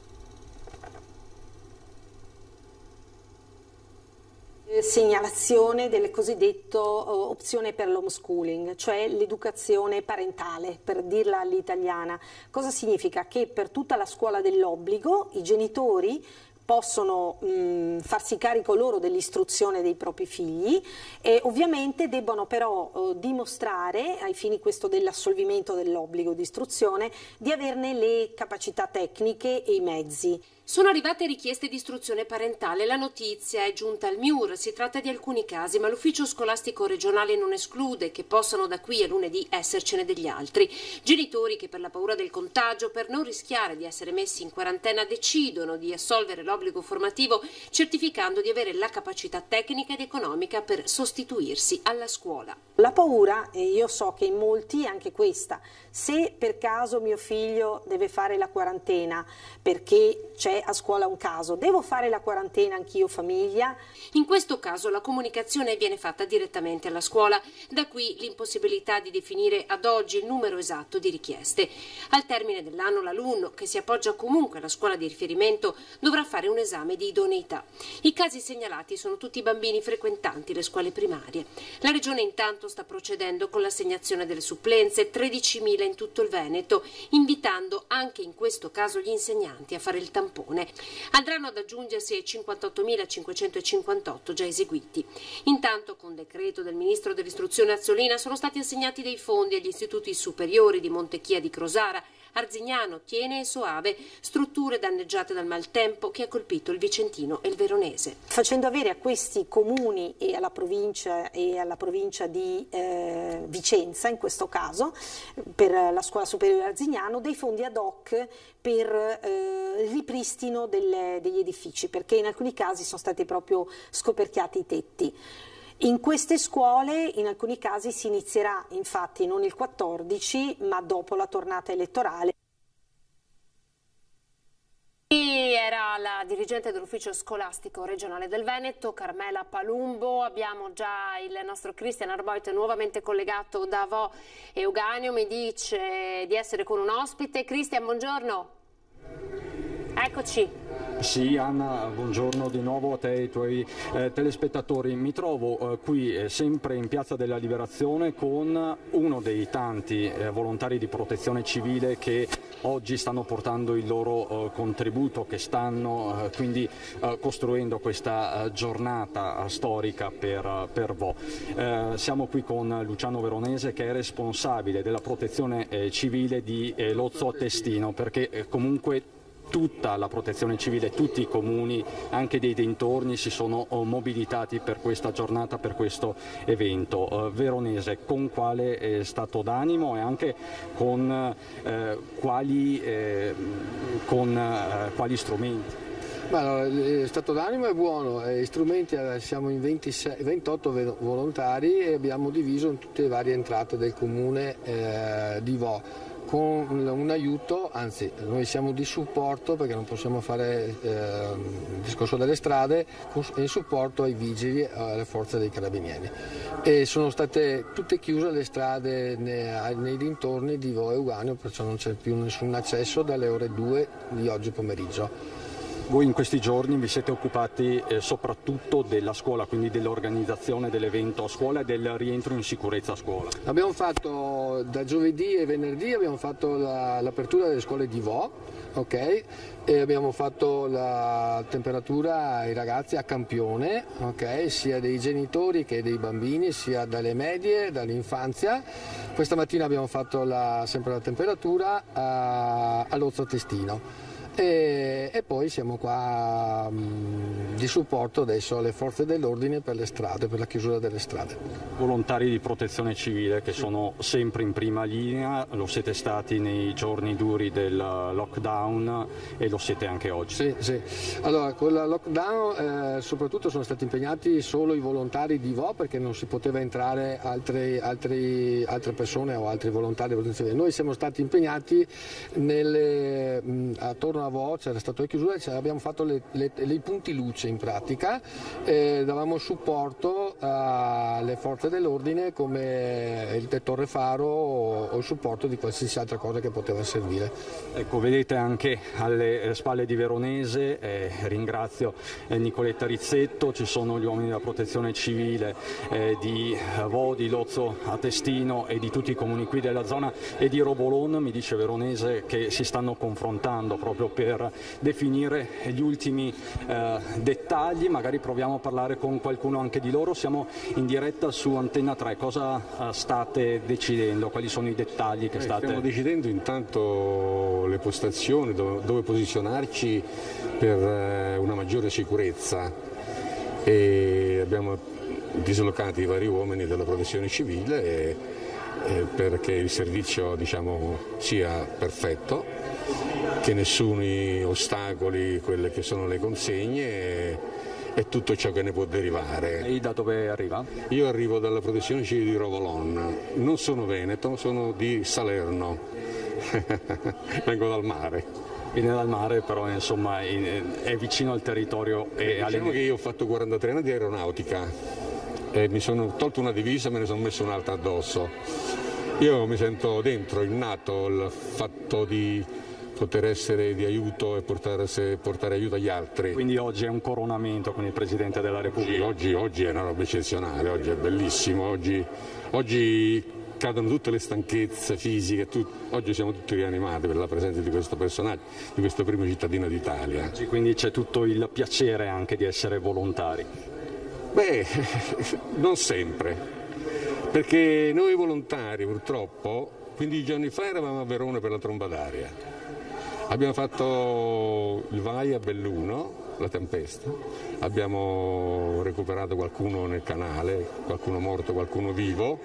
Segnalazione del cosiddetto uh, opzione per l'homeschooling, cioè l'educazione parentale, per dirla all'italiana. Cosa significa? Che per tutta la scuola dell'obbligo i genitori possono mh, farsi carico loro dell'istruzione dei propri figli e ovviamente debbono però uh, dimostrare, ai fini questo dell'assolvimento dell'obbligo di istruzione, di averne le capacità tecniche e i mezzi. Sono arrivate richieste di istruzione parentale, la notizia è giunta al M I U R, si tratta di alcuni casi, ma l'ufficio scolastico regionale non esclude che possano da qui a lunedì essercene degli altri. Genitori che per la paura del contagio, per non rischiare di essere messi in quarantena, decidono di assolvere l'obbligo formativo certificando di avere la capacità tecnica ed economica per sostituirsi alla scuola. La paura, e io so che in molti è anche questa, se per caso mio figlio deve fare la quarantena perché c'è a scuola un caso, devo fare la quarantena anch'io famiglia? In questo caso la comunicazione viene fatta direttamente alla scuola, da qui l'impossibilità di definire ad oggi il numero esatto di richieste. Al termine dell'anno l'alunno, che si appoggia comunque alla scuola di riferimento, dovrà fare un esame di idoneità. I casi segnalati sono tutti bambini frequentanti le scuole primarie. La Regione intanto sta procedendo con l'assegnazione delle supplenze, tredicimila in tutto il Veneto, invitando anche in questo caso gli insegnanti a fare il tampone. Andranno ad aggiungersi ai cinquantottomilacinquecentocinquantotto già eseguiti. Intanto, con decreto del Ministro dell'Istruzione Azzolina, sono stati assegnati dei fondi agli istituti superiori di Montechia di Crosara, Arzignano, Tiene e Soave, strutture danneggiate dal maltempo che ha colpito il Vicentino e il Veronese. Facendo avere a questi comuni e alla provincia e alla provincia di eh, Vicenza, in questo caso, per la scuola superiore Arzignano, dei fondi ad hoc per eh, il ripristino delle, degli edifici, perché in alcuni casi sono stati proprio scoperchiati i tetti. In queste scuole in alcuni casi si inizierà infatti non il quattordici ma dopo la tornata elettorale. E era la dirigente dell'ufficio scolastico regionale del Veneto, Carmela Palumbo. Abbiamo già il nostro Christian Arboit nuovamente collegato da Vo. Euganeo mi dice di essere con un ospite. Christian, buongiorno. Eccoci. Sì, Anna, buongiorno di nuovo a te e ai tuoi eh, telespettatori. Mi trovo eh, qui eh, sempre in Piazza della Liberazione con uno dei tanti eh, volontari di protezione civile che oggi stanno portando il loro eh, contributo, che stanno eh, quindi eh, costruendo questa eh, giornata eh, storica per, per Vo. Eh, siamo qui con Luciano Veronese, che è responsabile della protezione eh, civile di eh, Lozzo a Testino, perché eh, comunque tutta la protezione civile, tutti i comuni, anche dei dintorni, si sono mobilitati per questa giornata, per questo evento. Uh, Veronese, con quale eh, stato d'animo e anche con, eh, quali, eh, con eh, quali strumenti? Allora, lo stato d'animo è buono, eh, strumenti siamo in ventisei, ventotto volontari e abbiamo diviso in tutte le varie entrate del comune eh, di Vo, con un aiuto, anzi noi siamo di supporto perché non possiamo fare eh, il discorso delle strade, in supporto ai vigili e alle forze dei carabinieri. E sono state tutte chiuse le strade nei, nei dintorni di Vo e Euganeo, perciò non c'è più nessun accesso dalle ore due di oggi pomeriggio. Voi in questi giorni vi siete occupati eh, soprattutto della scuola, quindi dell'organizzazione dell'evento a scuola e del rientro in sicurezza a scuola. Abbiamo fatto da giovedì e venerdì abbiamo fatto la, l'apertura delle scuole di Vo, ok? E abbiamo fatto la temperatura ai ragazzi a campione, ok? Sia dei genitori che dei bambini, sia dalle medie, dall'infanzia. Questa mattina abbiamo fatto la, sempre la temperatura a, all'Ozzo Testino. E, e poi siamo qua mh, di supporto adesso alle forze dell'ordine per le strade, per la chiusura delle strade. Volontari di protezione civile che sì. sono sempre in prima linea, lo siete stati nei giorni duri del lockdown e lo siete anche oggi. Sì, sì. Allora con il lockdown eh, soprattutto sono stati impegnati solo i volontari di Vo perché non si poteva entrare altri, altri, altre persone o altri volontari di protezione civile. Noi siamo stati impegnati nelle, mh, attorno a Vo, c'era stata la chiusura e abbiamo fatto le, le, le punti luce in pratica, eh, davamo supporto alle forze dell'ordine come il dettore faro o, o il supporto di qualsiasi altra cosa che poteva servire. Ecco, vedete anche alle spalle di Veronese, eh, ringrazio eh, Nicoletta Rizzetto, ci sono gli uomini della protezione civile eh, di Vo, di Lozzo a Testino e di tutti i comuni qui della zona e di Robolon, mi dice Veronese, che si stanno confrontando proprio per definire gli ultimi eh, dettagli. Magari proviamo a parlare con qualcuno anche di loro. Siamo in diretta su Antenna tre, cosa eh, state decidendo? Quali sono i dettagli che eh, state... Stiamo decidendo intanto le postazioni, dove, dove posizionarci per eh, una maggiore sicurezza e abbiamo dislocato i vari uomini della protezione civile e, e perché il servizio diciamo, sia perfetto, che nessuni ostacoli quelle che sono le consegne e, e tutto ciò che ne può derivare. Lei da dove arriva? Io arrivo dalla protezione civile di Rovolon, non sono veneto, sono di Salerno, vengo dal mare. Viene dal mare, però insomma è vicino al territorio. E diciamo alle... che io ho fatto quarantatré anni di aeronautica e mi sono tolto una divisa e me ne sono messo un'altra addosso. Io mi sento dentro, innato, il fatto di poter essere di aiuto e portare, portare aiuto agli altri. Quindi oggi è un coronamento con il Presidente della Repubblica? Oggi, oggi è una roba eccezionale, oggi è bellissimo, oggi, oggi cadono tutte le stanchezze fisiche, tu, oggi siamo tutti rianimati per la presenza di questo personaggio, di questo primo cittadino d'Italia. Quindi c'è tutto il piacere anche di essere volontari? Beh, non sempre, perché noi volontari purtroppo quindici giorni fa eravamo a Verona per la tromba d'aria. Abbiamo fatto il vai a Belluno, la tempesta, abbiamo recuperato qualcuno nel canale, qualcuno morto, qualcuno vivo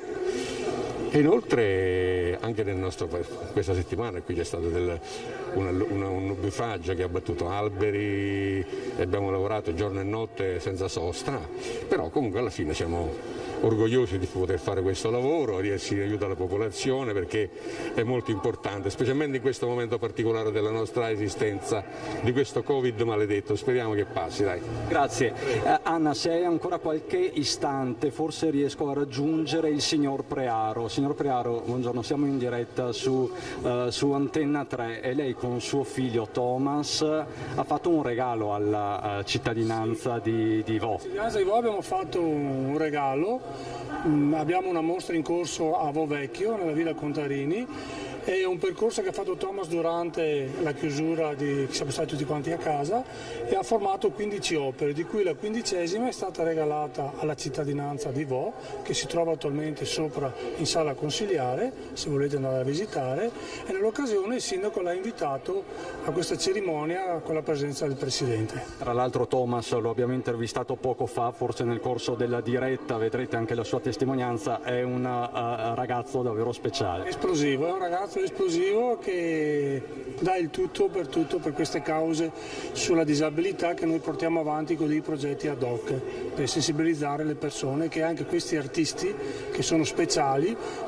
e inoltre anche nel nostro, questa settimana qui c'è stato del, una, una, un nubifragio che ha battuto alberi e abbiamo lavorato giorno e notte senza sosta, però comunque alla fine siamo orgogliosi di poter fare questo lavoro, di essere di aiuto alla popolazione perché è molto importante, specialmente in questo momento particolare della nostra esistenza, di questo Covid maledetto. Speriamo che passi, dai. Grazie. Eh, Anna, se hai ancora qualche istante, forse riesco a raggiungere il signor Prearo. Signor Prearo, buongiorno, siamo in diretta su, uh, su Antenna tre e lei con suo figlio Thomas ha fatto un regalo alla uh, cittadinanza di, di Vo. Alla cittadinanza di Vo abbiamo fatto un regalo. Mm, abbiamo una mostra in corso a Vo Vecchio, nella Villa Contarini, è un percorso che ha fatto Thomas durante la chiusura di, che siamo stati tutti quanti a casa e ha formato quindici opere, di cui la quindicesima è stata regalata alla cittadinanza di Vo, che si trova attualmente sopra in sala consiliare, se volete andare a visitare, e nell'occasione il sindaco l'ha invitato a questa cerimonia con la presenza del Presidente. Tra l'altro Thomas lo abbiamo intervistato poco fa, forse nel corso della diretta, vedrete anche la sua testimonianza, è un uh, ragazzo davvero speciale. Esplosivo, è un ragazzo esplosivo che dà il tutto per tutto per queste cause sulla disabilità che noi portiamo avanti con dei progetti ad hoc per sensibilizzare le persone che anche questi artisti che sono speciali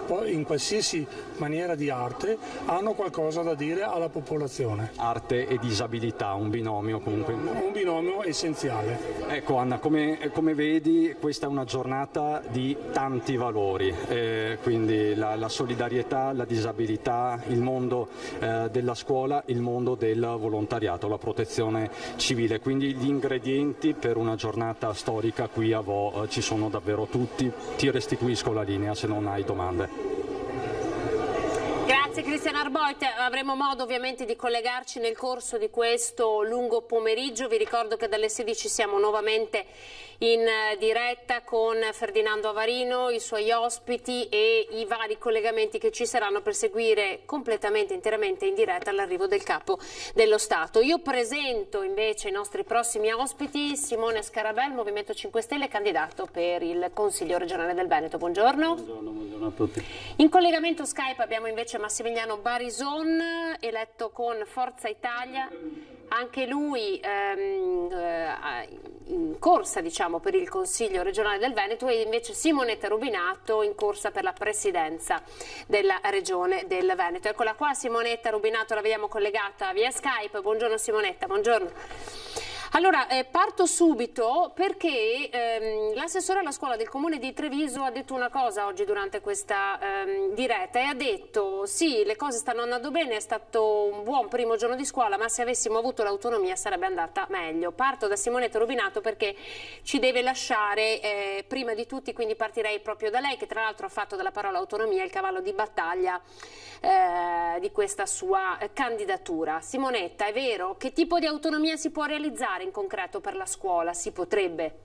in qualsiasi maniera di arte hanno qualcosa da dire alla popolazione. Arte e disabilità, un binomio comunque. Un binomio essenziale. Ecco Anna, come, come vedi questa è una giornata di tanti valori, eh, quindi la, la solidarietà, la disabilità, il mondo eh, della scuola, il mondo del volontariato, la protezione civile, quindi gli ingredienti per una giornata storica qui a Vo eh, ci sono davvero tutti. Ti restituisco la linea se non hai domande. Grazie Cristian Arboit, avremo modo ovviamente di collegarci nel corso di questo lungo pomeriggio. Vi ricordo che dalle sedici siamo nuovamente in diretta con Ferdinando Avarino, i suoi ospiti e i vari collegamenti che ci saranno per seguire completamente, interamente in diretta l'arrivo del Capo dello Stato. Io presento invece i nostri prossimi ospiti. Simone Scarabel, Movimento cinque Stelle, candidato per il Consiglio regionale del Veneto. Buongiorno. Buongiorno, buongiorno a tutti. In collegamento Skype abbiamo invece Massimiliano Barison, eletto con Forza Italia, anche lui ehm, in corsa diciamo, per il Consiglio regionale del Veneto, e invece Simonetta Rubinato in corsa per la presidenza della regione del Veneto. Eccola qua Simonetta Rubinato, la vediamo collegata via Skype. Buongiorno Simonetta, buongiorno. Allora, eh, parto subito perché ehm, l'assessore alla scuola del Comune di Treviso ha detto una cosa oggi durante questa ehm, diretta, e ha detto sì, le cose stanno andando bene, è stato un buon primo giorno di scuola, ma se avessimo avuto l'autonomia sarebbe andata meglio. Parto da Simonetta Rubinato perché ci deve lasciare eh, prima di tutti, quindi partirei proprio da lei, che tra l'altro ha fatto della parola autonomia il cavallo di battaglia eh, di questa sua eh, candidatura. Simonetta, è vero? Che tipo di autonomia si può realizzare in concreto per la scuola? Si potrebbe?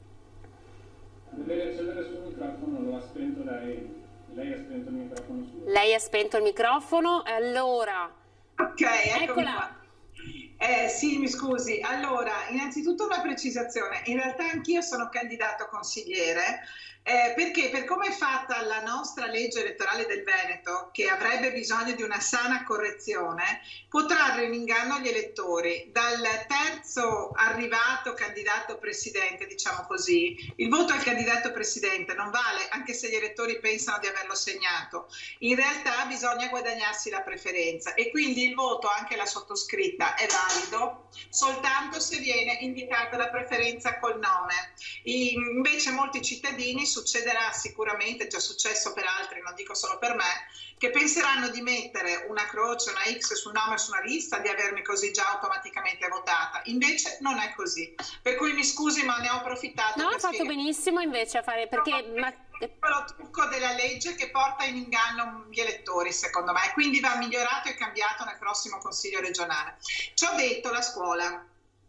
Deve accendere il suo microfono, lo ha spento lei. Lei ha spento il microfono suo. Lei ha spento il microfono, allora... Ok, eccola. Eh, sì, mi scusi. Allora, innanzitutto una precisazione. In realtà anch'io sono candidato consigliere, eh, perché per come è fatta la nostra legge elettorale del Veneto, che avrebbe bisogno di una sana correzione, può trarre in inganno gli elettori. Dal terzo arrivato candidato presidente, diciamo così, il voto al candidato presidente non vale, anche se gli elettori pensano di averlo segnato. In realtà bisogna guadagnarsi la preferenza, e quindi il voto, anche la sottoscritta, è valido soltanto se viene indicata la preferenza col nome. I, invece molti cittadini, succederà sicuramente, è già successo per altri, non dico solo per me, che penseranno di mettere una croce, una X sul nome su una lista, di avermi così già automaticamente votata. Invece non è così. Per cui mi scusi, ma ne ho approfittato. No, ha fatto benissimo invece a fare, perché... Ma... lo trucco della legge che porta in inganno gli elettori, secondo me, quindi va migliorato e cambiato nel prossimo Consiglio regionale. Ciò detto, la scuola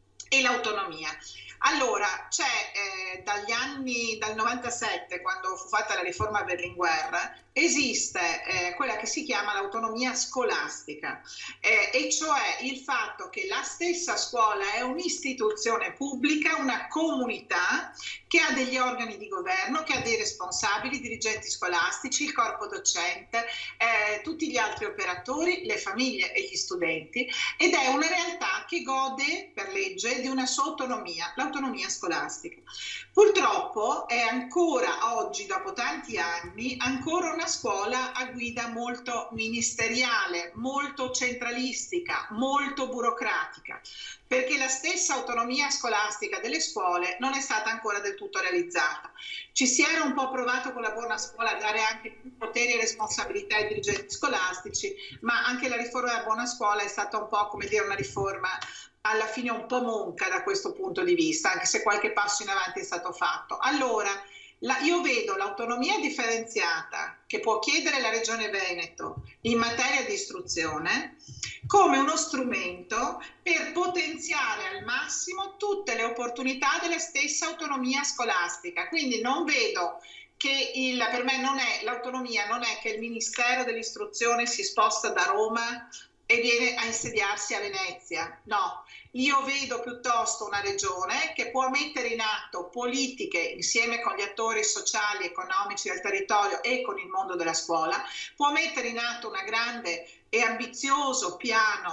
e l'autonomia. Allora, c'è eh, dagli anni, dal novantasette, quando fu fatta la riforma Berlinguer, esiste eh, quella che si chiama l'autonomia scolastica, eh, e cioè il fatto che la stessa scuola è un'istituzione pubblica, una comunità che ha degli organi di governo, che ha dei responsabili, dirigenti scolastici, il corpo docente, eh, tutti gli altri operatori, le famiglie e gli studenti, ed è una realtà che gode per legge di una sua autonomia, l'autonomia scolastica. Purtroppo è ancora oggi, dopo tanti anni, ancora una scuola a guida molto ministeriale, molto centralistica, molto burocratica, perché la stessa autonomia scolastica delle scuole non è stata ancora del tutto realizzata. Ci si era un po' provato con la buona scuola a dare anche più poteri e responsabilità ai dirigenti scolastici, ma anche la riforma della buona scuola è stata un po', come dire, una riforma alla fine un po' monca da questo punto di vista, anche se qualche passo in avanti è stato fatto. Allora, la, io vedo l'autonomia differenziata che può chiedere la Regione Veneto in materia di istruzione come uno strumento per potenziare al massimo tutte le opportunità della stessa autonomia scolastica. Quindi non vedo che il, per me non è l'autonomia, non è che il Ministero dell'Istruzione si sposta da Roma e viene a insediarsi a Venezia. No, io vedo piuttosto una regione che può mettere in atto politiche insieme con gli attori sociali, economici del territorio e con il mondo della scuola, può mettere in atto una grande e ambizioso piano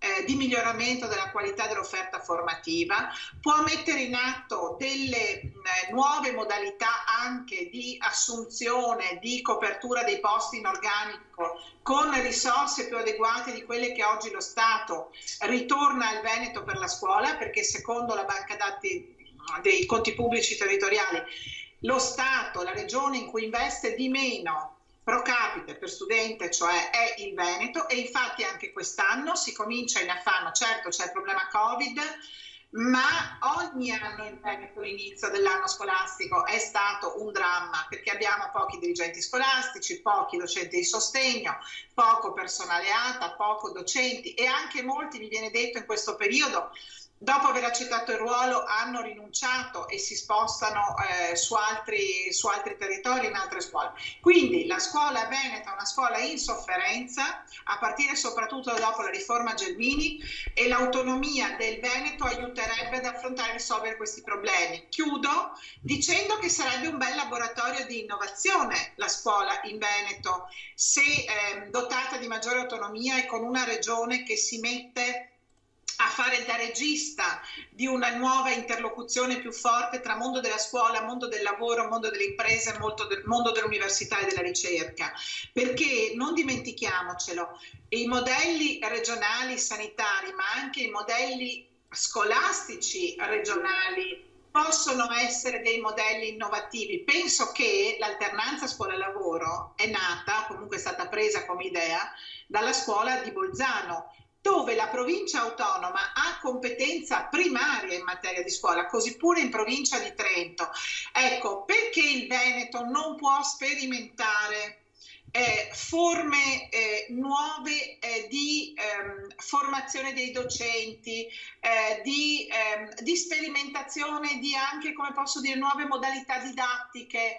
eh, di miglioramento della qualità dell'offerta formativa, può mettere in atto delle eh, nuove modalità anche di assunzione, di copertura dei posti in organico con risorse più adeguate di quelle che oggi lo Stato ritorna al Veneto per la scuola, perché secondo la banca dati dei conti pubblici territoriali lo Stato, la regione in cui investe di meno pro capite per studente, cioè è il Veneto, e infatti anche quest'anno si comincia in affanno. Certo, c'è il problema Covid, ma ogni anno in Veneto l'inizio dell'anno scolastico è stato un dramma, perché abbiamo pochi dirigenti scolastici, pochi docenti di sostegno, poco personale A T A, poco docenti, e anche molti, mi viene detto in questo periodo, dopo aver accettato il ruolo hanno rinunciato e si spostano eh, su, altri, su altri territori, in altre scuole. Quindi la scuola veneta è una scuola in sofferenza, a partire soprattutto dopo la riforma Gelmini, e l'autonomia del Veneto aiuterebbe ad affrontare e risolvere questi problemi. Chiudo dicendo che sarebbe un bel laboratorio di innovazione la scuola in Veneto, se eh, dotata di maggiore autonomia e con una regione che si mette a fare da regista di una nuova interlocuzione più forte tra mondo della scuola, mondo del lavoro, mondo delle imprese, mondo dell'università e della ricerca. Perché non dimentichiamocelo, i modelli regionali sanitari, ma anche i modelli scolastici regionali possono essere dei modelli innovativi. Penso che l'alternanza scuola-lavoro è nata, comunque è stata presa come idea, dalla scuola di Bolzano, dove la provincia autonoma ha competenza primaria in materia di scuola, così pure in provincia di Trento. Ecco, perché il Veneto non può sperimentare eh, forme eh, nuove eh, di ehm, formazione dei docenti, eh, di, ehm, di sperimentazione di anche, come posso dire, nuove modalità didattiche.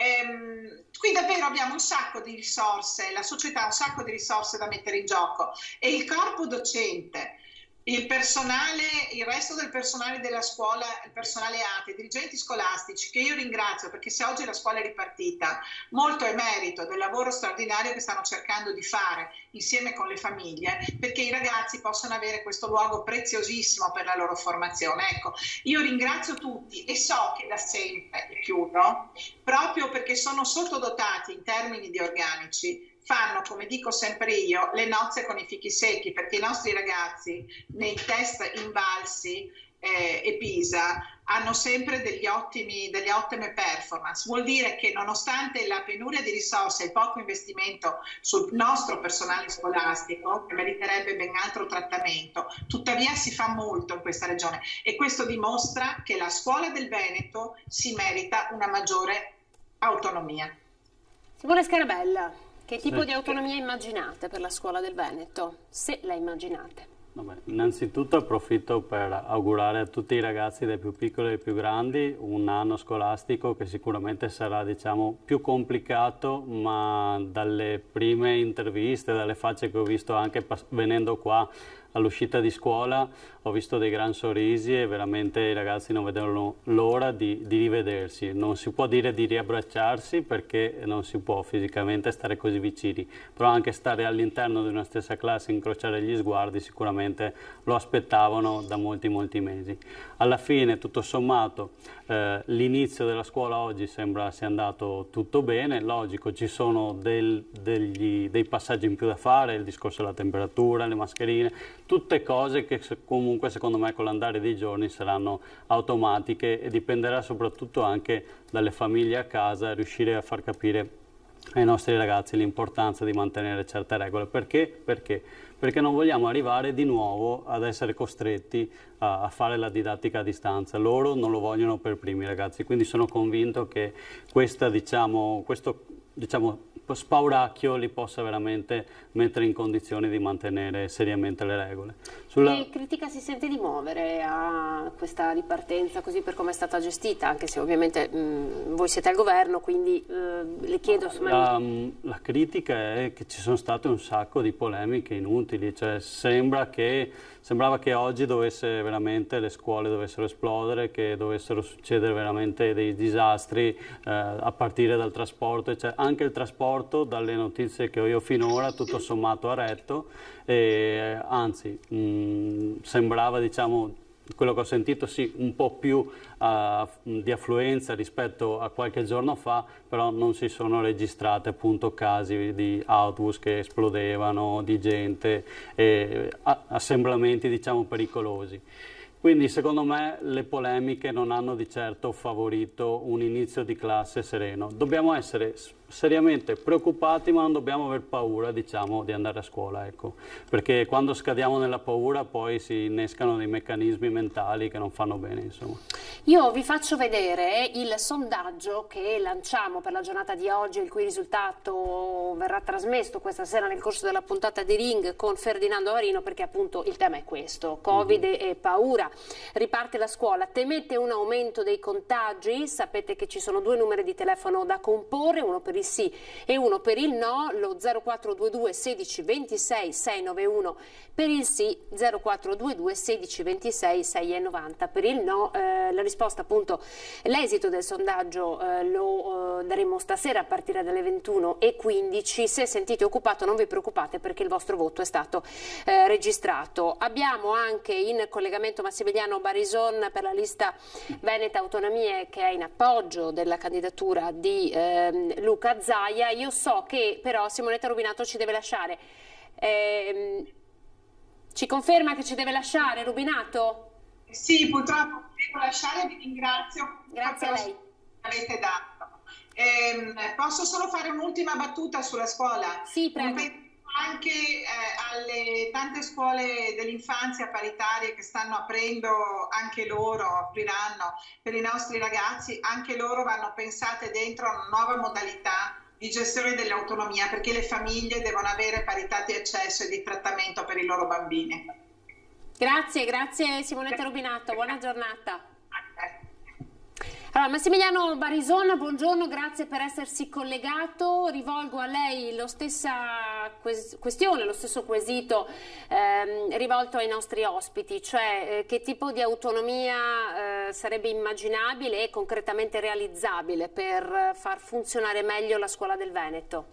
Ehm, qui davvero abbiamo un sacco di risorse, la società ha un sacco di risorse da mettere in gioco, e il corpo docente, il personale, il resto del personale della scuola, il personale A T E, i dirigenti scolastici, che io ringrazio, perché se oggi la scuola è ripartita, molto è merito del lavoro straordinario che stanno cercando di fare insieme con le famiglie, perché i ragazzi possano avere questo luogo preziosissimo per la loro formazione. Ecco, io ringrazio tutti e so che da sempre, e chiudo, proprio perché sono sottodotati in termini di organici, fanno, come dico sempre io, le nozze con i fichi secchi, perché i nostri ragazzi nei test Invalsi eh, e PISA hanno sempre degli ottimi, delle ottime performance. Vuol dire che nonostante la penuria di risorse e il poco investimento sul nostro personale scolastico, che meriterebbe ben altro trattamento, tuttavia si fa molto in questa regione, e questo dimostra che la scuola del Veneto si merita una maggiore autonomia. Simone Scarabella, che tipo sì. di autonomia immaginate per la scuola del Veneto, se la immaginate? Vabbè, innanzitutto approfitto per augurare a tutti i ragazzi, dai più piccoli ai più grandi, un anno scolastico che sicuramente sarà, diciamo, più complicato, ma dalle prime interviste, dalle facce che ho visto anche venendo qua all'uscita di scuola, ho visto dei gran sorrisi e veramente i ragazzi non vedono l'ora di, di rivedersi. Non si può dire di riabbracciarsi perché non si può fisicamente stare così vicini, però anche stare all'interno di una stessa classe, incrociare gli sguardi, sicuramente lo aspettavano da molti molti mesi. Alla fine, tutto sommato, eh, l'inizio della scuola oggi sembra sia andato tutto bene. Logico, ci sono del, degli, dei passaggi in più da fare, il discorso della temperatura, le mascherine, tutte cose che comunque secondo me con l'andare dei giorni saranno automatiche, e dipenderà soprattutto anche dalle famiglie a casa riuscire a far capire ai nostri ragazzi l'importanza di mantenere certe regole. Perché? Perché? Perché non vogliamo arrivare di nuovo ad essere costretti a, a fare la didattica a distanza. Loro non lo vogliono per primi, ragazzi, quindi sono convinto che questa, diciamo, questo diciamo, spauracchio li possa veramente mettere in condizioni di mantenere seriamente le regole. Sulla... Che critica si sente di muovere a questa ripartenza così per come è stata gestita, anche se ovviamente mh, voi siete al governo, quindi eh, le chiedo... La, la critica è che ci sono state un sacco di polemiche inutili, cioè sembra che, sembrava che oggi dovesse veramente, le scuole dovessero esplodere, che dovessero succedere veramente dei disastri eh, a partire dal trasporto, cioè anche il trasporto, dalle notizie che ho io finora, tutto sommato ha retto, e anzi mh, sembrava, diciamo, quello che ho sentito, sì, un po' più uh, di affluenza rispetto a qualche giorno fa, però non si sono registrate appunto casi di autobus che esplodevano, di gente, e assemblamenti, diciamo, pericolosi. Quindi secondo me le polemiche non hanno di certo favorito un inizio di classe sereno. Dobbiamo essere seriamente preoccupati, ma non dobbiamo aver paura, diciamo, di andare a scuola, ecco. Perché quando scadiamo nella paura poi si innescano dei meccanismi mentali che non fanno bene, insomma. Io vi faccio vedere il sondaggio che lanciamo per la giornata di oggi, il cui risultato verrà trasmesso questa sera nel corso della puntata di Ring con Ferdinando Avarino, perché appunto il tema è questo: Covid mm-hmm. e paura. Riparte la scuola, temete un aumento dei contagi? Sapete che ci sono due numeri di telefono da comporre, uno per il sì e uno per il no, lo zero quattro due due sedici ventisei sei-nove-uno per il sì, zero quattro due due sedici ventisei sei novanta per il no. Eh, la risposta, appunto, l'esito del sondaggio eh, lo eh, daremo stasera a partire dalle ventuno e quindici. Se sentite occupato non vi preoccupate, perché il vostro voto è stato eh, registrato. Abbiamo anche in collegamento Massimiliano Barison per la lista Veneta Autonomie, che è in appoggio della candidatura di eh, Luca Zaia. Io so che però Simonetta Rubinato ci deve lasciare. Eh, ci conferma che ci deve lasciare, Rubinato? Sì, purtroppo devo lasciare, vi ringrazio. Grazie a lei. Avete dato. Eh, posso solo fare un'ultima battuta sulla scuola? Sì, prego. Anche eh, alle tante scuole dell'infanzia paritarie che stanno aprendo, anche loro apriranno per i nostri ragazzi, anche loro vanno pensate dentro a una nuova modalità di gestione dell'autonomia, perché le famiglie devono avere parità di accesso e di trattamento per i loro bambini. Grazie, grazie Simonetta Rubinato, buona giornata. Allora, Massimiliano Barison, buongiorno, grazie per essersi collegato. Rivolgo a lei lo stessa questione, lo stesso quesito ehm, rivolto ai nostri ospiti, cioè eh, che tipo di autonomia eh, sarebbe immaginabile e concretamente realizzabile per far funzionare meglio la scuola del Veneto?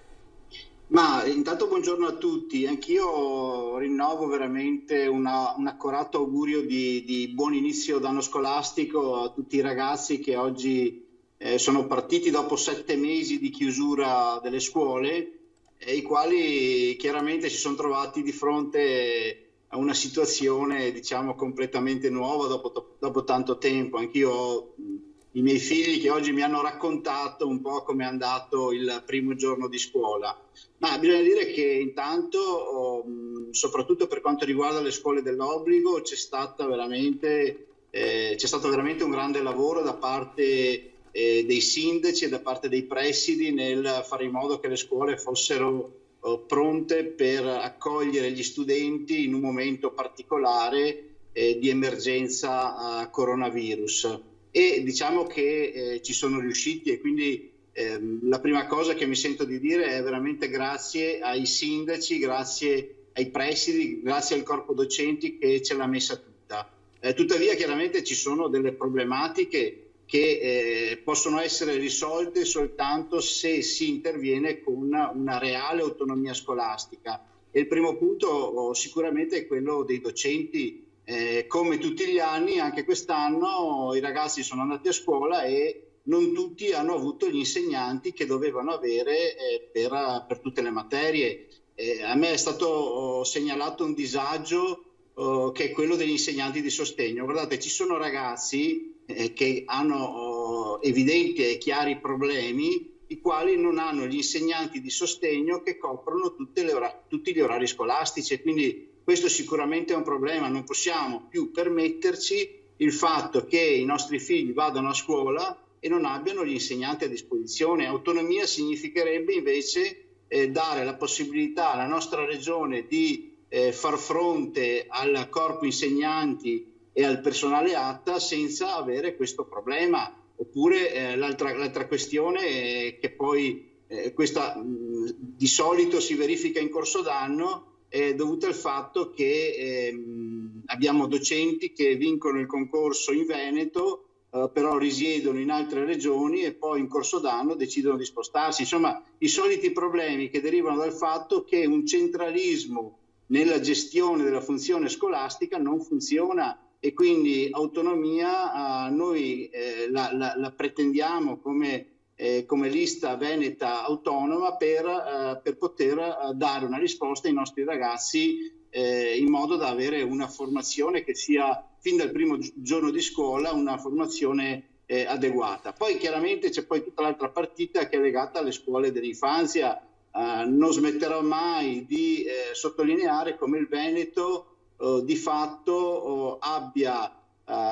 Ma intanto buongiorno a tutti, anch'io rinnovo veramente una, un accorato augurio di, di buon inizio d'anno scolastico a tutti i ragazzi che oggi eh, sono partiti dopo sette mesi di chiusura delle scuole, e i quali chiaramente si sono trovati di fronte a una situazione, diciamo, completamente nuova dopo, dopo tanto tempo. Anch'io ho i miei figli che oggi mi hanno raccontato un po' come è andato il primo giorno di scuola. Ma bisogna dire che intanto, soprattutto per quanto riguarda le scuole dell'obbligo, c'è stata veramente, eh, c'è stato veramente un grande lavoro da parte eh, dei sindaci e da parte dei presidi nel fare in modo che le scuole fossero eh, pronte per accogliere gli studenti in un momento particolare eh, di emergenza eh, coronavirus. E diciamo che eh, ci sono riusciti, e quindi eh, la prima cosa che mi sento di dire è veramente grazie ai sindaci, grazie ai presidi, grazie al corpo docenti che ce l'ha messa tutta. Eh, tuttavia chiaramente ci sono delle problematiche che eh, possono essere risolte soltanto se si interviene con una, una reale autonomia scolastica. E il primo punto oh, sicuramente è quello dei docenti. Eh, come tutti gli anni, anche quest'anno i ragazzi sono andati a scuola e non tutti hanno avuto gli insegnanti che dovevano avere eh, per, per tutte le materie. Eh, a me è stato oh, segnalato un disagio oh, che è quello degli insegnanti di sostegno. Guardate, ci sono ragazzi eh, che hanno oh, evidenti e chiari problemi, i quali non hanno gli insegnanti di sostegno che coprono tutte le ora- tutti gli orari scolastici, e quindi questo sicuramente è un problema. Non possiamo più permetterci il fatto che i nostri figli vadano a scuola e non abbiano gli insegnanti a disposizione. Autonomia significherebbe invece eh, dare la possibilità alla nostra regione di eh, far fronte al corpo insegnanti e al personale A T T A senza avere questo problema. Oppure eh, l'altra, l'altra questione è che poi eh, questa mh, di solito si verifica in corso d'anno, è dovuta al fatto che eh, abbiamo docenti che vincono il concorso in Veneto, eh, però risiedono in altre regioni e poi in corso d'anno decidono di spostarsi. Insomma, i soliti problemi che derivano dal fatto che un centralismo nella gestione della funzione scolastica non funziona, e quindi autonomia eh, noi eh, la, la, la pretendiamo come, eh, come lista veneta autonoma per, eh, per poter eh, dare una risposta ai nostri ragazzi eh, in modo da avere una formazione che sia fin dal primo giorno di scuola una formazione eh, adeguata. Poi chiaramente c'è poi tutta l'altra partita che è legata alle scuole dell'infanzia. Eh, non smetterò mai di eh, sottolineare come il Veneto Uh, di fatto uh, abbia uh,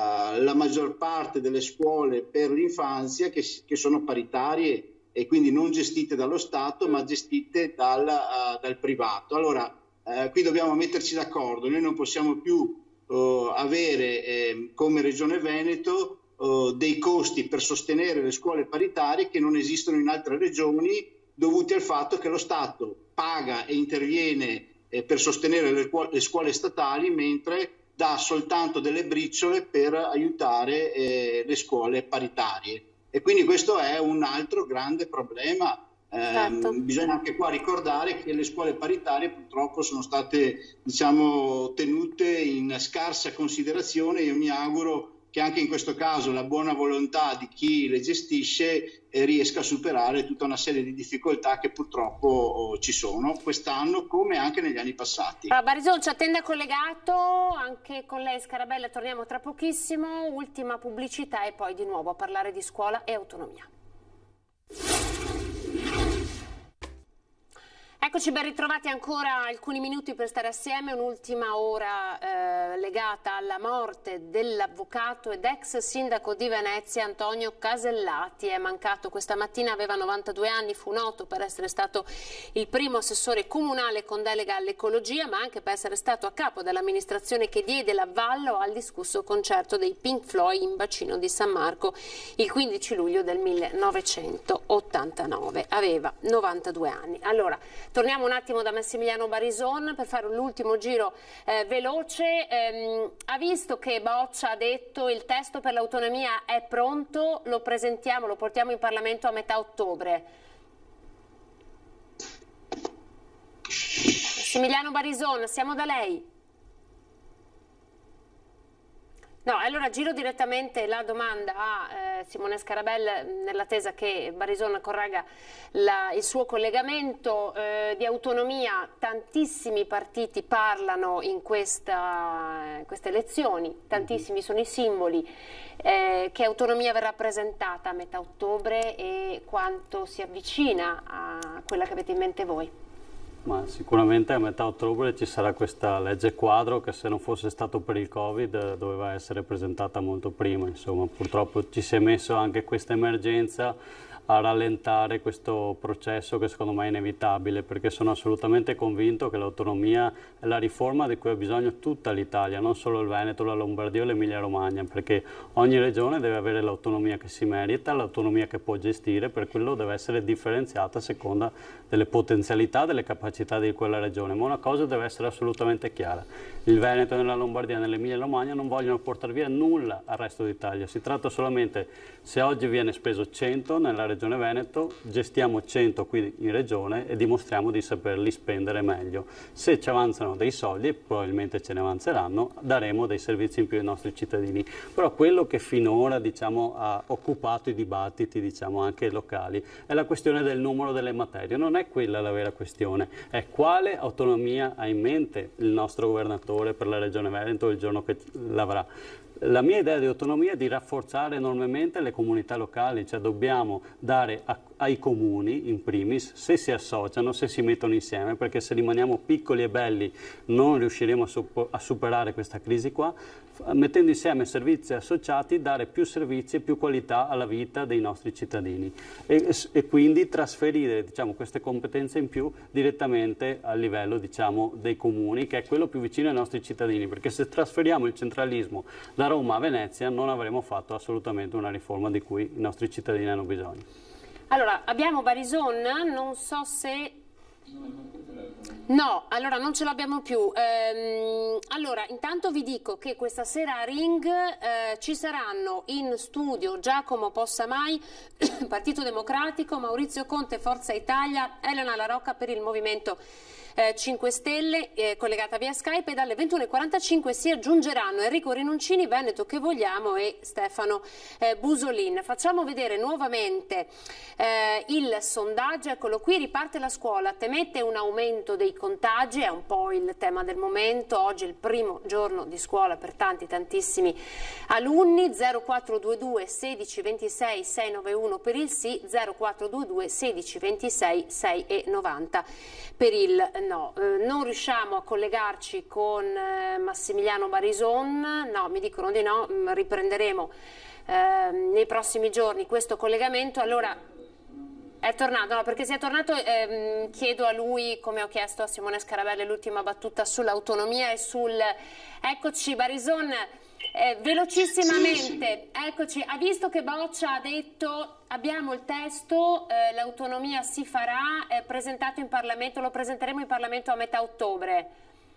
la maggior parte delle scuole per l'infanzia che, che sono paritarie e quindi non gestite dallo Stato ma gestite dal, uh, dal privato. Allora uh, qui dobbiamo metterci d'accordo, noi non possiamo più uh, avere eh, come Regione Veneto uh, dei costi per sostenere le scuole paritarie che non esistono in altre regioni, dovuti al fatto che lo Stato paga e interviene per sostenere le, le scuole statali, mentre dà soltanto delle briciole per aiutare eh, le scuole paritarie. E quindi questo è un altro grande problema. Eh, certo. Bisogna anche qua ricordare che le scuole paritarie purtroppo sono state, diciamo, tenute in scarsa considerazione. Io mi auguro che anche in questo caso la buona volontà di chi le gestisce eh, riesca a superare tutta una serie di difficoltà che purtroppo oh, ci sono quest'anno come anche negli anni passati. Allora, Barisone ci attende collegato, anche con lei Scarabella torniamo tra pochissimo, ultima pubblicità e poi di nuovo a parlare di scuola e autonomia. Eccoci ben ritrovati ancora alcuni minuti per stare assieme, un'ultima ora eh, legata alla morte dell'avvocato ed ex sindaco di Venezia Antonio Casellati. È mancato questa mattina, aveva novantadue anni, fu noto per essere stato il primo assessore comunale con delega all'ecologia, ma anche per essere stato a capo dell'amministrazione che diede l'avallo al discusso concerto dei Pink Floyd in bacino di San Marco il quindici luglio del millenovecentottantanove. Aveva novantadue anni. Allora, torniamo un attimo da Massimiliano Barisone per fare l'ultimo giro eh, veloce. Eh, ha visto che Boccia ha detto il testo per l'autonomia è pronto, lo presentiamo, lo portiamo in Parlamento a metà ottobre. Massimiliano Barisone, siamo da lei. No, allora giro direttamente la domanda a eh, Simone Scarabella nell'attesa che Barisone corregga la, il suo collegamento eh, di autonomia. Tantissimi partiti parlano in questa, queste elezioni, tantissimi sono i simboli. Eh, che autonomia verrà presentata a metà ottobre e quanto si avvicina a quella che avete in mente voi? Ma sicuramente a metà ottobre ci sarà questa legge quadro che, se non fosse stato per il Covid, doveva essere presentata molto prima. Insomma, purtroppo ci si è messo anche questa emergenza a rallentare questo processo che secondo me è inevitabile, perché sono assolutamente convinto che l'autonomia è la riforma di cui ha bisogno tutta l'Italia, non solo il Veneto, la Lombardia o l'Emilia Romagna, perché ogni regione deve avere l'autonomia che si merita, l'autonomia che può gestire, per quello deve essere differenziata a seconda delle potenzialità, delle capacità di quella regione. Ma una cosa deve essere assolutamente chiara: il Veneto, nella Lombardia e nell'Emilia Romagna non vogliono portare via nulla al resto d'Italia. Si tratta solamente, se oggi viene speso cento nella regione Veneto, gestiamo cento qui in regione e dimostriamo di saperli spendere meglio. Se ci avanzano dei soldi, e probabilmente ce ne avanzeranno, daremo dei servizi in più ai nostri cittadini. Però quello che finora, diciamo, ha occupato i dibattiti, diciamo, anche locali, è la questione del numero delle materie. Non è quella la vera questione, è quale autonomia ha in mente il nostro governatore per la regione Veneto il giorno che l'avrà. La mia idea di autonomia è di rafforzare enormemente le comunità locali, cioè dobbiamo dare a, ai comuni in primis, se si associano, se si mettono insieme, perché se rimaniamo piccoli e belli non riusciremo a, a superare questa crisi qua. Mettendo insieme servizi associati, dare più servizi e più qualità alla vita dei nostri cittadini e, e quindi trasferire, diciamo, queste competenze in più direttamente a livello, diciamo, dei comuni, che è quello più vicino ai nostri cittadini, perché se trasferiamo il centralismo da Roma a Venezia non avremo fatto assolutamente una riforma di cui i nostri cittadini hanno bisogno. Allora, abbiamo Barison, non so se... No, allora non ce l'abbiamo più. Ehm, allora, intanto vi dico che questa sera a Ring eh, ci saranno in studio Giacomo Possamai, Partito Democratico, Maurizio Conte, Forza Italia, Elena La Rocca per il Movimento eh, cinque Stelle, eh, collegata via Skype, e dalle ventuno e quarantacinque si aggiungeranno Enrico Rinuncini, Veneto che vogliamo, e Stefano eh, Busolin. Facciamo vedere nuovamente eh, il sondaggio, eccolo qui, riparte la scuola, temete un aumento dei contagi, è un po' il tema del momento, oggi è il primo giorno di scuola per tanti tantissimi alunni. Zero quattro due due sedici ventisei seicentonovantuno per il sì, zero quattro due due sedici ventisei seicentonovanta per il no. Eh, non riusciamo a collegarci con eh, Massimiliano Barison, no, mi dicono di no, riprenderemo eh, nei prossimi giorni questo collegamento. Allora è tornato, no, perché se è tornato ehm, chiedo a lui, come ho chiesto a Simone Scarabelli, l'ultima battuta sull'autonomia e sul... Eccoci Barison, eh, velocissimamente, sì, sì. Eccoci, ha visto che Boccia ha detto abbiamo il testo, eh, l'autonomia si farà, eh, presentato in Parlamento, lo presenteremo in Parlamento a metà ottobre.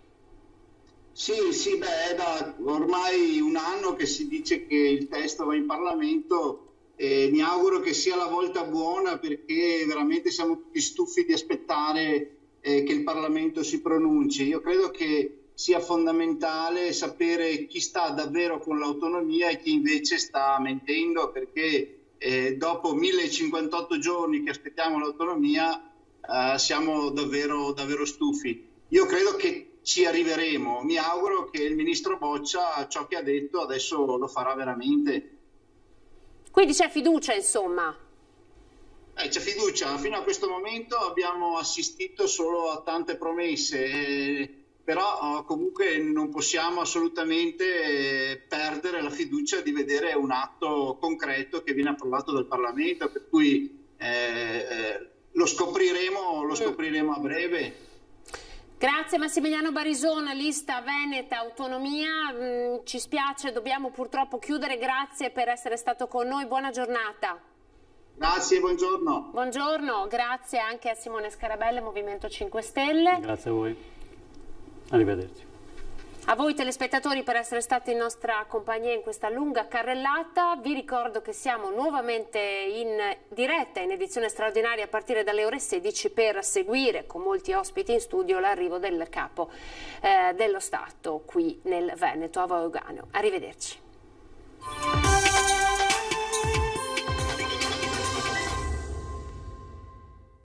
Sì, sì, beh, è da ormai un anno che si dice che il testo va in Parlamento. Eh, mi auguro che sia la volta buona, perché veramente siamo tutti stufi di aspettare eh, che il Parlamento si pronunci. Io credo che sia fondamentale sapere chi sta davvero con l'autonomia e chi invece sta mentendo, perché eh, dopo mille cinquantotto giorni che aspettiamo l'autonomia eh, siamo davvero, davvero stufi. Io credo che ci arriveremo, mi auguro che il ministro Boccia ciò che ha detto adesso lo farà veramente. Quindi c'è fiducia, insomma? Eh, c'è fiducia. Fino a questo momento abbiamo assistito solo a tante promesse, eh, però oh, comunque non possiamo assolutamente eh, perdere la fiducia di vedere un atto concreto che viene approvato dal Parlamento, per cui eh, eh, lo scopriremo, lo scopriremo a breve. Grazie Massimiliano Barison, lista Veneta Autonomia. Mm, ci spiace, dobbiamo purtroppo chiudere. Grazie per essere stato con noi, buona giornata. Grazie, buongiorno. Buongiorno, grazie anche a Simone Scarabelli, Movimento cinque Stelle. Grazie a voi, arrivederci. A voi telespettatori per essere stati in nostra compagnia in questa lunga carrellata. Vi ricordo che siamo nuovamente in diretta in edizione straordinaria a partire dalle ore sedici per seguire con molti ospiti in studio l'arrivo del capo eh, dello Stato qui nel Veneto, a Vaugano. Arrivederci.